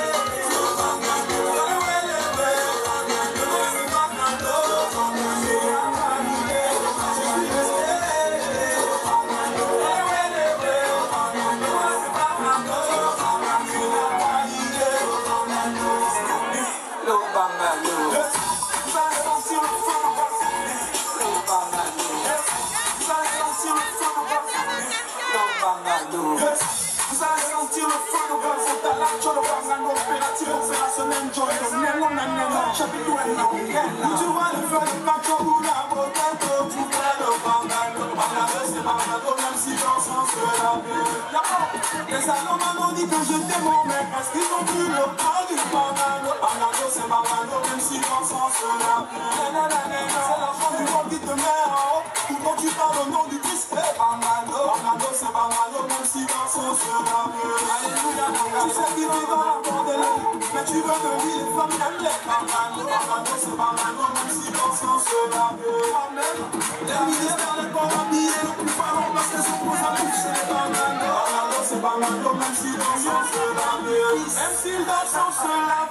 Vous allez sentir le feu de votre talent, je le vois en opérative opérationnelle, je le donne, on chapitre tu vois le feu de Paco ou la beauté, tu vois le bangano, c'est bangano, même si dans son cela. Les salons m'ont dit que j'étais mon mec, parce qu'ils ont vu le corps du bangano, c'est bangano, même si dans son cela. C'est l'argent du monde qui te met en haut, quand tu parles au nom du Christ, c'est bangano, c'est bangano, même si dans son cela. Alléluia, tu sais qu'il vit dans la bordelais, mais tu veux de lui, les femmes n'aiment les bangano, c'est bangano, même si dans son cela. Amen. Les ministères n'est pas habillé, le plus parlant parce que son pose à bouche, c'est bangano, c'est bangano, même si dans son cela. Même s'il dans son cela.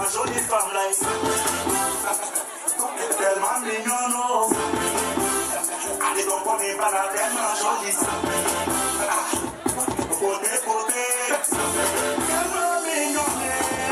ma jolie femme là. Elle est tellement mignonne, oh. Allez donc on est pas là, tellement jolie. Côté, côté, tellement mignonne.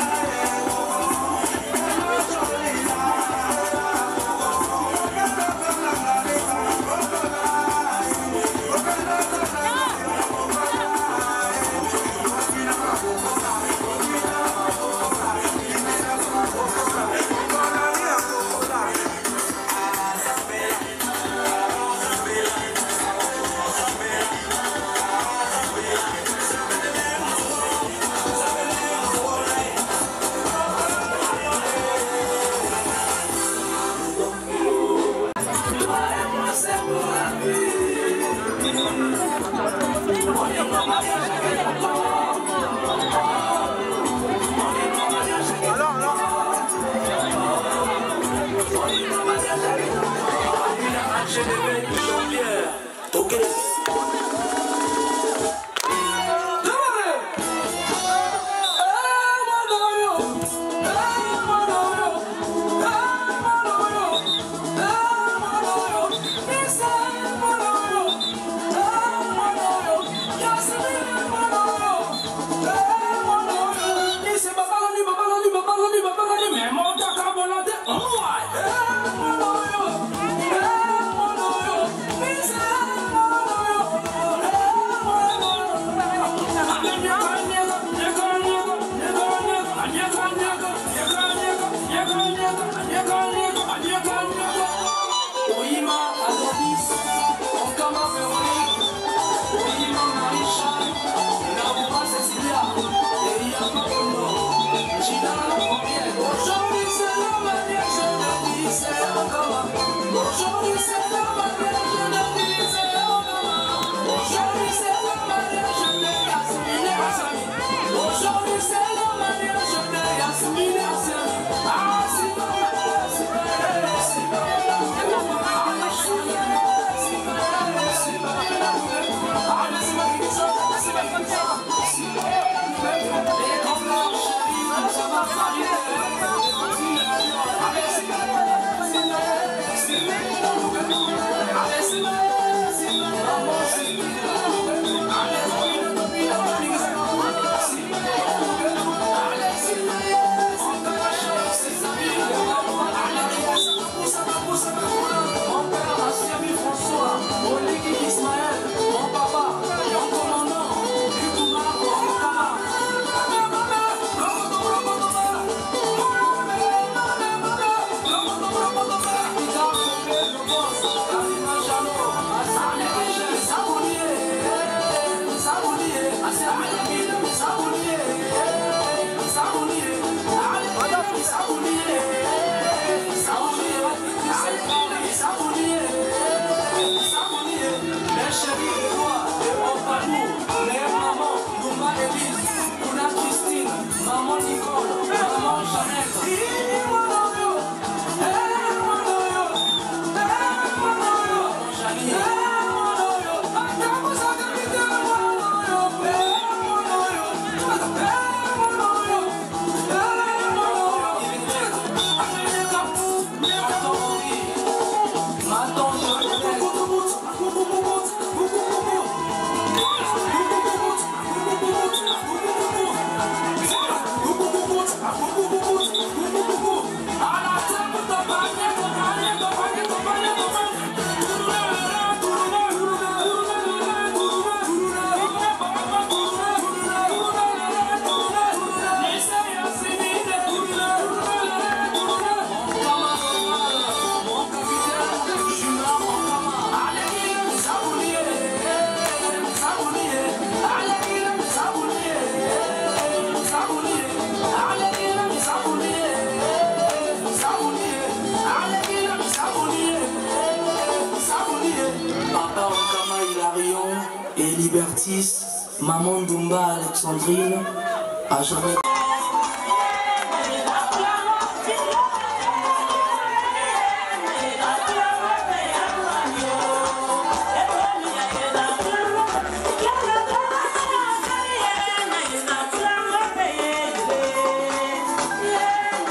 Maman Dumba Alexandrine a jamais... Yeah.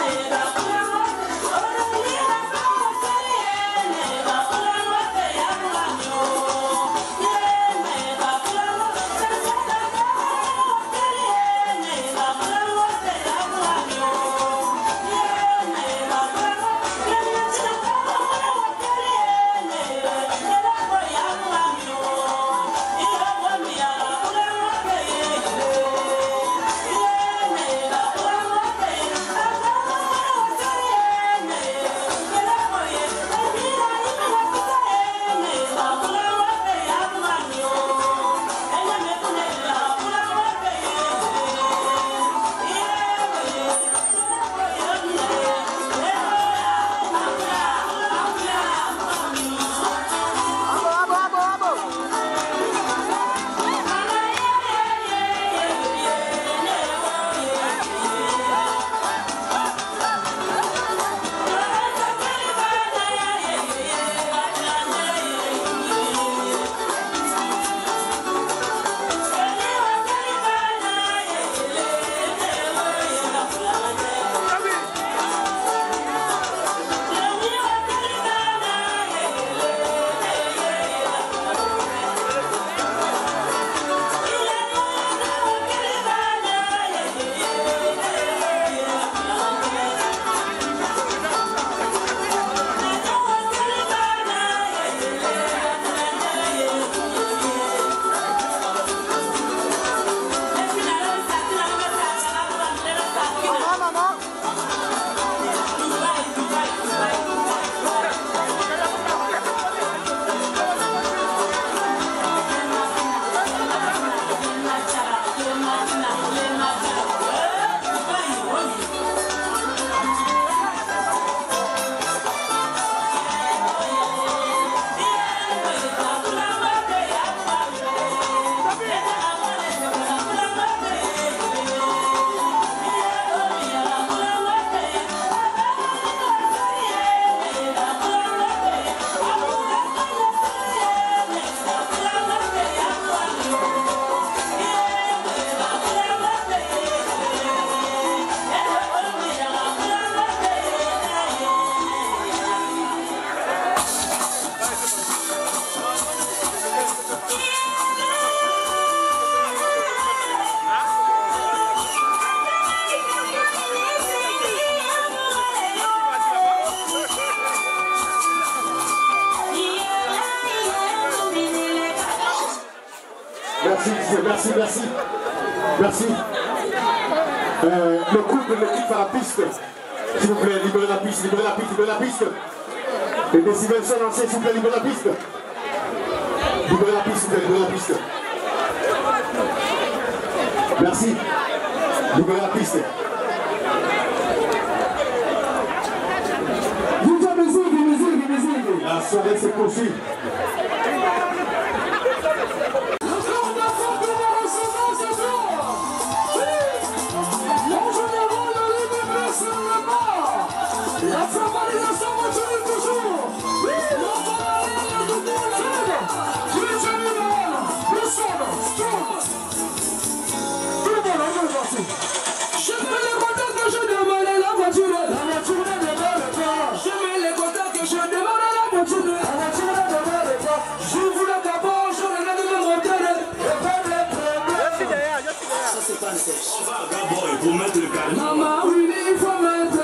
Merci, merci, merci. Merci. Le couple, l'équipe à la piste. S'il vous plaît, libérez la piste, libérez la piste, libérez la piste. Les décibels sont lancés, s'il vous plaît, libérez la piste. Libérez la piste, s'il vous plaît, libérez la piste. Merci. Libérez la piste. La soirée s'est poursuivie. On va d'abord pour mettre le carré. Maman, oui, il faut mettre.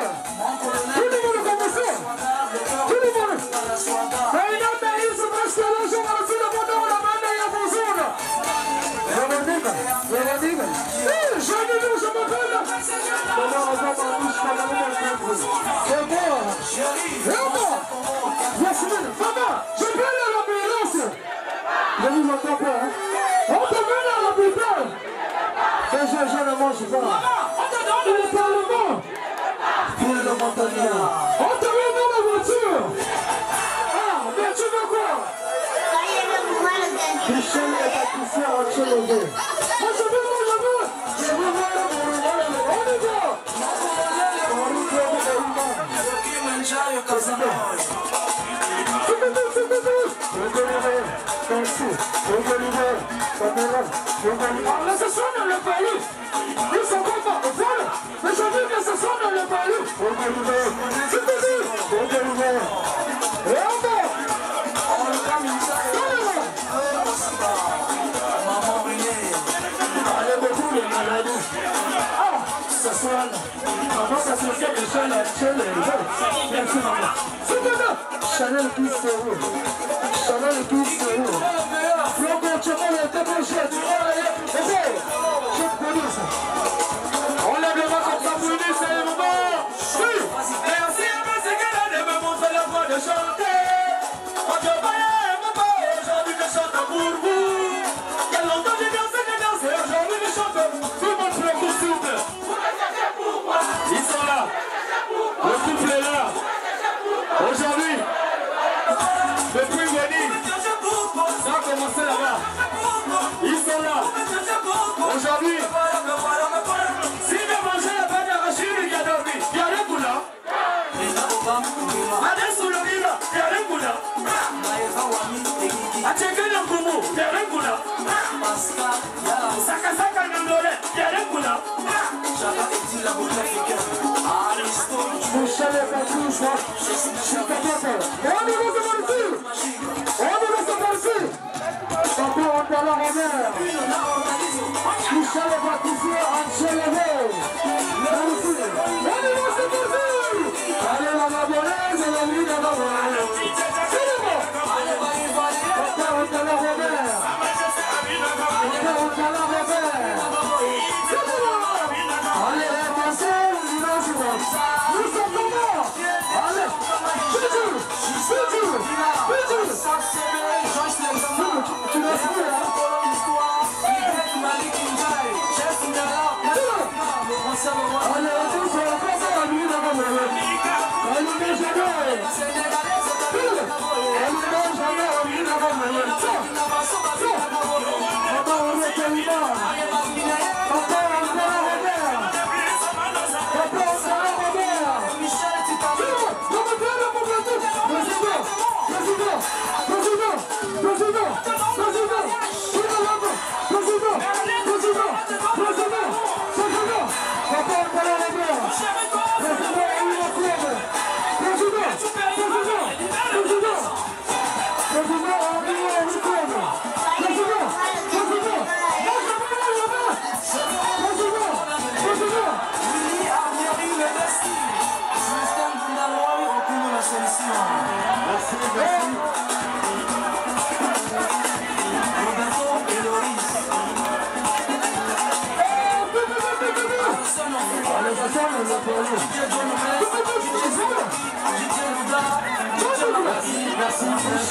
Tout le monde Je ne m'entends pas. Hein. On te met dans la putain. Je ne mange pas. Le Parlement. Fille de Montagnard. On te met dans la voiture. Ah, mais tu veux quoi? Michel est pâtissier en Tchélévé. Moi je veux. Mais ce soir dans le palais, ils sont contents, mais je dis que ce soir dans le palais, et allez beaucoup les maladies. Ah, ce soir, maman s'associait de chez les gens. Merci maman. C'est maintenant. Chanel qui se roule. Chanel qui se roule. Flocon, tu vois le débouché, tu vois le... Je te connais ça. On lève le bras comme ça pour unir, c'est le moment. Oui. Merci à ma séquelle de me montrer la voix de chanter. Quand je voyais mon père, aujourd'hui je chante pour vous. Quel longtemps j'ai dansé, aujourd'hui je chante. Tout le monde fait pour souple. Ils sont là. Le couple est là. Aujourd'hui, depuis Wadi, ça a commencé là-bas. Ils sont là. Aujourd'hui, si vous mangez la pâte d'arachide, il y a dormi. Il y a les couleurs. Adesso le riba, il y a les couleurs. Acheke le kumu, il y a les couleurs. Saka saka nandole, il y a les couleurs. Michel est patrouche, je suis capable. On est dans ce parti. On est dans ce parti. Papa, on est dans la mer. Michel est pâtissier en Chélévé. Merci. On est dans ce parti. Allez, la Gabonaise et la vie de la Gabonaise. C'est le bon. Papa, on est dans la mer. Papa, on est dans la mer. C'est le bon. Allez, attention, nous sommes comment? Allez, tu l'as fait, hein? Allez, attention, on passe à la nuit d'avant le rêve. Allez, mais jamais. Allez, mais jamais, on vit d'avant le rêve. Papa, on est tellement. Papa, on est la Robert. Papa, on est la Robert. Merci.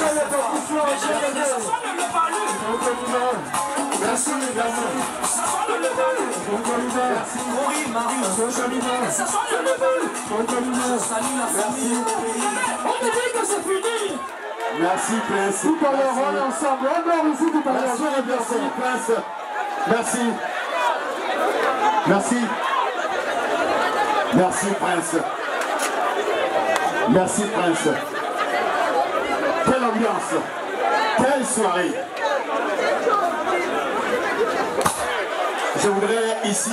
Merci. Merci Prince. Tout à l'heure, on est ensemble. On dort ici tout à l'heure. Merci Prince. Merci. Merci. Merci Prince. Merci Prince. Quelle ambiance. Quelle soirée. Je voudrais ici...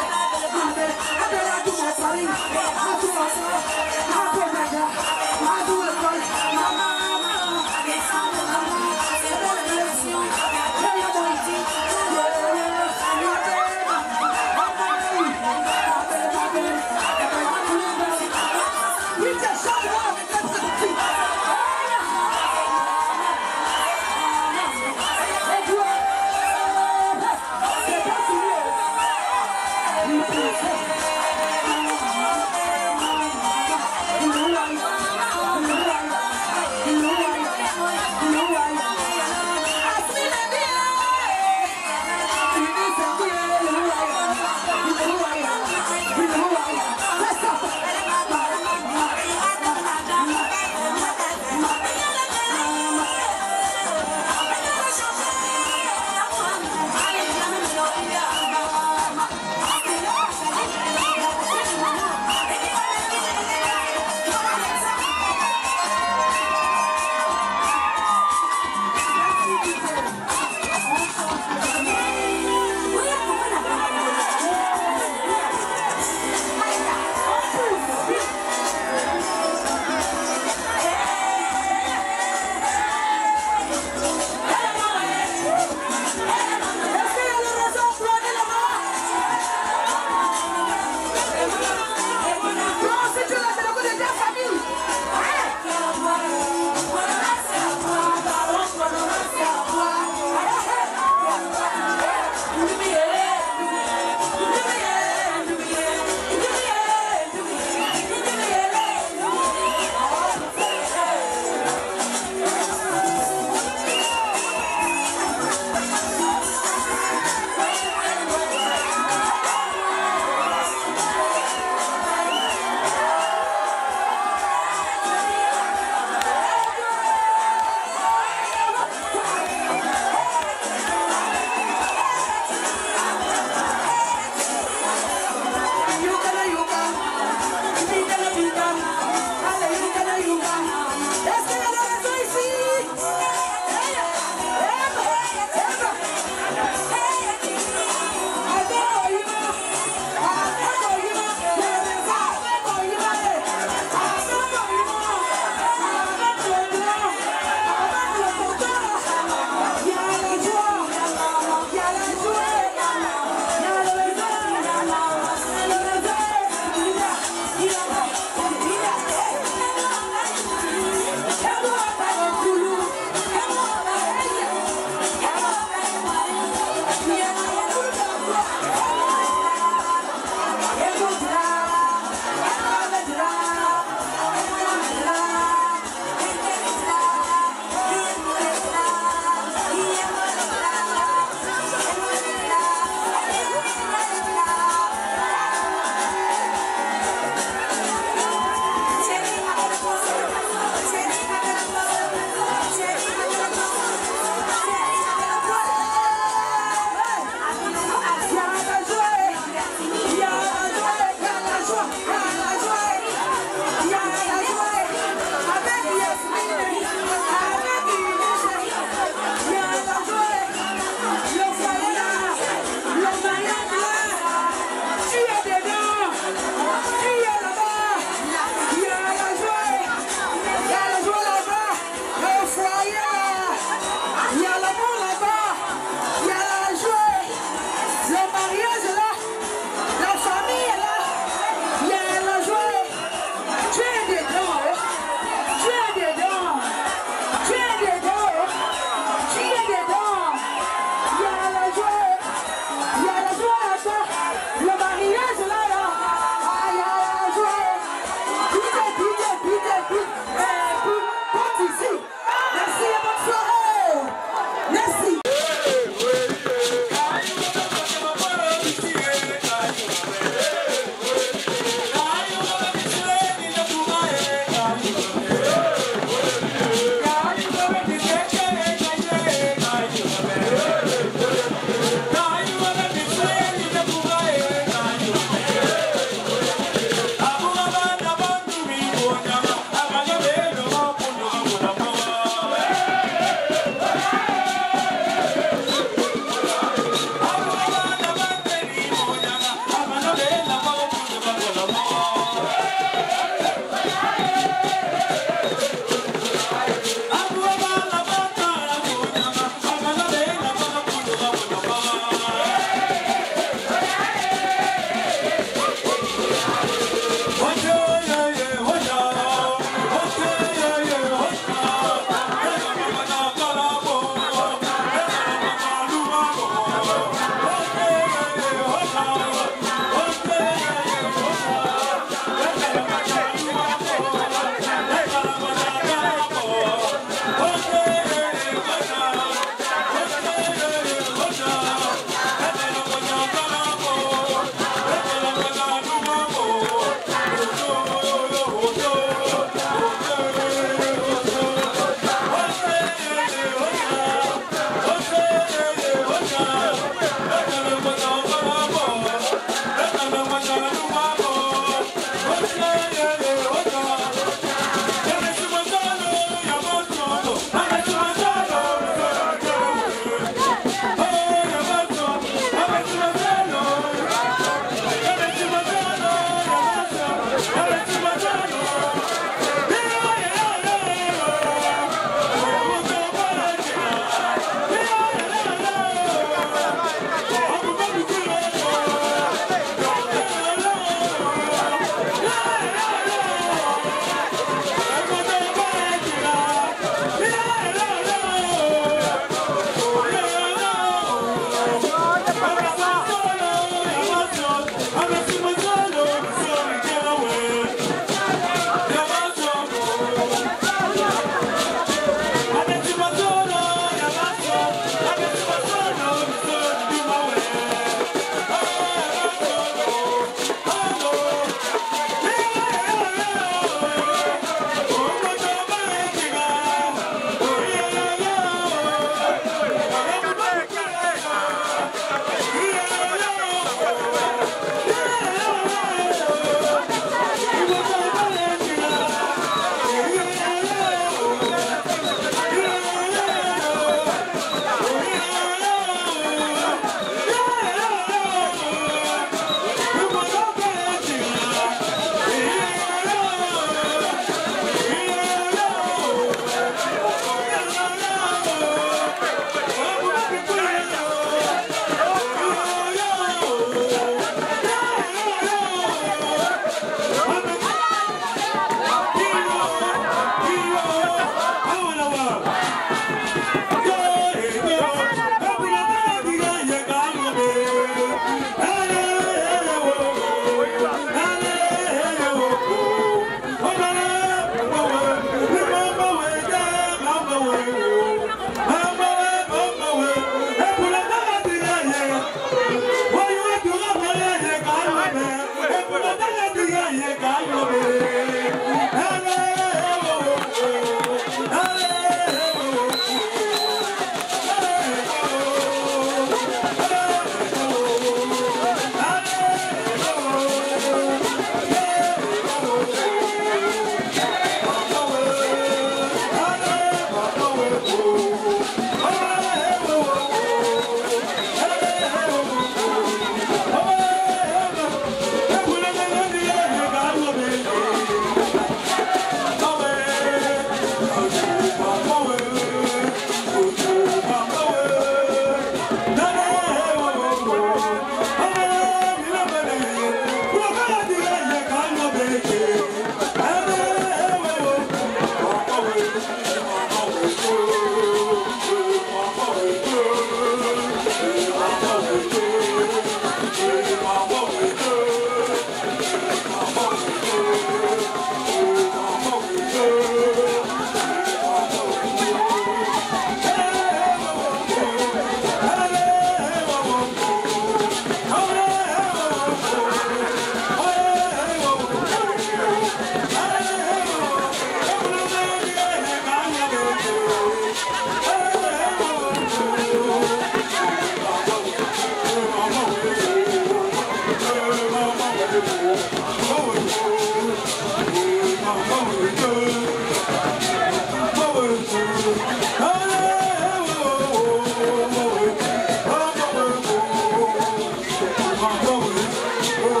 Oh,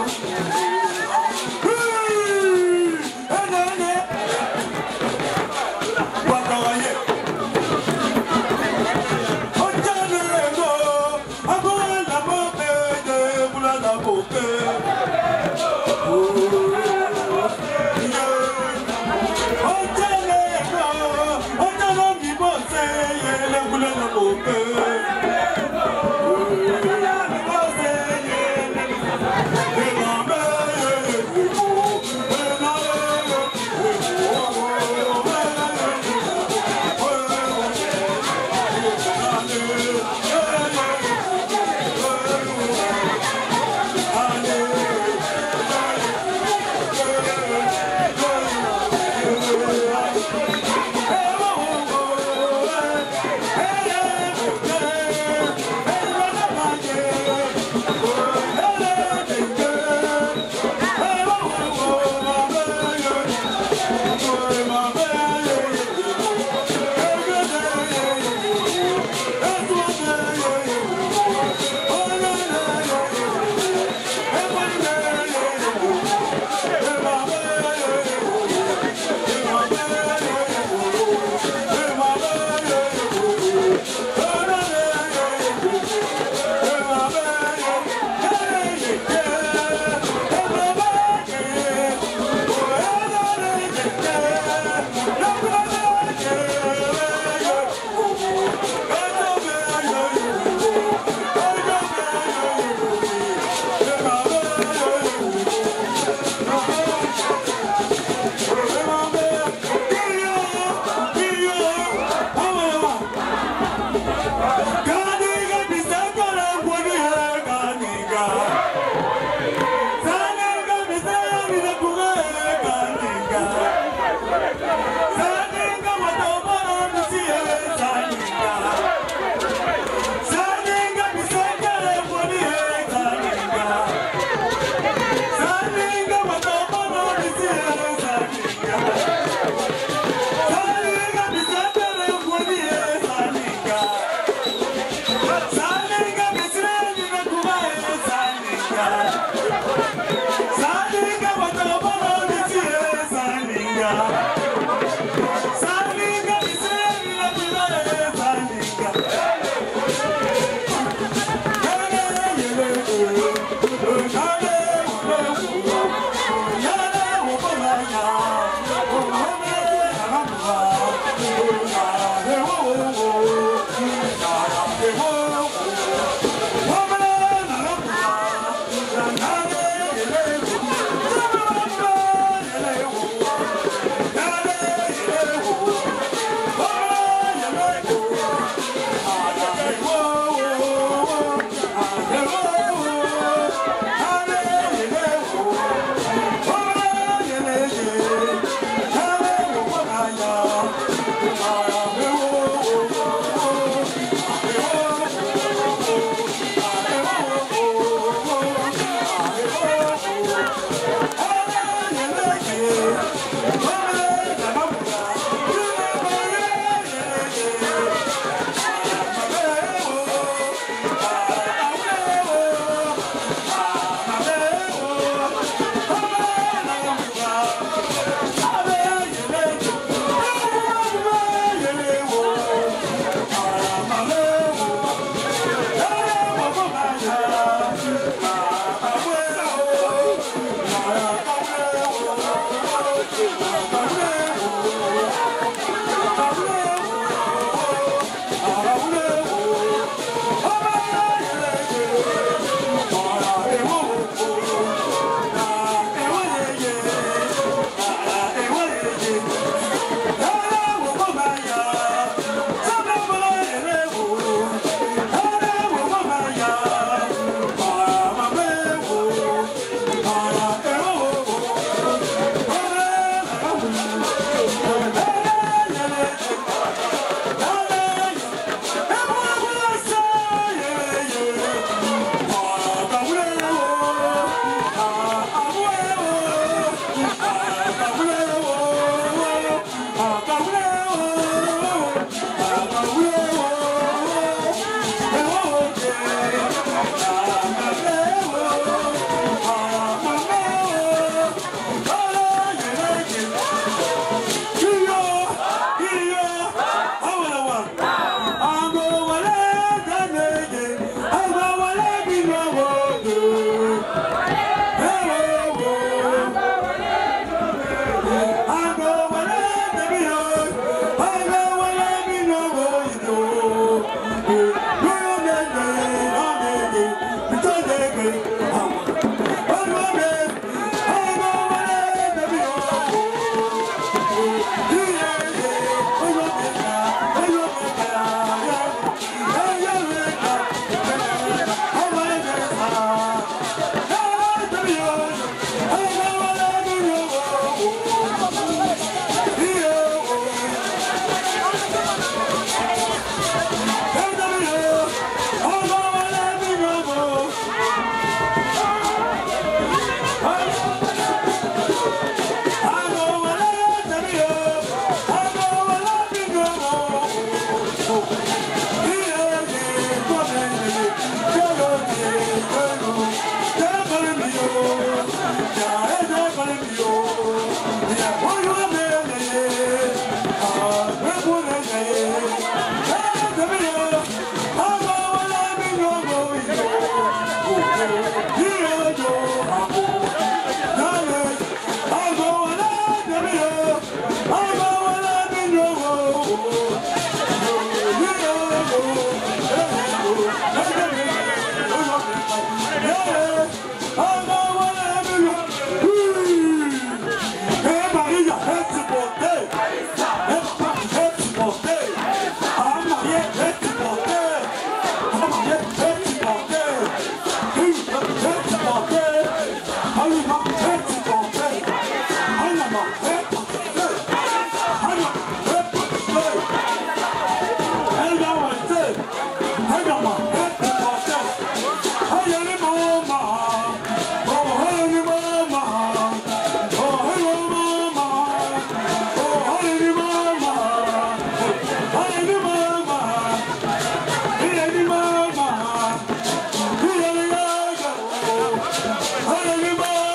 Hallelujah.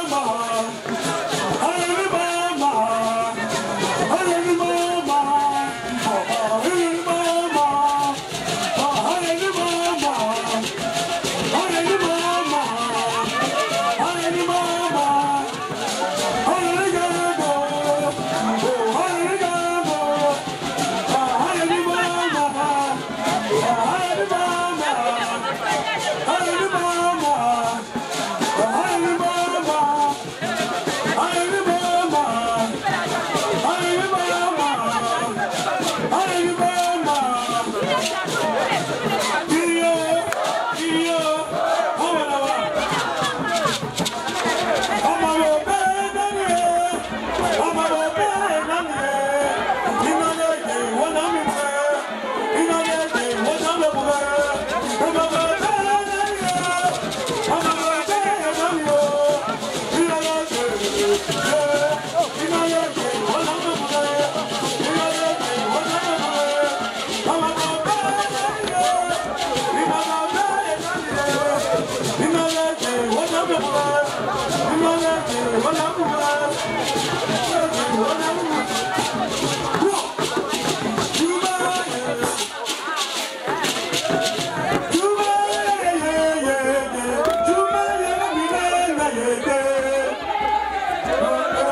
Yeah.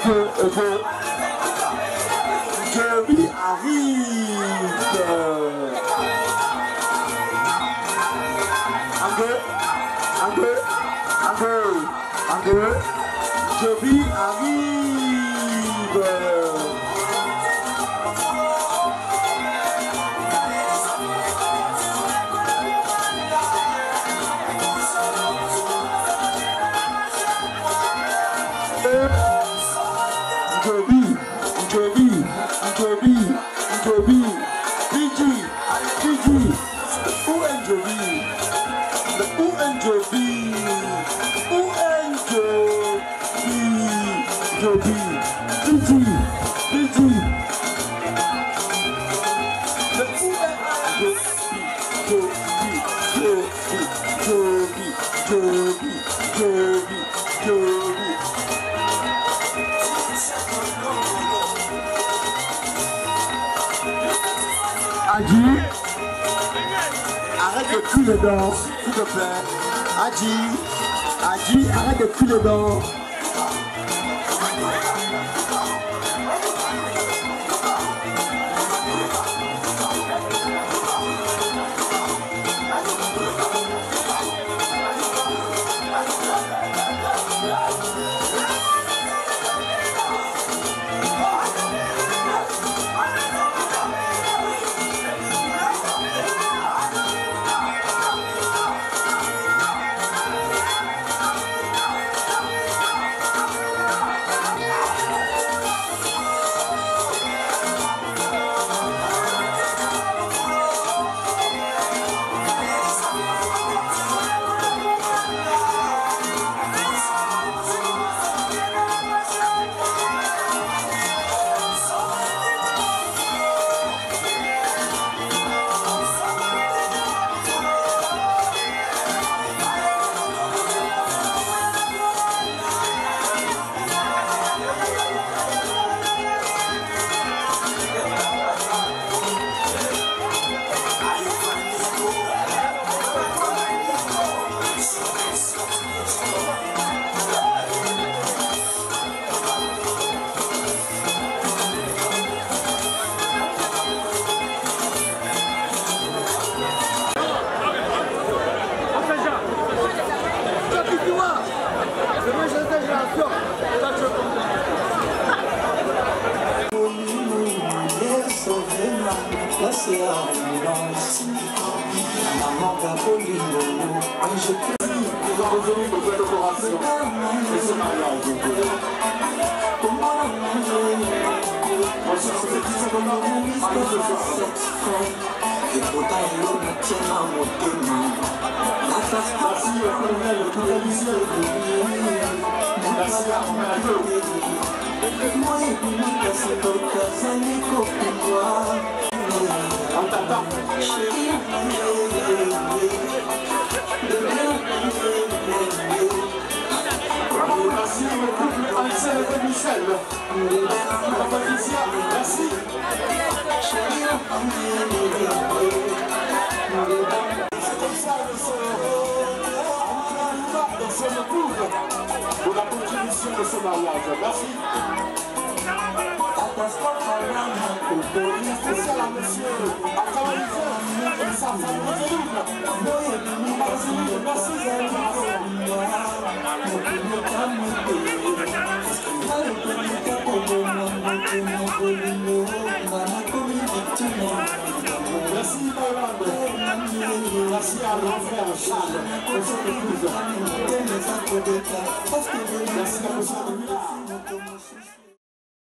Joby arrive. Un deux. Joby arrive. Joby, Fiji, où est Joby? Où est Joby? Joby, Fiji. Joby. Adi, arrête de crier dedans, s'il te plaît. Adi, arrête de crier dedans. Pour la contribution de ce mariage. Merci. Spécial à monsieur Akawalizer et sa femme Merci Hollande. Merci à grand frère Charles pour son épouse. Merci à